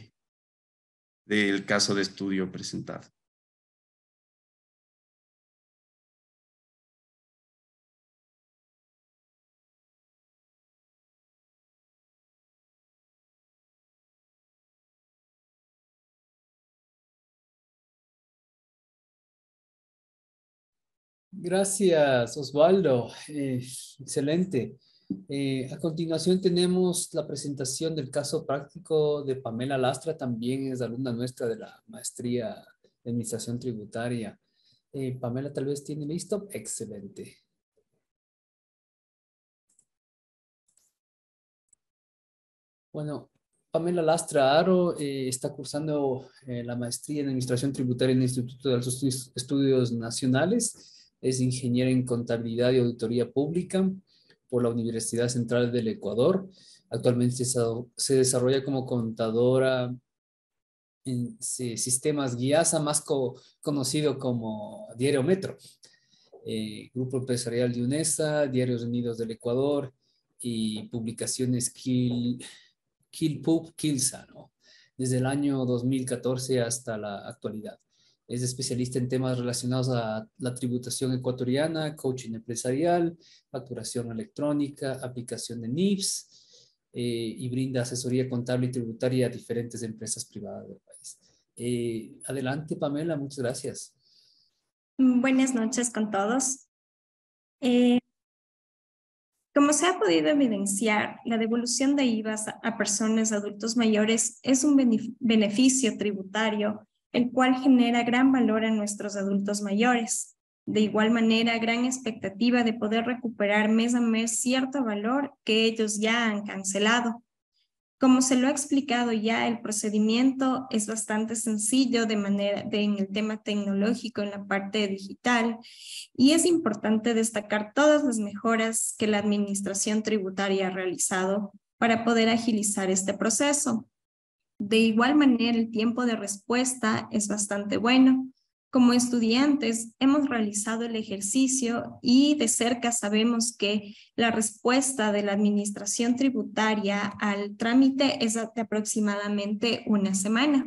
S8: del caso de estudio presentado.
S2: Gracias, Osvaldo. Excelente. A continuación tenemos la presentación del caso práctico de Pamela Lastra, también es alumna nuestra de la maestría de Administración Tributaria. Pamela, tal vez tiene listo. Excelente. Bueno, Pamela Lastra Aro está cursando la maestría en Administración Tributaria en el Instituto de los Estudios Nacionales. Es ingeniera en Contabilidad y Auditoría Pública por la Universidad Central del Ecuador. Actualmente se desarrolla como contadora en Sistemas Guiasa, más conocido como Diario Metro. Grupo Empresarial de UNESA, Diarios Unidos del Ecuador y publicaciones Kilsa, ¿no? Desde el año 2014 hasta la actualidad. Es especialista en temas relacionados a la tributación ecuatoriana, coaching empresarial, facturación electrónica, aplicación de NIPS y brinda asesoría contable y tributaria a diferentes empresas privadas del país. Adelante, Pamela, muchas gracias.
S9: Buenas noches con todos. Como se ha podido evidenciar, la devolución de IVAs a personas adultos mayores es un beneficio tributario, el cual genera gran valor a nuestros adultos mayores. De igual manera, gran expectativa de poder recuperar mes a mes cierto valor que ellos ya han cancelado. Como se lo ha explicado ya, el procedimiento es bastante sencillo en el tema tecnológico, en la parte digital, y es importante destacar todas las mejoras que la administración tributaria ha realizado para poder agilizar este proceso. De igual manera, el tiempo de respuesta es bastante bueno. como estudiantes hemos realizado el ejercicio y de cerca sabemos que la respuesta de la administración tributaria al trámite es de aproximadamente una semana.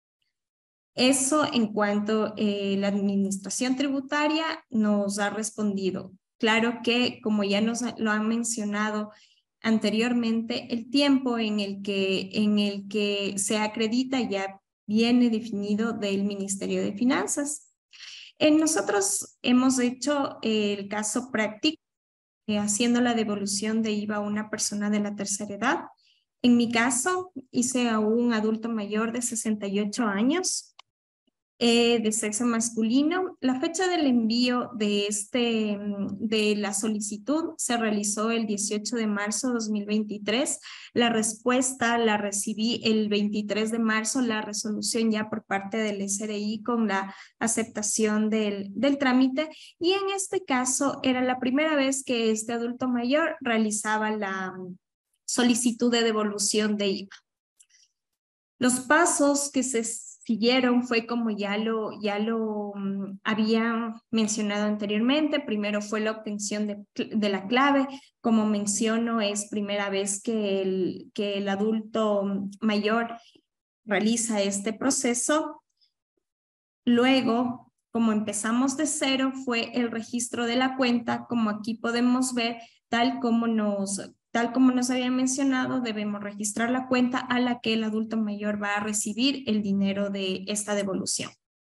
S9: Eso en cuanto la administración tributaria nos ha respondido. Claro que, como ya nos lo han mencionado anteriormente, el tiempo en el que se acredita ya viene definido del Ministerio de Finanzas. Nosotros hemos hecho el caso práctico, haciendo la devolución de IVA a una persona de la tercera edad. En mi caso, hice a un adulto mayor de 68 años, de sexo masculino. La fecha del envío de la solicitud se realizó el 18 de marzo de 2023. La respuesta la recibí el 23 de marzo, la resolución ya por parte del SRI con la aceptación del trámite. Y en este caso era la primera vez que este adulto mayor realizaba la solicitud de devolución de IVA. Los pasos que se siguieron fue como ya lo había mencionado anteriormente. Primero fue la obtención de la clave. Como menciono, es primera vez que el adulto mayor realiza este proceso. Luego, como empezamos de cero, fue el registro de la cuenta. Como aquí podemos ver, tal como nos había mencionado, debemos registrar la cuenta a la que el adulto mayor va a recibir el dinero de esta devolución.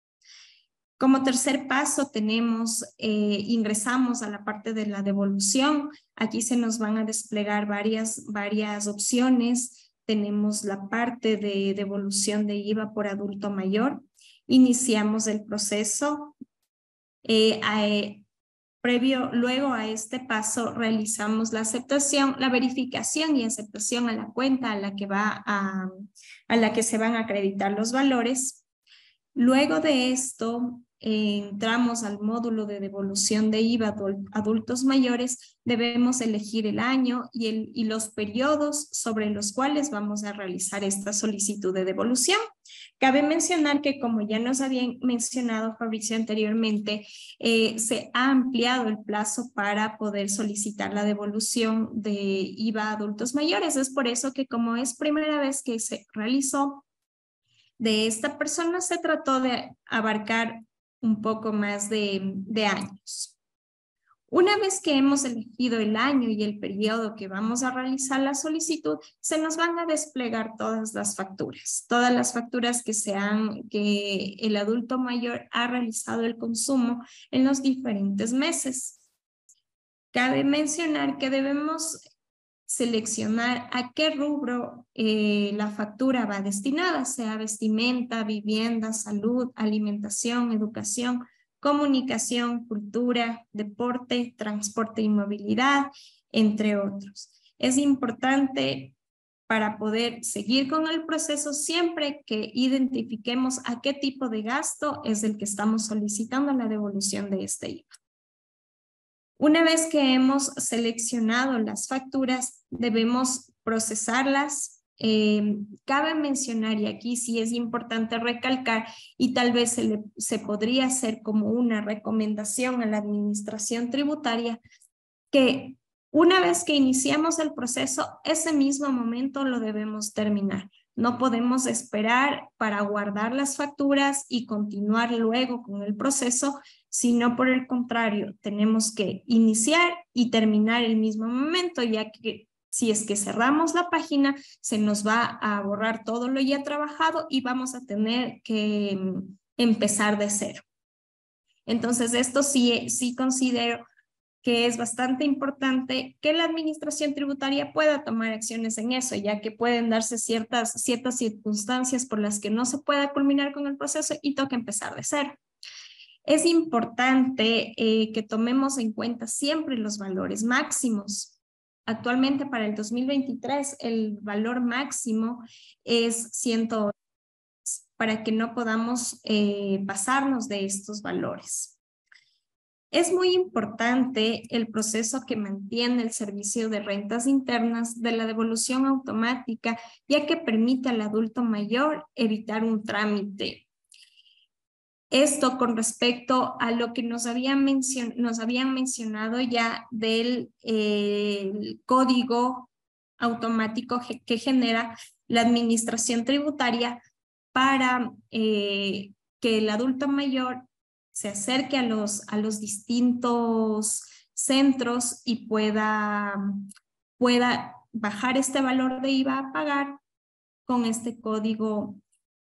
S9: Como tercer paso ingresamos a la parte de la devolución. Aquí se nos van a desplegar varias opciones. Tenemos la parte de devolución de IVA por adulto mayor. Iniciamos el proceso. Luego a este paso realizamos la aceptación, la verificación y aceptación a la cuenta a la que se van a acreditar los valores. Luego de esto, entramos al módulo de devolución de IVA adultos mayores. Debemos elegir el año y los periodos sobre los cuales vamos a realizar esta solicitud de devolución. Cabe mencionar que, como ya nos habían mencionado Fabricio anteriormente, se ha ampliado el plazo para poder solicitar la devolución de IVA a adultos mayores. Es por eso que, como es primera vez que se realizó de esta persona, se trató de abarcar un poco más de años. Una vez que hemos elegido el año y el periodo que vamos a realizar la solicitud, se nos van a desplegar todas las facturas que el adulto mayor ha realizado el consumo en los diferentes meses. Cabe mencionar que debemos seleccionar a qué rubro la factura va destinada, sea vestimenta, vivienda, salud, alimentación, educación, comunicación, cultura, deporte, transporte y movilidad, entre otros. Es importante para poder seguir con el proceso siempre que identifiquemos a qué tipo de gasto es el que estamos solicitando la devolución de este IVA. Una vez que hemos seleccionado las facturas, debemos procesarlas. Cabe mencionar, y aquí sí es importante recalcar, y tal vez se podría hacer como una recomendación a la administración tributaria, que una vez que iniciamos el proceso, ese mismo momento lo debemos terminar. No podemos esperar para guardar las facturas y continuar luego con el proceso, sino por el contrario, tenemos que iniciar y terminar el mismo momento, ya que si es que cerramos la página, se nos va a borrar todo lo ya trabajado y vamos a tener que empezar de cero. Entonces, esto sí considero que es bastante importante que la administración tributaria pueda tomar acciones en eso, ya que pueden darse ciertas circunstancias por las que no se pueda culminar con el proceso y toca empezar de cero. Es importante que tomemos en cuenta siempre los valores máximos. Actualmente para el 2023 el valor máximo es 100 para que no podamos pasarnos de estos valores. Es muy importante el proceso que mantiene el Servicio de Rentas Internas de la devolución automática, ya que permite al adulto mayor evitar un trámite. Esto con respecto a lo que nos habían mencionado ya del código automático que genera la administración tributaria para que el adulto mayor se acerque a los distintos centros y pueda bajar este valor de IVA a pagar con este código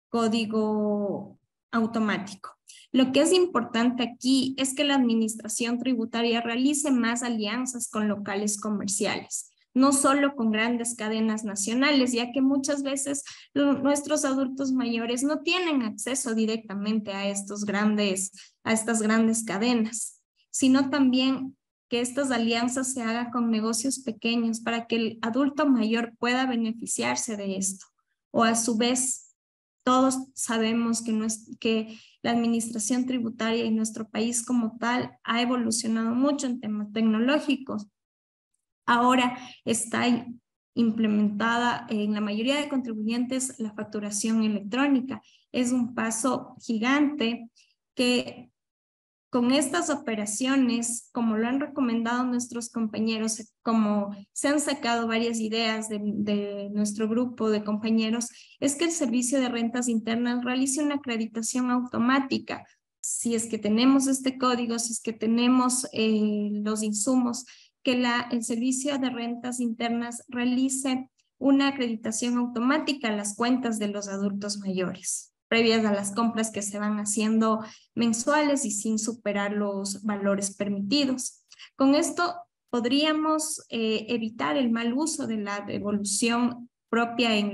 S9: automático. Lo que es importante aquí es que la administración tributaria realice más alianzas con locales comerciales, no solo con grandes cadenas nacionales, ya que muchas veces nuestros adultos mayores no tienen acceso directamente a estas grandes cadenas, sino también que estas alianzas se hagan con negocios pequeños para que el adulto mayor pueda beneficiarse de esto. O a su vez, todos sabemos que la administración tributaria en nuestro país como tal ha evolucionado mucho en temas tecnológicos. Ahora está implementada en la mayoría de contribuyentes la facturación electrónica. Es un paso gigante que con estas operaciones, como lo han recomendado nuestros compañeros, como se han sacado varias ideas de nuestro grupo de compañeros, es que el Servicio de Rentas Internas realice una acreditación automática. Si es que tenemos este código, si es que tenemos los insumos, que el Servicio de Rentas Internas realice una acreditación automática a las cuentas de los adultos mayores, previas a las compras que se van haciendo mensuales y sin superar los valores permitidos. Con esto podríamos evitar el mal uso de la devolución propia en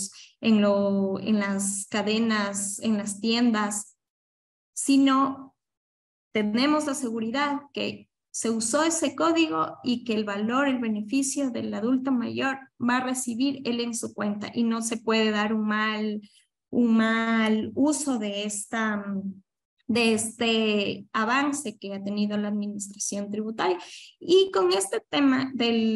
S9: las cadenas, en las tiendas, sino tenemos la seguridad que se usó ese código y que el valor, el beneficio del adulto mayor va a recibir él en su cuenta y no se puede dar un mal uso de este avance que ha tenido la administración tributaria. Y con este tema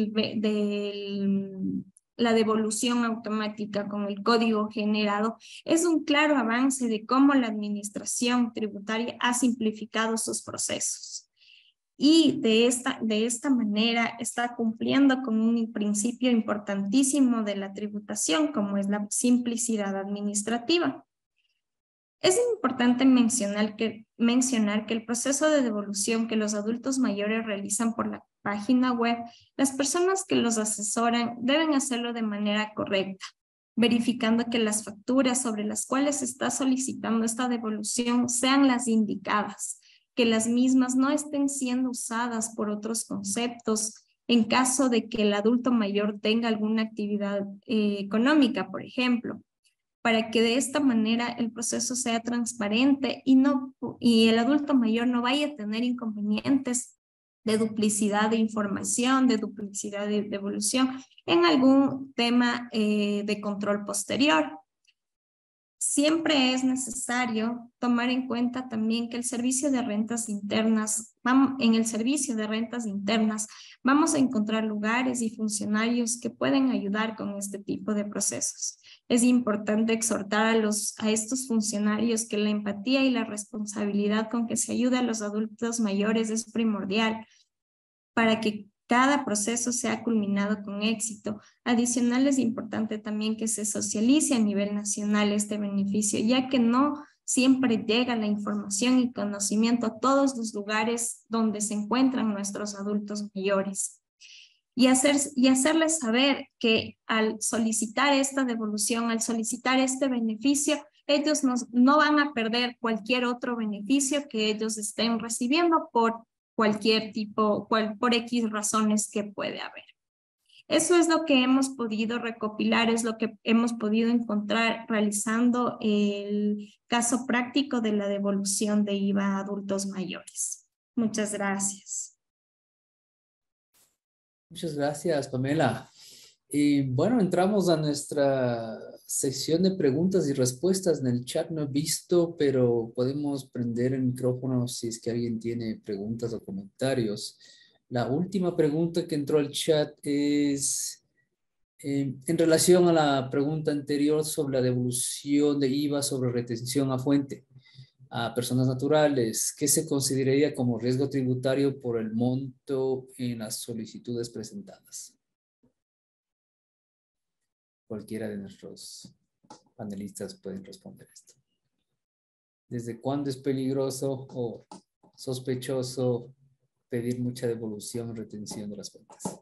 S9: la devolución automática con el código generado, es un claro avance de cómo la administración tributaria ha simplificado sus procesos. Y de esta manera está cumpliendo con un principio importantísimo de la tributación, como es la simplicidad administrativa. Es importante mencionar que el proceso de devolución que los adultos mayores realizan por la página web, las personas que los asesoran deben hacerlo de manera correcta, verificando que las facturas sobre las cuales se está solicitando esta devolución sean las indicadas, que las mismas no estén siendo usadas por otros conceptos en caso de que el adulto mayor tenga alguna actividad económica, por ejemplo, para que de esta manera el proceso sea transparente y el adulto mayor no vaya a tener inconvenientes de duplicidad de información, de duplicidad de devolución en algún tema de control posterior. Siempre es necesario tomar en cuenta también que en el servicio de rentas internas vamos a encontrar lugares y funcionarios que pueden ayudar con este tipo de procesos. Es importante exhortar a estos funcionarios que la empatía y la responsabilidad con que se ayuda a los adultos mayores es primordial para que cada proceso sea culminado con éxito. Adicional, es importante también que se socialice a nivel nacional este beneficio, ya que no siempre llega la información y conocimiento a todos los lugares donde se encuentran nuestros adultos mayores. Y hacerles saber que al solicitar esta devolución, al solicitar este beneficio, ellos no van a perder cualquier otro beneficio que ellos estén recibiendo por cualquier tipo, por X razones que puede haber. Eso es lo que hemos podido recopilar, es lo que hemos podido encontrar realizando el caso práctico de la devolución de IVA a adultos mayores. Muchas gracias.
S2: Muchas gracias, Pamela. Y bueno, entramos a nuestra sección de preguntas y respuestas. En el chat no he visto, pero podemos prender el micrófono si es que alguien tiene preguntas o comentarios. La última pregunta que entró al chat es en relación a la pregunta anterior sobre la devolución de IVA sobre retención a fuente. a personas naturales, ¿qué se consideraría como riesgo tributario por el monto en las solicitudes presentadas? Cualquiera de nuestros panelistas pueden responder esto. ¿Desde cuándo es peligroso o sospechoso pedir mucha devolución o retención de las cuentas?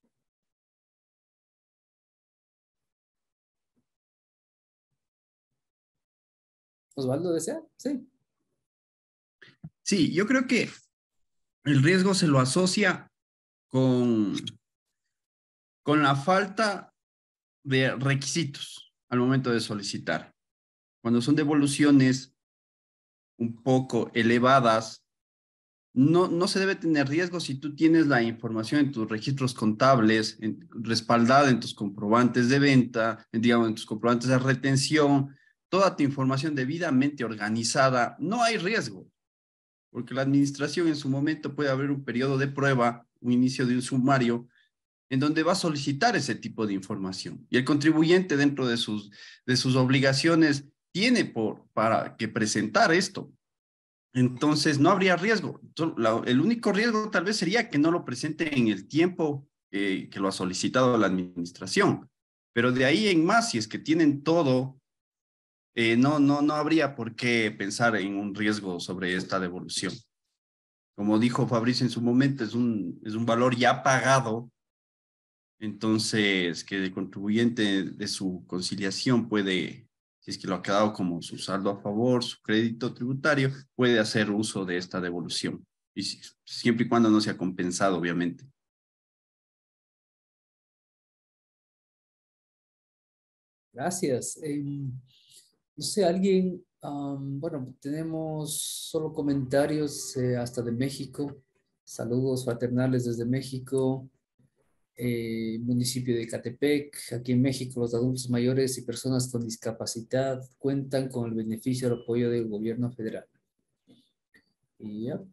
S2: Osvaldo, ¿desea? Sí.
S8: Sí, yo creo que el riesgo se lo asocia con la falta de requisitos al momento de solicitar. Cuando son devoluciones un poco elevadas, no se debe tener riesgo si tú tienes la información en tus registros contables, respaldada en tus comprobantes de venta, digamos, en tus comprobantes de retención, toda tu información debidamente organizada, no hay riesgo, porque la administración en su momento puede haber un periodo de prueba, un inicio de un sumario, en donde va a solicitar ese tipo de información. Y el contribuyente dentro de sus obligaciones tiene para que presentar esto. Entonces no habría riesgo. El único riesgo tal vez sería que no lo presente en el tiempo que lo ha solicitado la administración. Pero de ahí en más, si es que tienen todo, no habría por qué pensar en un riesgo sobre esta devolución. Como dijo Fabricio en su momento, es un valor ya pagado. Entonces, que el contribuyente de su conciliación puede, si es que lo ha quedado como su saldo a favor, su crédito tributario, puede hacer uso de esta devolución. Y siempre y cuando no sea compensado, obviamente.
S2: Gracias. No sé, alguien, bueno, tenemos solo comentarios hasta de México. Saludos fraternales desde México. Municipio de Ecatepec. Aquí en México, los adultos mayores y personas con discapacidad cuentan con el beneficio del apoyo del gobierno federal. Y ya.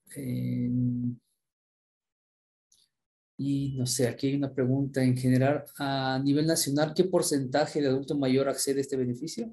S2: Y no sé, aquí hay una pregunta en general. A nivel nacional, ¿qué porcentaje de adulto mayor accede a este beneficio?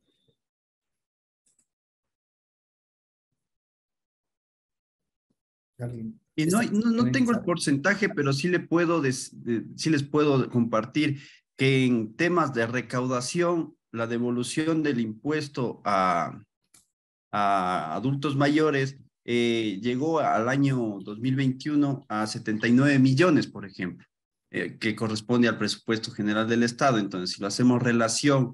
S8: Y no tengo el porcentaje, pero sí les puedo compartir que en temas de recaudación, la devolución del impuesto a adultos mayores llegó al año 2021 a 79 millones, por ejemplo, que corresponde al presupuesto general del Estado. Entonces, si lo hacemos relación,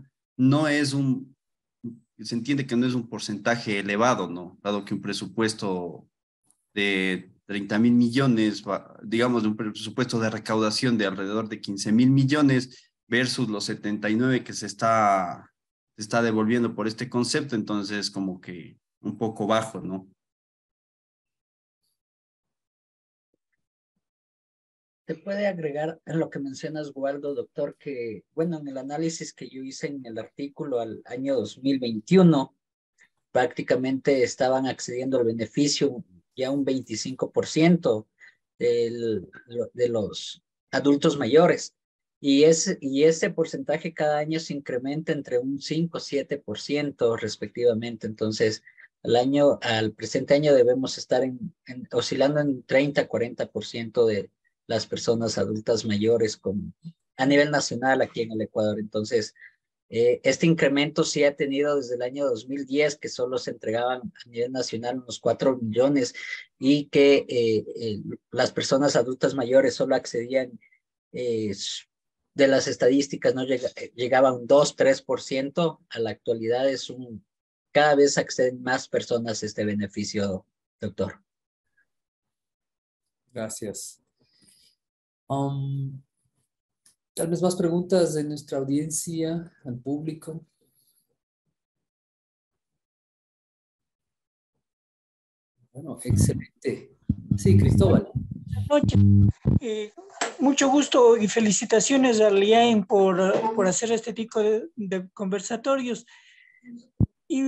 S8: se entiende que no es un porcentaje elevado, ¿no? Dado que un presupuesto de 30,000 millones, digamos, de un presupuesto de recaudación de alrededor de 15,000 millones versus los 79 que se está devolviendo por este concepto, entonces como que un poco bajo, ¿no?
S7: Se puede agregar en lo que mencionas, Waldo, doctor, que, bueno, en el análisis que yo hice en el artículo al año 2021, prácticamente estaban accediendo al beneficio ya un 25% de los adultos mayores. Y ese porcentaje cada año se incrementa entre un 5 y 7% respectivamente. Entonces, al presente año debemos estar oscilando en 30-40% de las personas adultas mayores a nivel nacional aquí en el Ecuador. Entonces, este incremento sí ha tenido desde el año 2010, que solo se entregaban a nivel nacional unos 4 millones y que las personas adultas mayores solo accedían, de las estadísticas, no llegaba a un 2-3%. A la actualidad cada vez acceden más personas a este beneficio, doctor.
S2: Gracias. Tal vez más preguntas de nuestra audiencia, al público. Bueno, excelente. Sí, Cristóbal.
S10: Buenas noches. Mucho gusto y felicitaciones al IAEN por hacer este tipo de conversatorios y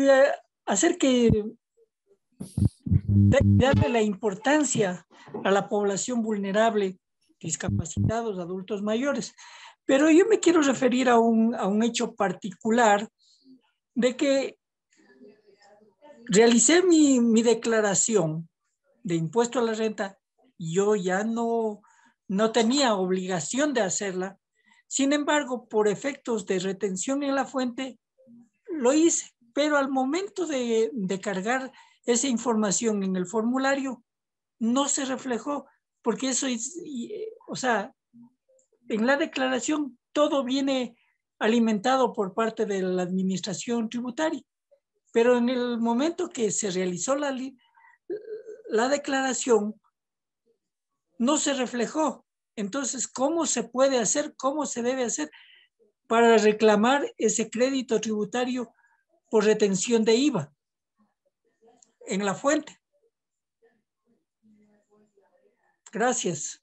S10: darle la importancia a la población vulnerable, discapacitados, adultos mayores. Pero yo me quiero referir a un hecho particular de que realicé mi declaración de impuesto a la renta. Yo ya no tenía obligación de hacerla. Sin embargo, por efectos de retención en la fuente, lo hice. Pero al momento de cargar esa información en el formulario, no se reflejó, porque eso es, o sea, en la declaración todo viene alimentado por parte de la administración tributaria, pero en el momento que se realizó la declaración, no se reflejó. Entonces, ¿cómo se puede hacer? ¿Cómo se debe hacer para reclamar ese crédito tributario por retención de IVA en la fuente? Gracias.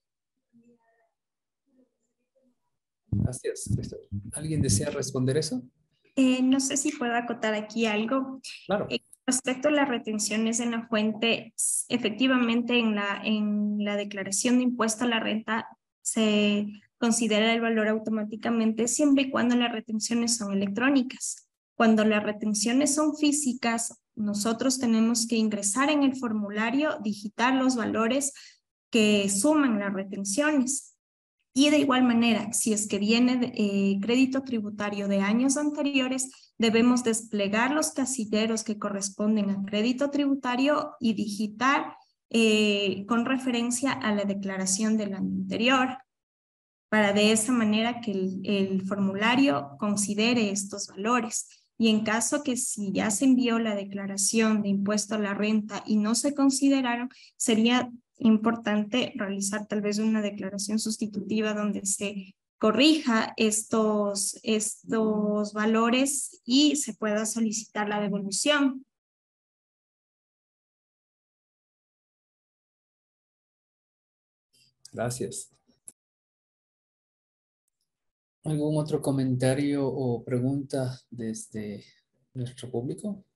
S2: Gracias, Cristóbal. ¿Alguien desea responder eso?
S9: No sé si puedo acotar aquí algo.
S2: Claro.
S9: Respecto a las retenciones en la fuente, efectivamente en la declaración de impuesto a la renta se considera el valor automáticamente siempre y cuando las retenciones son electrónicas. Cuando las retenciones son físicas, nosotros tenemos que ingresar en el formulario, digitar los valores que suman las retenciones. Y de igual manera, si es que viene crédito tributario de años anteriores, debemos desplegar los casilleros que corresponden al crédito tributario y digitar con referencia a la declaración del año anterior, para de esa manera que el formulario considere estos valores. Y en caso que si ya se envió la declaración de impuesto a la renta y no se consideraron, sería importante realizar tal vez una declaración sustitutiva donde se corrija estos valores y se pueda solicitar la devolución.
S2: Gracias. ¿Algún otro comentario o pregunta desde nuestro público?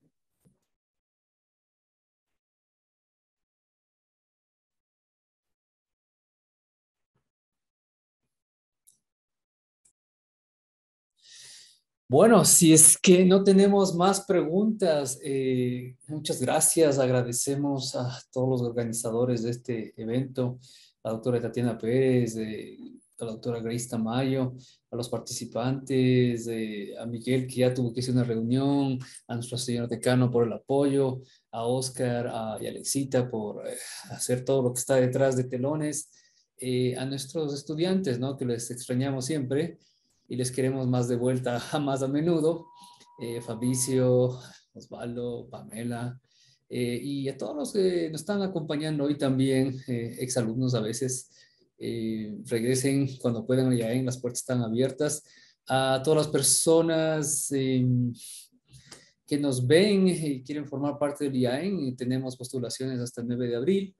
S2: Bueno, si es que no tenemos más preguntas, muchas gracias. Agradecemos a todos los organizadores de este evento, a la doctora Tatiana Pérez, a la doctora Grace Tamayo, a los participantes, a Miguel, que ya tuvo que hacer una reunión, a nuestro señor decano por el apoyo, a Oscar y a Alexita por hacer todo lo que está detrás de telones, a nuestros estudiantes, ¿no? Que les extrañamos siempre y les queremos más de vuelta más a menudo. Fabricio, Osvaldo, Pamela, y a todos los que nos están acompañando hoy también, exalumnos a veces, regresen cuando puedan, ya en las puertas están abiertas. A todas las personas que nos ven y quieren formar parte del IAEN, tenemos postulaciones hasta el 9 de abril.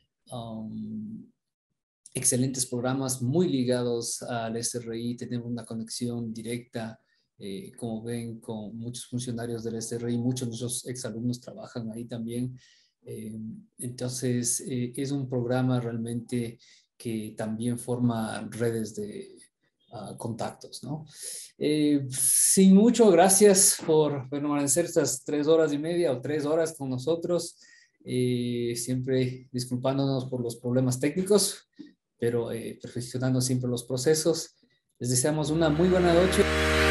S2: Excelentes programas muy ligados al SRI, tenemos una conexión directa, como ven, con muchos funcionarios del SRI, muchos de nuestros exalumnos trabajan ahí también. Entonces, es un programa realmente que también forma redes de contactos, ¿no? Sin mucho, gracias por permanecer estas 3 horas y media o 3 horas con nosotros, siempre disculpándonos por los problemas técnicos, pero perfeccionando siempre los procesos. Les deseamos una muy buena noche.